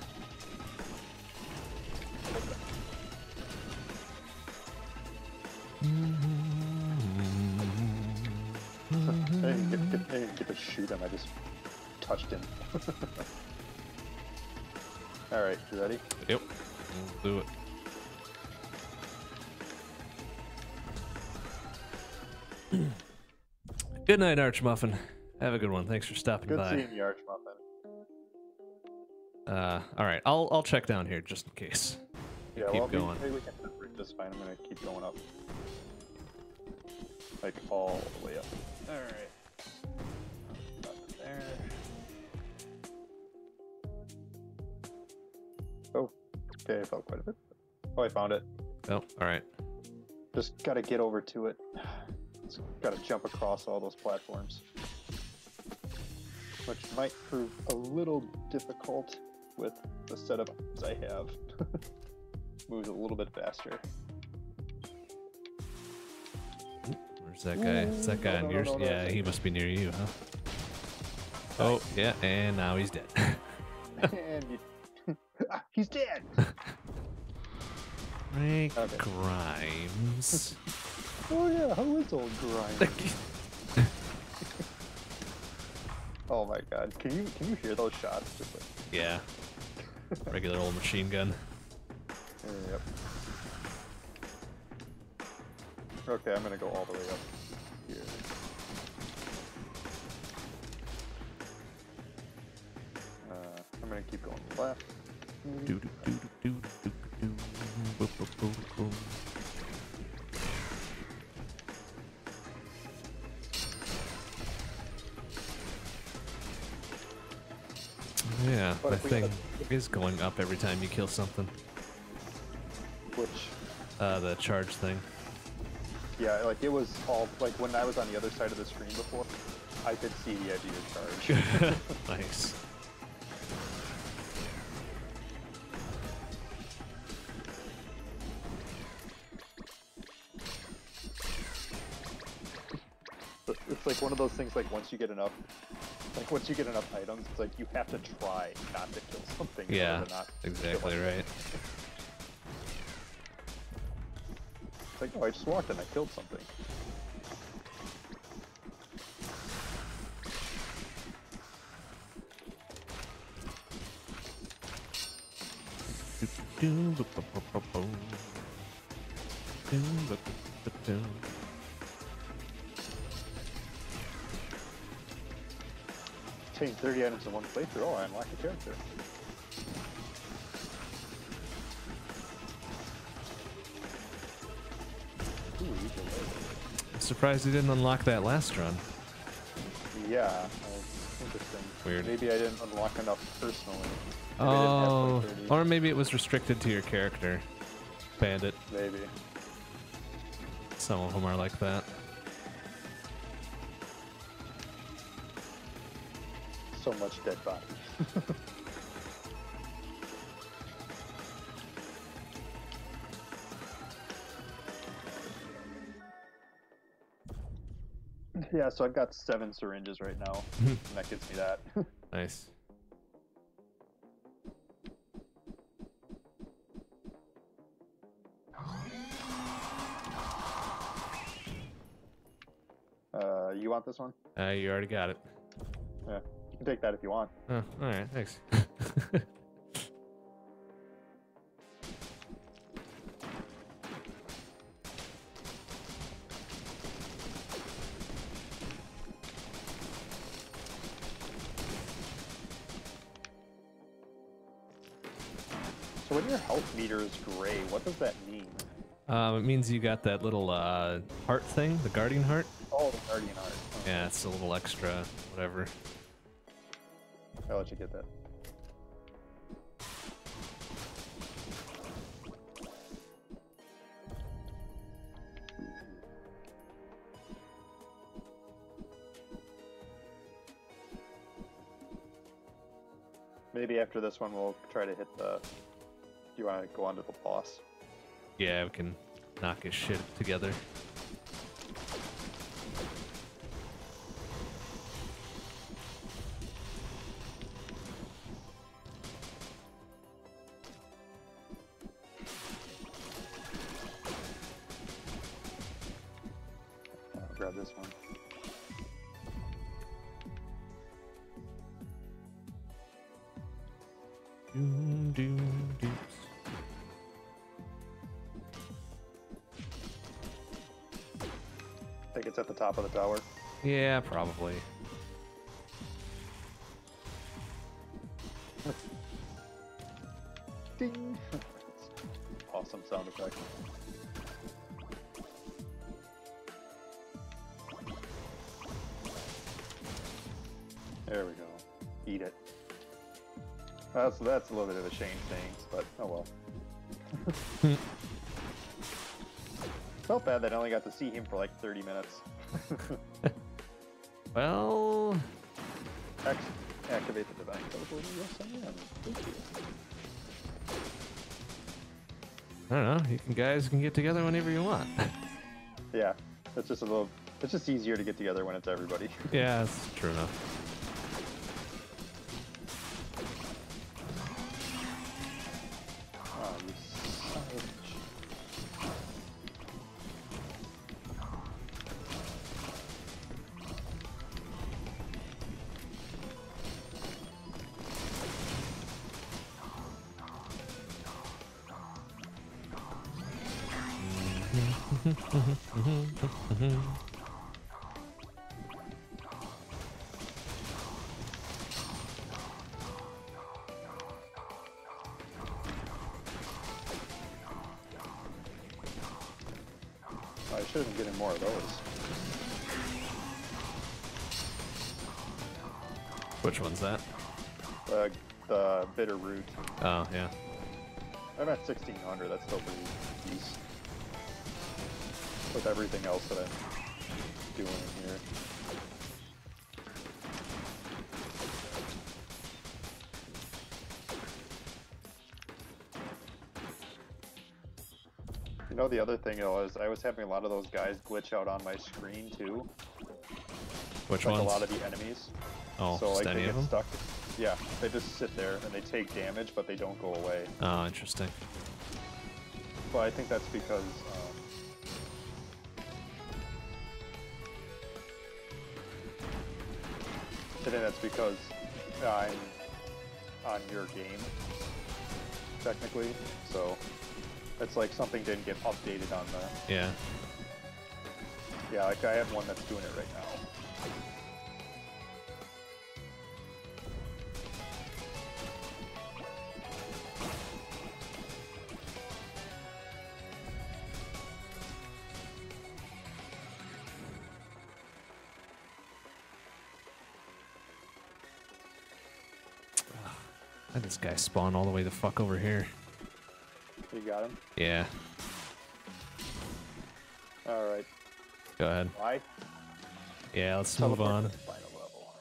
I didn't get to shoot him, I just touched him. Alright, you ready? Yep, we'll do it. Good night, Archmuffin. Have a good one. Thanks for stopping Good by. seeing you, Archmuffin. All right, I'll check down here just in case. Yeah, keep well, going. maybe we can separate just fine. I'm gonna keep going up, like all the way up. All right. Nothing there. Oh, okay. I felt quite a bit. Oh, I found it. Oh, all right. Just gotta get over to it. Just gotta jump across all those platforms, which might prove a little difficult with the setup I have. Moves a little bit faster. Where's that guy? Is that guy on yours? Yeah, he must be near you, huh? Oh, yeah, and now he's dead. And he's dead! Frank Okay. Grimes. Oh yeah, how is old Grimes? Oh my god, can you hear those shots? Just like... Yeah. Regular old machine gun. Yep. Okay, I'm gonna go all the way up here. I'm gonna keep going left. Do, do, do, do, do, do, do. Boop, boop, boop, boop. Yeah, But my if we thing had is going up every time you kill something. Which, The charge thing. yeah, like it was all, like when I was on the other side of the screen before, I could see the edge of your charge. Nice. It's like one of those things, like once you get enough items, it's like you have to try not to kill something. in Yeah, order to not exactly kill it. right. It's like, oh, I just walked and I killed something. Obtain 30 items in one playthrough. Oh, I unlocked a character. Ooh, you can live. I'm surprised you didn't unlock that last run. Yeah, that's interesting. Weird. Maybe I didn't unlock enough personally. Maybe I Oh, didn't have like 30. or maybe it was restricted to your character. Bandit. Maybe. Some of them are like that. So much dead body. Yeah, so I've got 7 syringes right now, and that gives me that. Nice. You want this one? You already got it. Yeah, you can take that if you want. Oh, alright, thanks. So when your health meter is gray, what does that mean? It means you got that little heart thing, the guardian heart. Oh, the Guardian Art. Oh, Yeah, it's a little extra, whatever. I'll let you get that. Maybe after this one, we'll try to hit the. Do you want to go on to the boss? Yeah, we can knock his shit together. I'll grab this one. Doom, doom, doops. I think it's at the top of the tower. Yeah, probably. Ding! Awesome sound effect. There we go. Eat it. That's a little bit of a shame thing, but oh well. Felt bad that I only got to see him for like 30 minutes. Well, Activate the divine teleport. Yes, I am. Thank you. I don't know. You can guys can get together whenever you want. Yeah, it's just a little. It's just easier to get together when it's everybody. Yeah, that's true enough. Oh, you son of a bitch. I should have been getting more of those. Which one's that? The bitter root. Oh, yeah. I'm at 1600. That's still pretty decent with everything else that I'm doing in here. You know, the other thing was I was having a lot of those guys glitch out on my screen too. Which like ones? a lot of the enemies. Oh, so like any they of get them? stuck. Yeah, they just sit there and they take damage, but they don't go away. Oh, interesting. Well, I think that's because I'm on your game, technically. So it's like something didn't get updated on the. Yeah. Yeah, like I have one that's doing it right now. Let this guy spawn all the way the fuck over here. You got him? Yeah. Alright. Go ahead. Why? Yeah, let's move Teleport on. to the final level.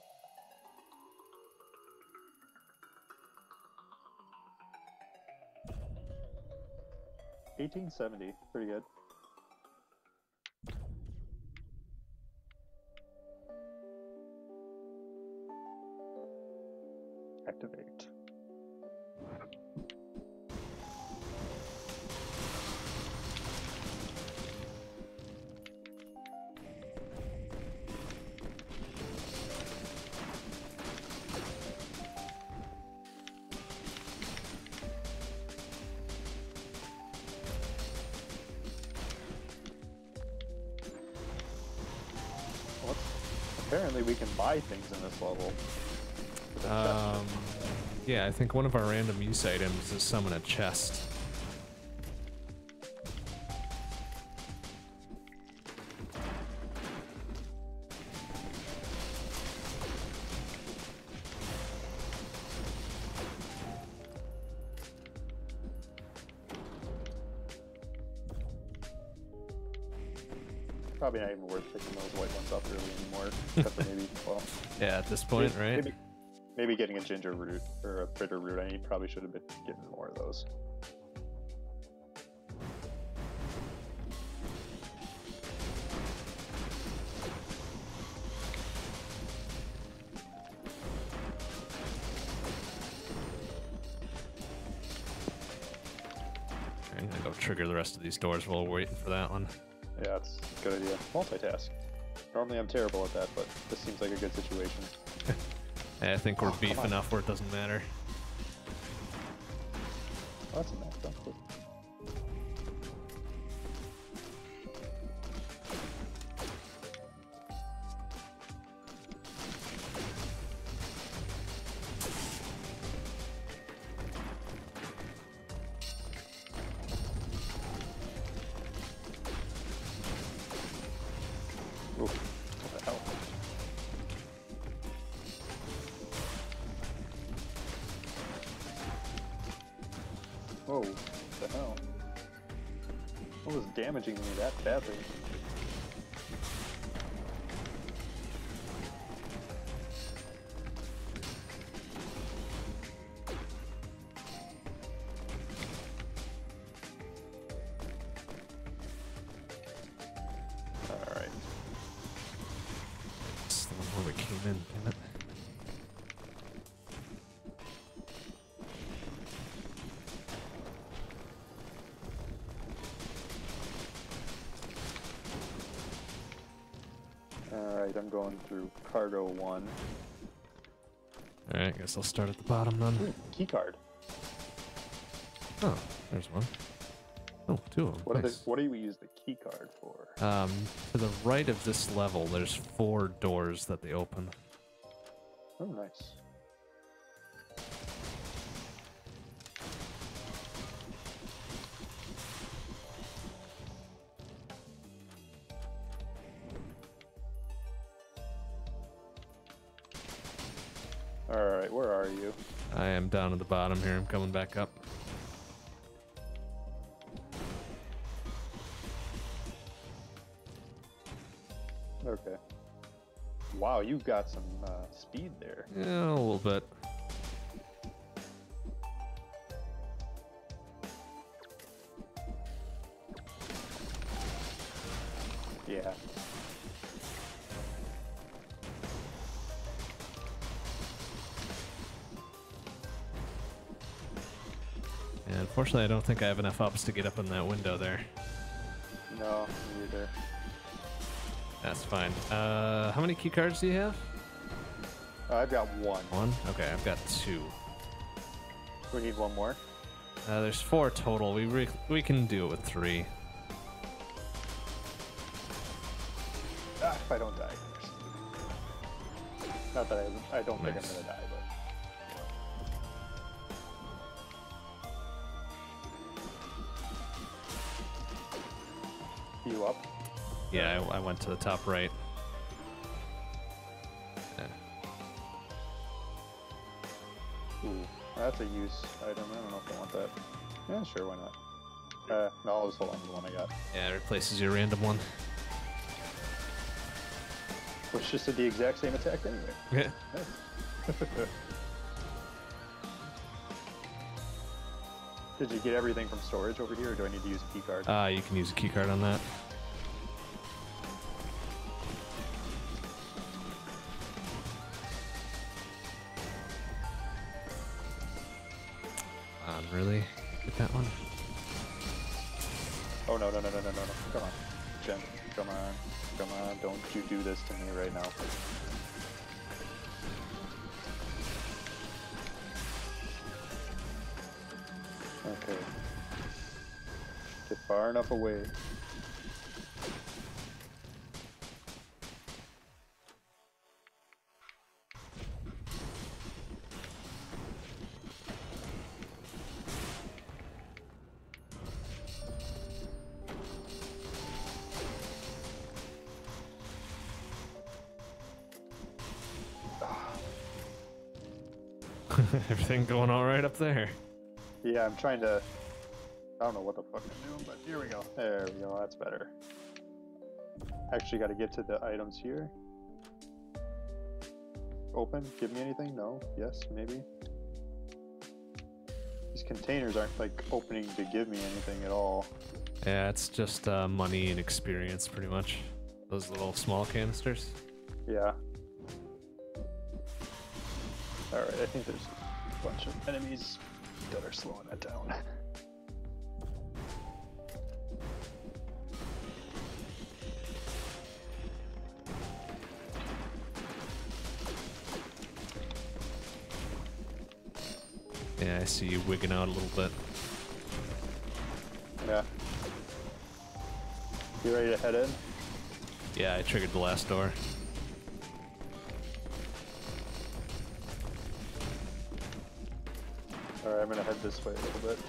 $18.70. Pretty good. Activate. Well, apparently we can buy things in this level. With a chest. Yeah, I think one of our random use items is summon a chest. Probably not even worth picking those white ones up really anymore. Except for maybe, well, Yeah, at this point, right? Maybe getting a ginger root or a bitter root. I probably should have been getting more of those. I'm gonna go trigger the rest of these doors while we're waiting for that one. Yeah, that's a good idea. Multitask. Normally I'm terrible at that, but this seems like a good situation. I think we're beef enough where it doesn't matter. Oh, that's a map. Don't click. Ooh, what the hell? Whoa, what the hell? What was damaging me that badly? Alright. It's the one where we came in, damn it. Alright, I'm going through cargo 1. Alright, guess I'll start at the bottom then. Ooh, key card. Oh, there's one. Oh, two of them. What, Nice. what do we use the key card for? To the right of this level, there's 4 doors that they open. Oh, nice. Alright, where are you? I am down at the bottom here. I'm coming back up. Okay. Wow, you got some speed there. Yeah, a little bit. Yeah. Yeah, unfortunately, I don't think I have enough ups to get up in that window there. No, me either. That's fine. How many key cards do you have? I've got 1. 1? Okay, I've got 2. We need 1 more. There's 4 total. We can do it with 3. Ah, if I don't die first. Not that I don't think I'm Nice. gonna die, but. You up? Yeah, I went to the top right. Yeah. Ooh, that's a use item. I don't know if I want that. Yeah, sure, why not? No, I'll just hold on to the one I got. Yeah, it replaces your random one. Which just did the exact same attack anyway. Yeah. Nice. Did you get everything from storage over here, or do I need to use a key card? You can use a key card on that. Really? Get that one? Oh, no. Come on. Jen, come on. Come on. Don't you do this to me right now. Okay. Get far enough away. Everything going all right up there? Yeah, I'm trying to... I don't know what the fuck I'm doing, but here we go. There we go, that's better. Actually got to get to the items here. open? Give me anything? No? Yes? Maybe? These containers aren't like opening to give me anything at all. Yeah, it's just money and experience, pretty much. Those little small canisters. Yeah. Alright, I think there's a bunch of enemies that are slowing that down. Yeah, I see you wigging out a little bit. Yeah. You ready to head in? Yeah, I triggered the last door. Alright, I'm gonna head this way a little bit.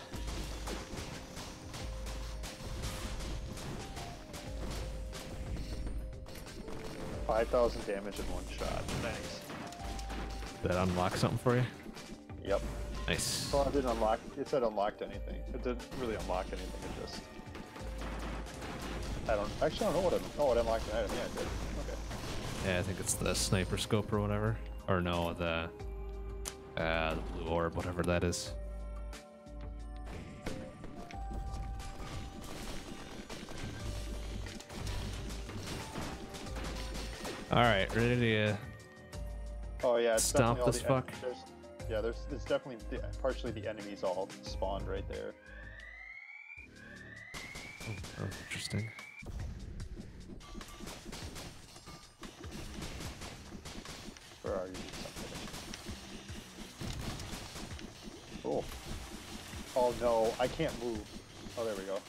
$5,000 damage in one shot. Nice. Did that unlock something for you? Yep. Nice. Well, it didn't unlock. It said unlocked anything. It didn't really unlock anything. It just. I don't know what it. Oh, it unlocked an item. Yeah, it did. Okay. Yeah, I think it's the sniper scope or whatever. Or no, the blue orb, whatever that is. All right, ready to Oh yeah, it's stomp definitely all this the fuck. It's definitely partially the enemies all spawned right there. Oh, interesting. Where are you? Oh. Oh no, I can't move. Oh, there we go.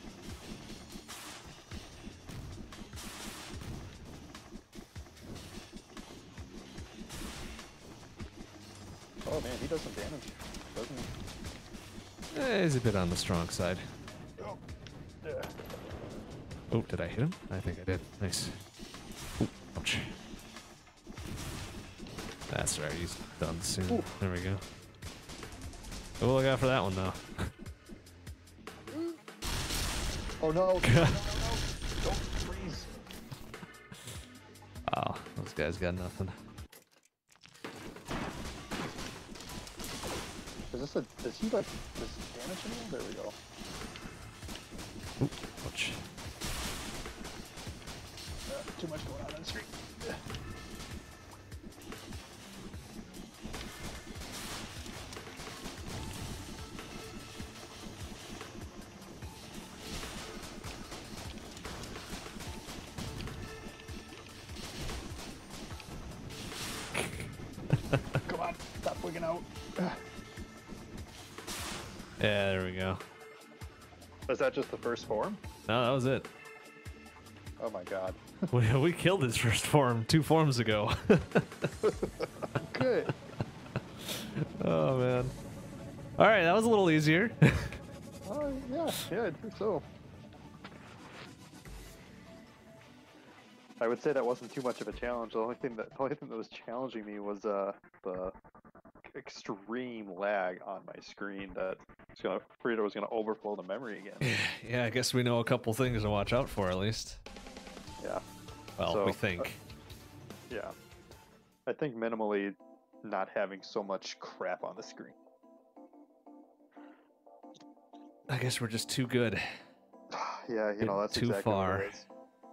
Oh man, he does some damage, doesn't he? He's a bit on the strong side. Oh, yeah. Oh, did I hit him? I think I did. Nice. Ooh, ouch. That's right, he's done soon. Ooh. There we go. Oh, look out for that one, though. Oh no! No, no, no! Don't freeze! Oh, those guys got nothing. Is he like, does he damage anyone? There we go. Ooh, ouch. Too much going on the street. Come on, stop wigging out. Yeah, there we go. Was that just the first form? No, that was it. Oh my god. We killed his first form 2 forms ago. Good. Oh, man. All right, that was a little easier. Oh yeah, I think so. I would say that wasn't too much of a challenge. The only thing that was challenging me was the extreme lag on my screen that was afraid it was gonna overflow the memory again. Yeah, I guess we know a couple things to watch out for at least. Yeah. Well, So, we think. Yeah. I think minimally not having so much crap on the screen. I guess we're just too good. Yeah, that's Too exactly far. what it is.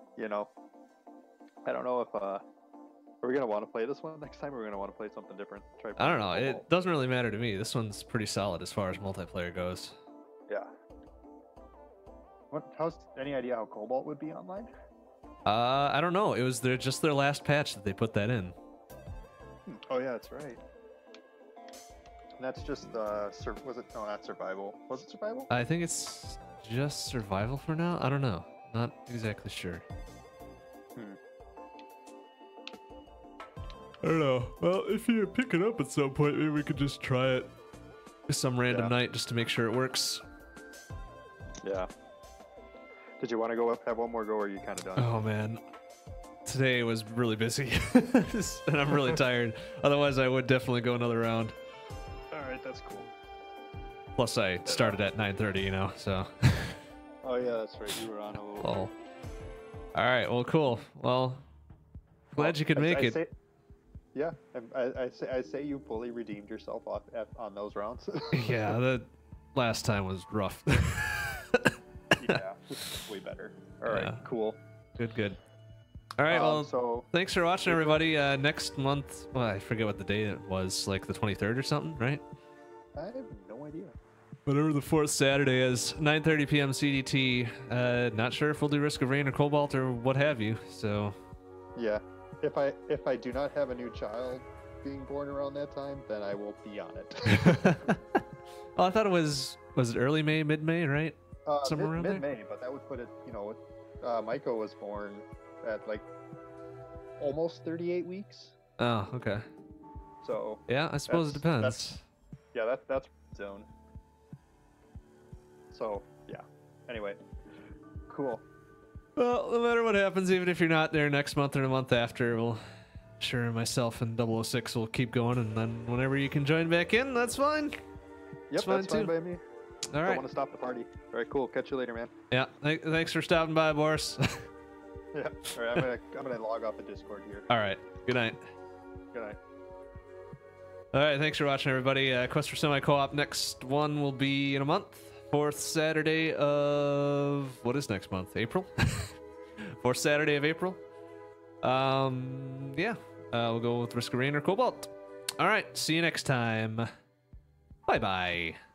I don't know if are we gonna want to play this one next time, or are we gonna want to play something different? Try I don't know. playing It doesn't really matter to me. This one's pretty solid as far as multiplayer goes. Yeah. How's any idea how Cobalt would be online? I don't know. It was just their last patch that they put that in. Oh yeah, that's right. And that's just was it? No, not survival. Was it survival? I think it's just survival for now. I don't know. Not exactly sure. I don't know. Well, if you pick it up at some point, maybe we could just try it some random night just to make sure it works. Yeah. Did you want to go up, have one more go, or are you kind of done? Oh man, today was really busy, and I'm really tired. Otherwise, I would definitely go another round. All right, that's cool. Plus, I started at 9:30, so. Oh yeah, that's right. You were on a little. Oh. All right. Well, cool. Well, glad you could make it. Yeah, I say you fully redeemed yourself off on those rounds. Yeah, the last time was rough. Yeah, this is way better. All right, Yeah. cool. Good. All right, well, so thanks for watching, everybody. Next month, well, I forget what the day it was, like the 23rd or something, right? I have no idea. Whatever the fourth Saturday is, 9:30 p.m. CDT. Not sure if we'll do Risk of Rain or Cobalt or what have you. So, Yeah, if I do not have a new child being born around that time, then I will be on it. well, I thought it was it early May, mid May, right? Somewhere around there. Mid-May, but that would put it. Maiko was born at like almost 38 weeks. Oh, okay. So yeah, I suppose it depends. That's zone. So yeah. Anyway, cool. Well, no matter what happens, even if you're not there next month or the month after, we'll sure myself and 006 will keep going, and then whenever you can join back in, that's fine. Yep, that's fine by me. All right. Don't want to stop the party. All right, cool. Catch you later, man. Yeah. Thanks for stopping by, Boris. Yeah. All right, I'm gonna log off the Discord here. All right. Good night. Good night. All right. Thanks for watching, everybody. Quest for Semi Co-op. Next one will be in a month. Fourth Saturday of what is next month? April. Fourth Saturday of April. Yeah. We'll go with Risk of Rain or Cobalt. All right. See you next time. Bye bye.